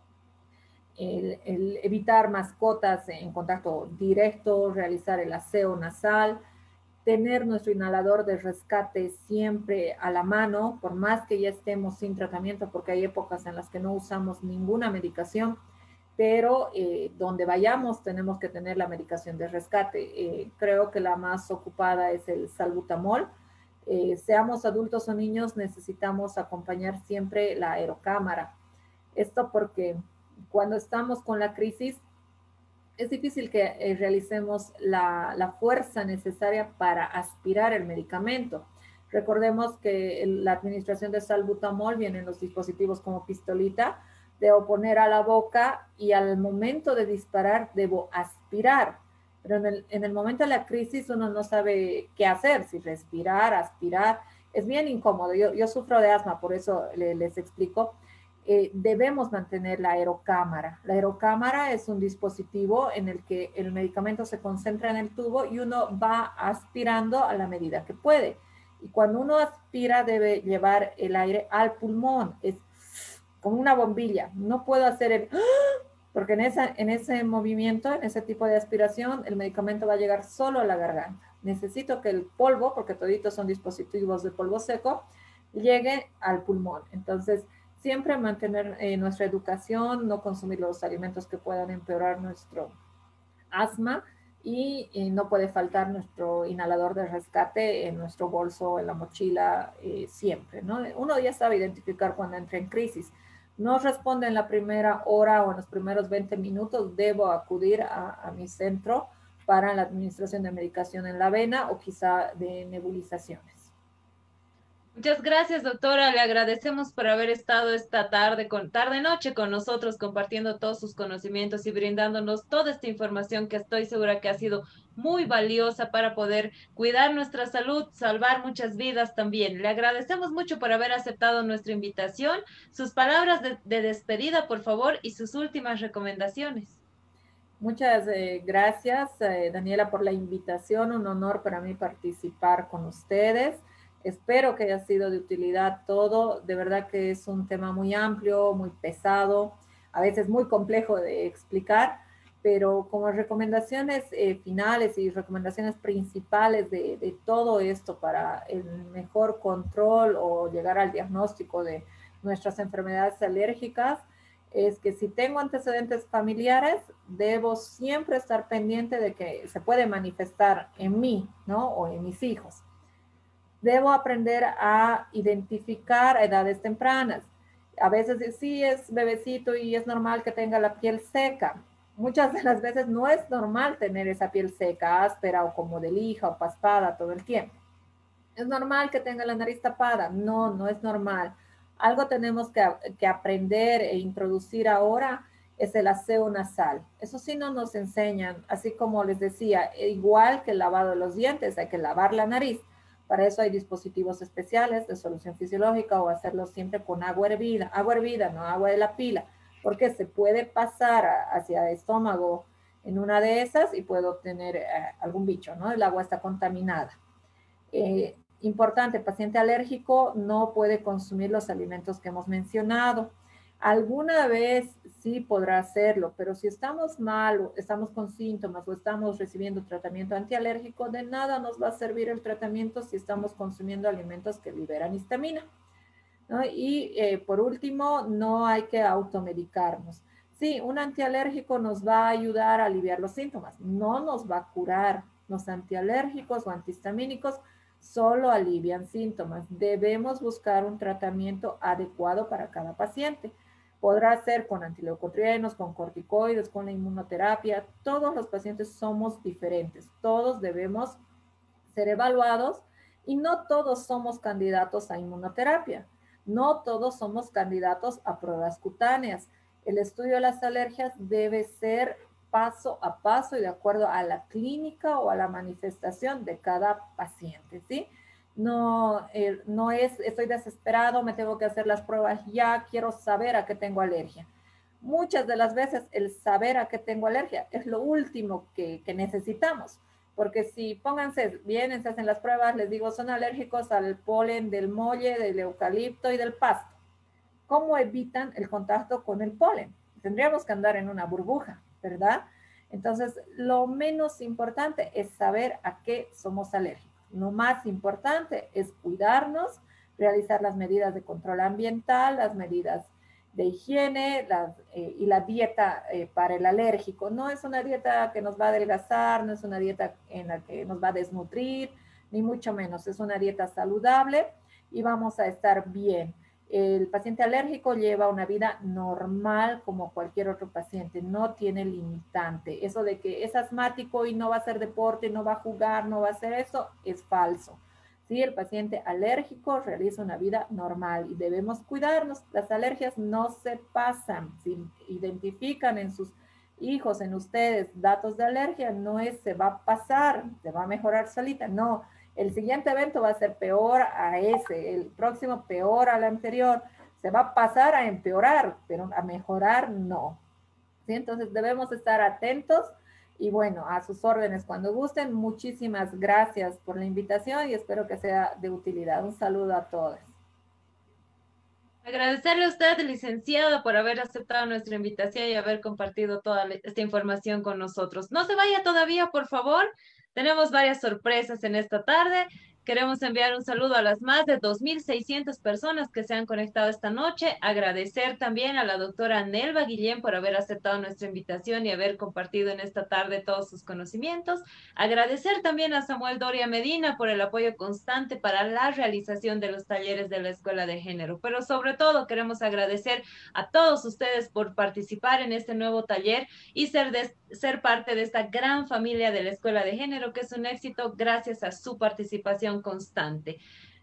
Speaker 2: el, el evitar mascotas en contacto directo, realizar el aseo nasal, tener nuestro inhalador de rescate siempre a la mano, por más que ya estemos sin tratamiento, porque hay épocas en las que no usamos ninguna medicación, pero eh, donde vayamos tenemos que tener la medicación de rescate. Eh, creo que la más ocupada es el salbutamol. Eh, seamos adultos o niños, necesitamos acompañar siempre la aerocámara. Esto porque cuando estamos con la crisis, es difícil que eh, realicemos la, la fuerza necesaria para aspirar el medicamento. Recordemos que el, la administración de salbutamol viene en los dispositivos como pistolita, debo poner a la boca y al momento de disparar debo aspirar. Pero en el, en el momento de la crisis uno no sabe qué hacer, si respirar, aspirar. Es bien incómodo. Yo, yo sufro de asma, por eso le, les explico. Eh, debemos mantener la aerocámara. La aerocámara es un dispositivo en el que el medicamento se concentra en el tubo y uno va aspirando a la medida que puede. Y cuando uno aspira debe llevar el aire al pulmón. Es como una bombilla. No puedo hacer el... porque en, esa, en ese movimiento, en ese tipo de aspiración, el medicamento va a llegar solo a la garganta. Necesito que el polvo, porque toditos son dispositivos de polvo seco, llegue al pulmón. Entonces, siempre mantener eh, nuestra educación, no consumir los alimentos que puedan empeorar nuestro asma y eh, no puede faltar nuestro inhalador de rescate en nuestro bolso, en la mochila, eh, siempre, ¿no? Uno ya sabe identificar cuando entra en crisis. No responde en la primera hora o en los primeros veinte minutos, debo acudir a, a mi centro para la administración de medicación en la vena o quizá de nebulizaciones.
Speaker 1: Muchas gracias, doctora. Le agradecemos por haber estado esta tarde, con, tarde noche con nosotros, compartiendo todos sus conocimientos y brindándonos toda esta información que estoy segura que ha sido muy valiosa para poder cuidar nuestra salud, salvar muchas vidas también. Le agradecemos mucho por haber aceptado nuestra invitación. Sus palabras de, de despedida, por favor, y sus últimas recomendaciones.
Speaker 2: Muchas eh, gracias, eh, Daniela, por la invitación. Un honor para mí participar con ustedes. Espero que haya sido de utilidad todo. De verdad que es un tema muy amplio, muy pesado, a veces muy complejo de explicar, pero como recomendaciones eh, finales y recomendaciones principales de, de todo esto para el mejor control o llegar al diagnóstico de nuestras enfermedades alérgicas, es que si tengo antecedentes familiares, debo siempre estar pendiente de que se puede manifestar en mí, ¿no? O en mis hijos. Debo aprender a identificar a edades tempranas. A veces sí es bebecito y es normal que tenga la piel seca. Muchas de las veces no es normal tener esa piel seca, áspera o como de lija o paspada todo el tiempo. ¿Es normal que tenga la nariz tapada? No, no es normal. Algo tenemos que, que aprender e introducir ahora es el aseo nasal. Eso sí no nos enseñan, así como les decía, igual que el lavado de los dientes, hay que lavar la nariz. Para eso hay dispositivos especiales de solución fisiológica o hacerlo siempre con agua hervida. Agua hervida, no agua de la pila, porque se puede pasar hacia el estómago en una de esas y puedo obtener eh, algún bicho, ¿no? El agua está contaminada. Eh, importante, paciente alérgico no puede consumir los alimentos que hemos mencionado. Alguna vez sí podrá hacerlo, pero si estamos mal, o estamos con síntomas o estamos recibiendo tratamiento antialérgico, de nada nos va a servir el tratamiento si estamos consumiendo alimentos que liberan histamina, ¿no? Y eh, por último, no hay que automedicarnos. Sí, un antialérgico nos va a ayudar a aliviar los síntomas, no nos va a curar. Los antialérgicos o antihistamínicos solo alivian síntomas. Debemos buscar un tratamiento adecuado para cada paciente. Podrá ser con antileucotrienos, con corticoides, con la inmunoterapia. Todos los pacientes somos diferentes. Todos debemos ser evaluados y no todos somos candidatos a inmunoterapia. No todos somos candidatos a pruebas cutáneas. El estudio de las alergias debe ser paso a paso y de acuerdo a la clínica o a la manifestación de cada paciente, ¿sí? No, eh, no es, estoy desesperado, me tengo que hacer las pruebas ya, quiero saber a qué tengo alergia. Muchas de las veces el saber a qué tengo alergia es lo último que, que necesitamos. Porque si pónganse, vienen, se hacen las pruebas, les digo, son alérgicos al polen del molle, del eucalipto y del pasto. ¿Cómo evitan el contacto con el polen? Tendríamos que andar en una burbuja, ¿verdad? Entonces, lo menos importante es saber a qué somos alérgicos. Lo más importante es cuidarnos, realizar las medidas de control ambiental, las medidas de higiene las, eh, y la dieta eh, para el alérgico. No es una dieta que nos va a adelgazar, no es una dieta en la que nos va a desnutrir, ni mucho menos. Es una dieta saludable y vamos a estar bien. El paciente alérgico lleva una vida normal como cualquier otro paciente, no tiene limitante. Eso de que es asmático y no va a hacer deporte, no va a jugar, no va a hacer eso, es falso. Sí, el paciente alérgico realiza una vida normal y debemos cuidarnos. Las alergias no se pasan. Si identifican en sus hijos, en ustedes, datos de alergia, no es se va a pasar, se va a mejorar solita, no. El siguiente evento va a ser peor a ese, el próximo peor al anterior. Se va a pasar a empeorar, pero a mejorar no. ¿Sí? Entonces debemos estar atentos y bueno, a sus órdenes cuando gusten. Muchísimas gracias por la invitación y espero que sea de utilidad. Un saludo a todos.
Speaker 1: Agradecerle a usted, licenciado, por haber aceptado nuestra invitación y haber compartido toda esta información con nosotros. No se vaya todavía, por favor. Tenemos varias sorpresas en esta tarde. Queremos enviar un saludo a las más de dos mil seiscientas personas que se han conectado esta noche. Agradecer también a la doctora Nelva Guillén por haber aceptado nuestra invitación y haber compartido en esta tarde todos sus conocimientos. Agradecer también a Samuel Doria Medina por el apoyo constante para la realización de los talleres de la Escuela de Género. Pero sobre todo queremos agradecer a todos ustedes por participar en este nuevo taller y ser, de, ser parte de esta gran familia de la Escuela de Género, que es un éxito gracias a su participación constante.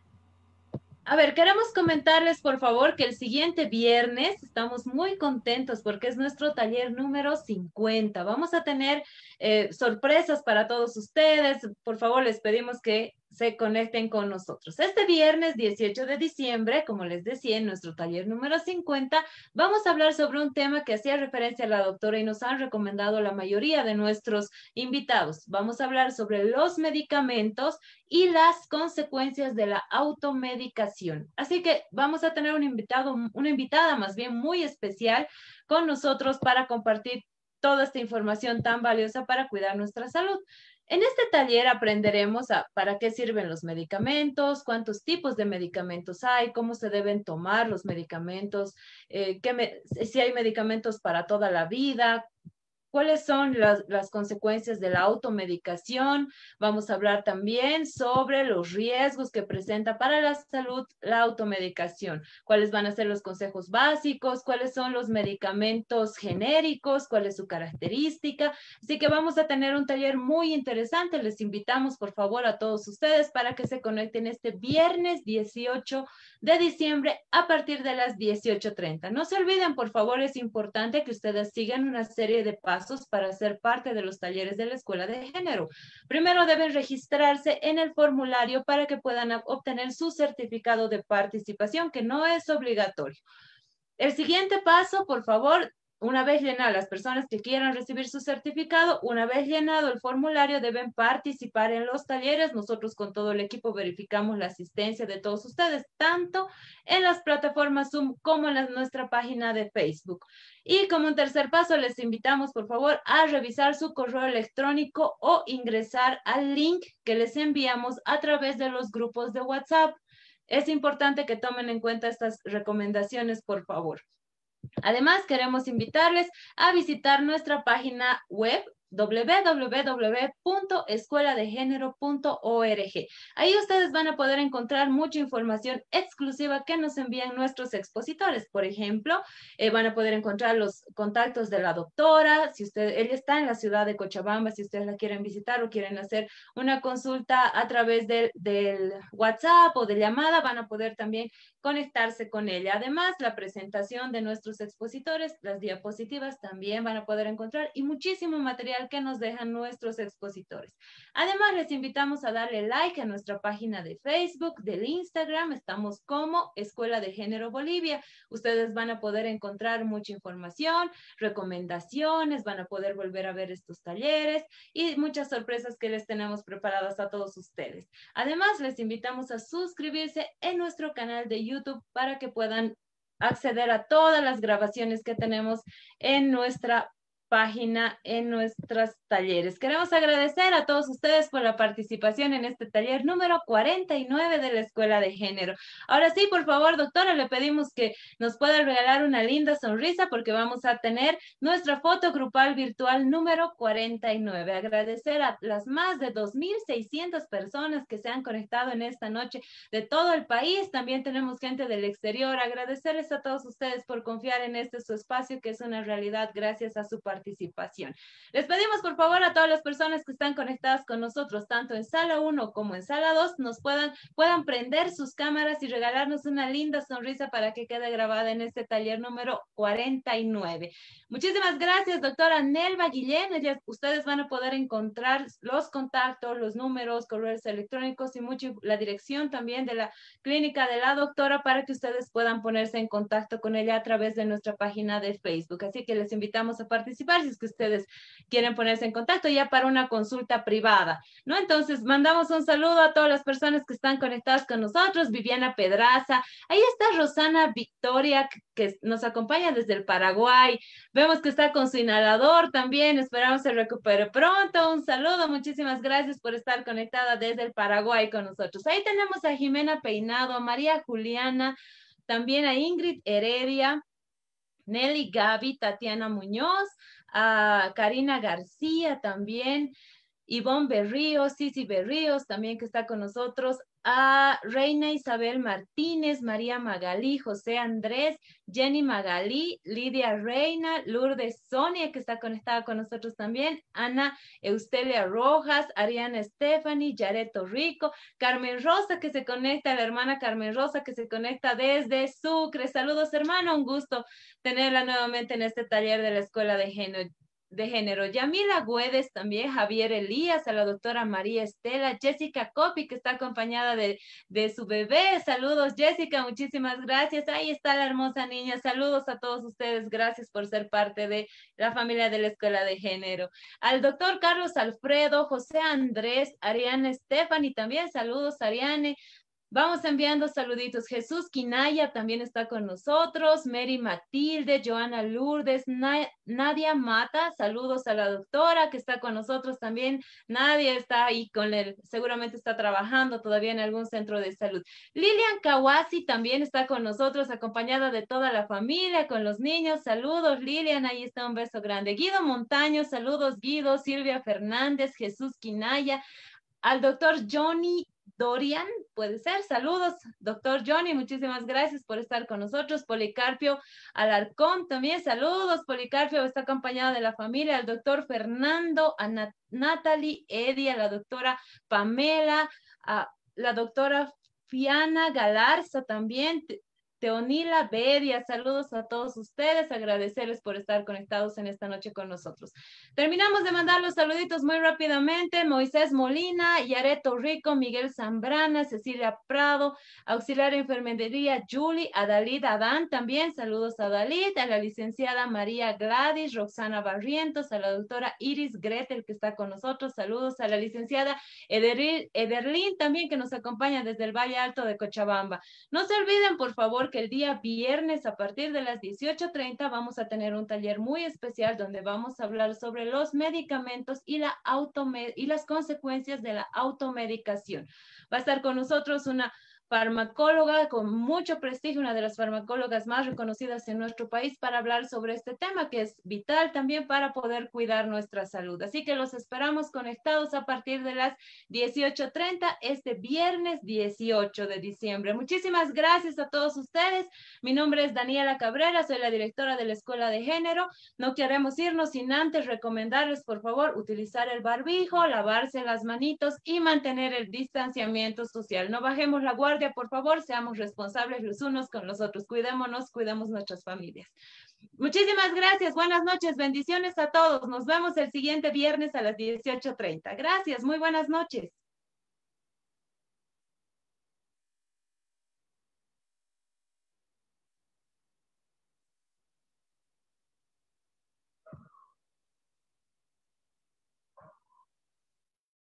Speaker 1: A ver, queremos comentarles, por favor, que el siguiente viernes estamos muy contentos porque es nuestro taller número cincuenta. Vamos a tener eh, sorpresas para todos ustedes. Por favor, les pedimos que se conecten con nosotros. Este viernes dieciocho de diciembre, como les decía, en nuestro taller número cincuenta, vamos a hablar sobre un tema que hacía referencia a la doctora y nos han recomendado la mayoría de nuestros invitados. Vamos a hablar sobre los medicamentos y las consecuencias de la automedicación. Así que vamos a tener un invitado, una invitada más bien muy especial con nosotros para compartir toda esta información tan valiosa para cuidar nuestra salud. En este taller aprenderemos a para qué sirven los medicamentos, cuántos tipos de medicamentos hay, cómo se deben tomar los medicamentos, eh, qué me, si hay medicamentos para toda la vida, cuáles son las, las consecuencias de la automedicación. Vamos a hablar también sobre los riesgos que presenta para la salud la automedicación, cuáles van a ser los consejos básicos, cuáles son los medicamentos genéricos, cuál es su característica. Así que vamos a tener un taller muy interesante. Les invitamos, por favor, a todos ustedes para que se conecten este viernes dieciocho de diciembre a partir de las dieciocho treinta. No se olviden, por favor, es importante que ustedes sigan una serie de pasos para ser parte de los talleres de la Escuela de Género. Primero deben registrarse en el formulario para que puedan obtener su certificado de participación, que no es obligatorio. El siguiente paso, por favor, una vez llenado, las personas que quieran recibir su certificado, una vez llenado el formulario, deben participar en los talleres. Nosotros con todo el equipo verificamos la asistencia de todos ustedes, tanto en las plataformas Zoom como en la, nuestra página de Facebook. Y como un tercer paso, les invitamos, por favor, a revisar su correo electrónico o ingresar al link que les enviamos a través de los grupos de WhatsApp. Es importante que tomen en cuenta estas recomendaciones, por favor. Además, queremos invitarles a visitar nuestra página web doble u doble u doble u punto escuela de género punto org. Ahí ustedes van a poder encontrar mucha información exclusiva que nos envían nuestros expositores. Por ejemplo, eh, van a poder encontrar los contactos de la doctora. Si usted, ella está en la ciudad de Cochabamba, si ustedes la quieren visitar o quieren hacer una consulta a través del, del WhatsApp o de llamada, van a poder también conectarse con ella. Además, la presentación de nuestros expositores, las diapositivas también van a poder encontrar y muchísimo material social que nos dejan nuestros expositores. Además, les invitamos a darle like a nuestra página de Facebook, del Instagram, estamos como Escuela de Género Bolivia. Ustedes van a poder encontrar mucha información, recomendaciones, van a poder volver a ver estos talleres y muchas sorpresas que les tenemos preparadas a todos ustedes. Además, les invitamos a suscribirse en nuestro canal de YouTube para que puedan acceder a todas las grabaciones que tenemos en nuestra página, en nuestros talleres. Queremos agradecer a todos ustedes por la participación en este taller número cuarenta y nueve de la Escuela de Género. Ahora sí, por favor, doctora, le pedimos que nos pueda regalar una linda sonrisa porque vamos a tener nuestra foto grupal virtual número cuarenta y nueve. Agradecer a las más de dos mil seiscientas personas que se han conectado en esta noche de todo el país. También tenemos gente del exterior. Agradecerles a todos ustedes por confiar en este su espacio que es una realidad gracias a su participación. participación. Les pedimos por favor a todas las personas que están conectadas con nosotros, tanto en sala uno como en sala dos, nos puedan, puedan prender sus cámaras y regalarnos una linda sonrisa para que quede grabada en este taller número cuarenta y nueve. Muchísimas gracias, doctora Nelva Guillén. Ellas, ustedes van a poder encontrar los contactos, los números, correos electrónicos y mucho, la dirección también de la clínica de la doctora para que ustedes puedan ponerse en contacto con ella a través de nuestra página de Facebook. Así que les invitamos a participar si es que ustedes quieren ponerse en contacto ya para una consulta privada, ¿no? Entonces, mandamos un saludo a todas las personas que están conectadas con nosotros, Viviana Pedraza, ahí está Rosana Victoria, que nos acompaña desde el Paraguay, vemos que está con su inhalador también, esperamos se recupere pronto, un saludo, muchísimas gracias por estar conectada desde el Paraguay con nosotros. Ahí tenemos a Jimena Peinado, a María Juliana, también a Ingrid Heredia, Nelly Gaby, Tatiana Muñoz, a Karina García también, Ivonne Berríos, Cici Berríos también que está con nosotros, a Reina Isabel Martínez, María Magalí, José Andrés, Jenny Magalí, Lidia Reina, Lourdes Sonia que está conectada con nosotros también, Ana Eustelia Rojas, Ariana Stephanie, Yareto Rico, Carmen Rosa que se conecta, la hermana Carmen Rosa que se conecta desde Sucre. Saludos hermano, un gusto tenerla nuevamente en este taller de la Escuela de Género. de género. Yamila Güedes también, Javier Elías, a la doctora María Estela, Jessica Copi, que está acompañada de, de su bebé. Saludos, Jessica, muchísimas gracias. Ahí está la hermosa niña. Saludos a todos ustedes. Gracias por ser parte de la familia de la Escuela de Género. Al doctor Carlos Alfredo, José Andrés, Ariane Stephanie, también saludos, Ariane. Vamos enviando saluditos. Jesús Quinaya también está con nosotros. Mary Matilde, Joana Lourdes, Na Nadia Mata. Saludos a la doctora que está con nosotros también. Nadia está ahí con él. Seguramente está trabajando todavía en algún centro de salud. Lilian Kawasi también está con nosotros, acompañada de toda la familia, con los niños. Saludos, Lilian. Ahí está un beso grande. Guido Montaño, saludos, Guido. Silvia Fernández, Jesús Quinaya. Al doctor Johnny Dorian, puede ser. Saludos, doctor Johnny, muchísimas gracias por estar con nosotros. Policarpio Alarcón, también saludos. Policarpio está acompañado de la familia, al doctor Fernando, a Nat Natalie, Eddie, a la doctora Pamela, a la doctora Fiana Galarza también, Teonila Bedia, saludos a todos ustedes, agradecerles por estar conectados en esta noche con nosotros. Terminamos de mandar los saluditos muy rápidamente. Moisés Molina, Yareto Rico, Miguel Zambrana, Cecilia Prado, auxiliar de enfermería Julie, a Dalit Adán también, saludos a Dalit, a la licenciada María Gladys, Roxana Barrientos, a la doctora Iris Gretel que está con nosotros, saludos a la licenciada Ederil, Ederlin también que nos acompaña desde el Valle Alto de Cochabamba. No se olviden, por favor, que el día viernes a partir de las dieciocho treinta vamos a tener un taller muy especial donde vamos a hablar sobre los medicamentos y, la y las consecuencias de la automedicación. Va a estar con nosotros una farmacóloga con mucho prestigio, una de las farmacólogas más reconocidas en nuestro país para hablar sobre este tema que es vital también para poder cuidar nuestra salud. Así que los esperamos conectados a partir de las dieciocho treinta este viernes dieciocho de diciembre. Muchísimas gracias a todos ustedes. Mi nombre es Daniela Cabrera, soy la directora de la Escuela de Género. No queremos irnos sin antes recomendarles, por favor, utilizar el barbijo, lavarse las manitos y mantener el distanciamiento social. No bajemos la guardia familia, por favor, seamos responsables los unos con los otros. Cuidémonos, cuidemos nuestras familias. Muchísimas gracias. Buenas noches. Bendiciones a todos. Nos vemos el siguiente viernes a las dieciocho treinta. Gracias. Muy buenas noches.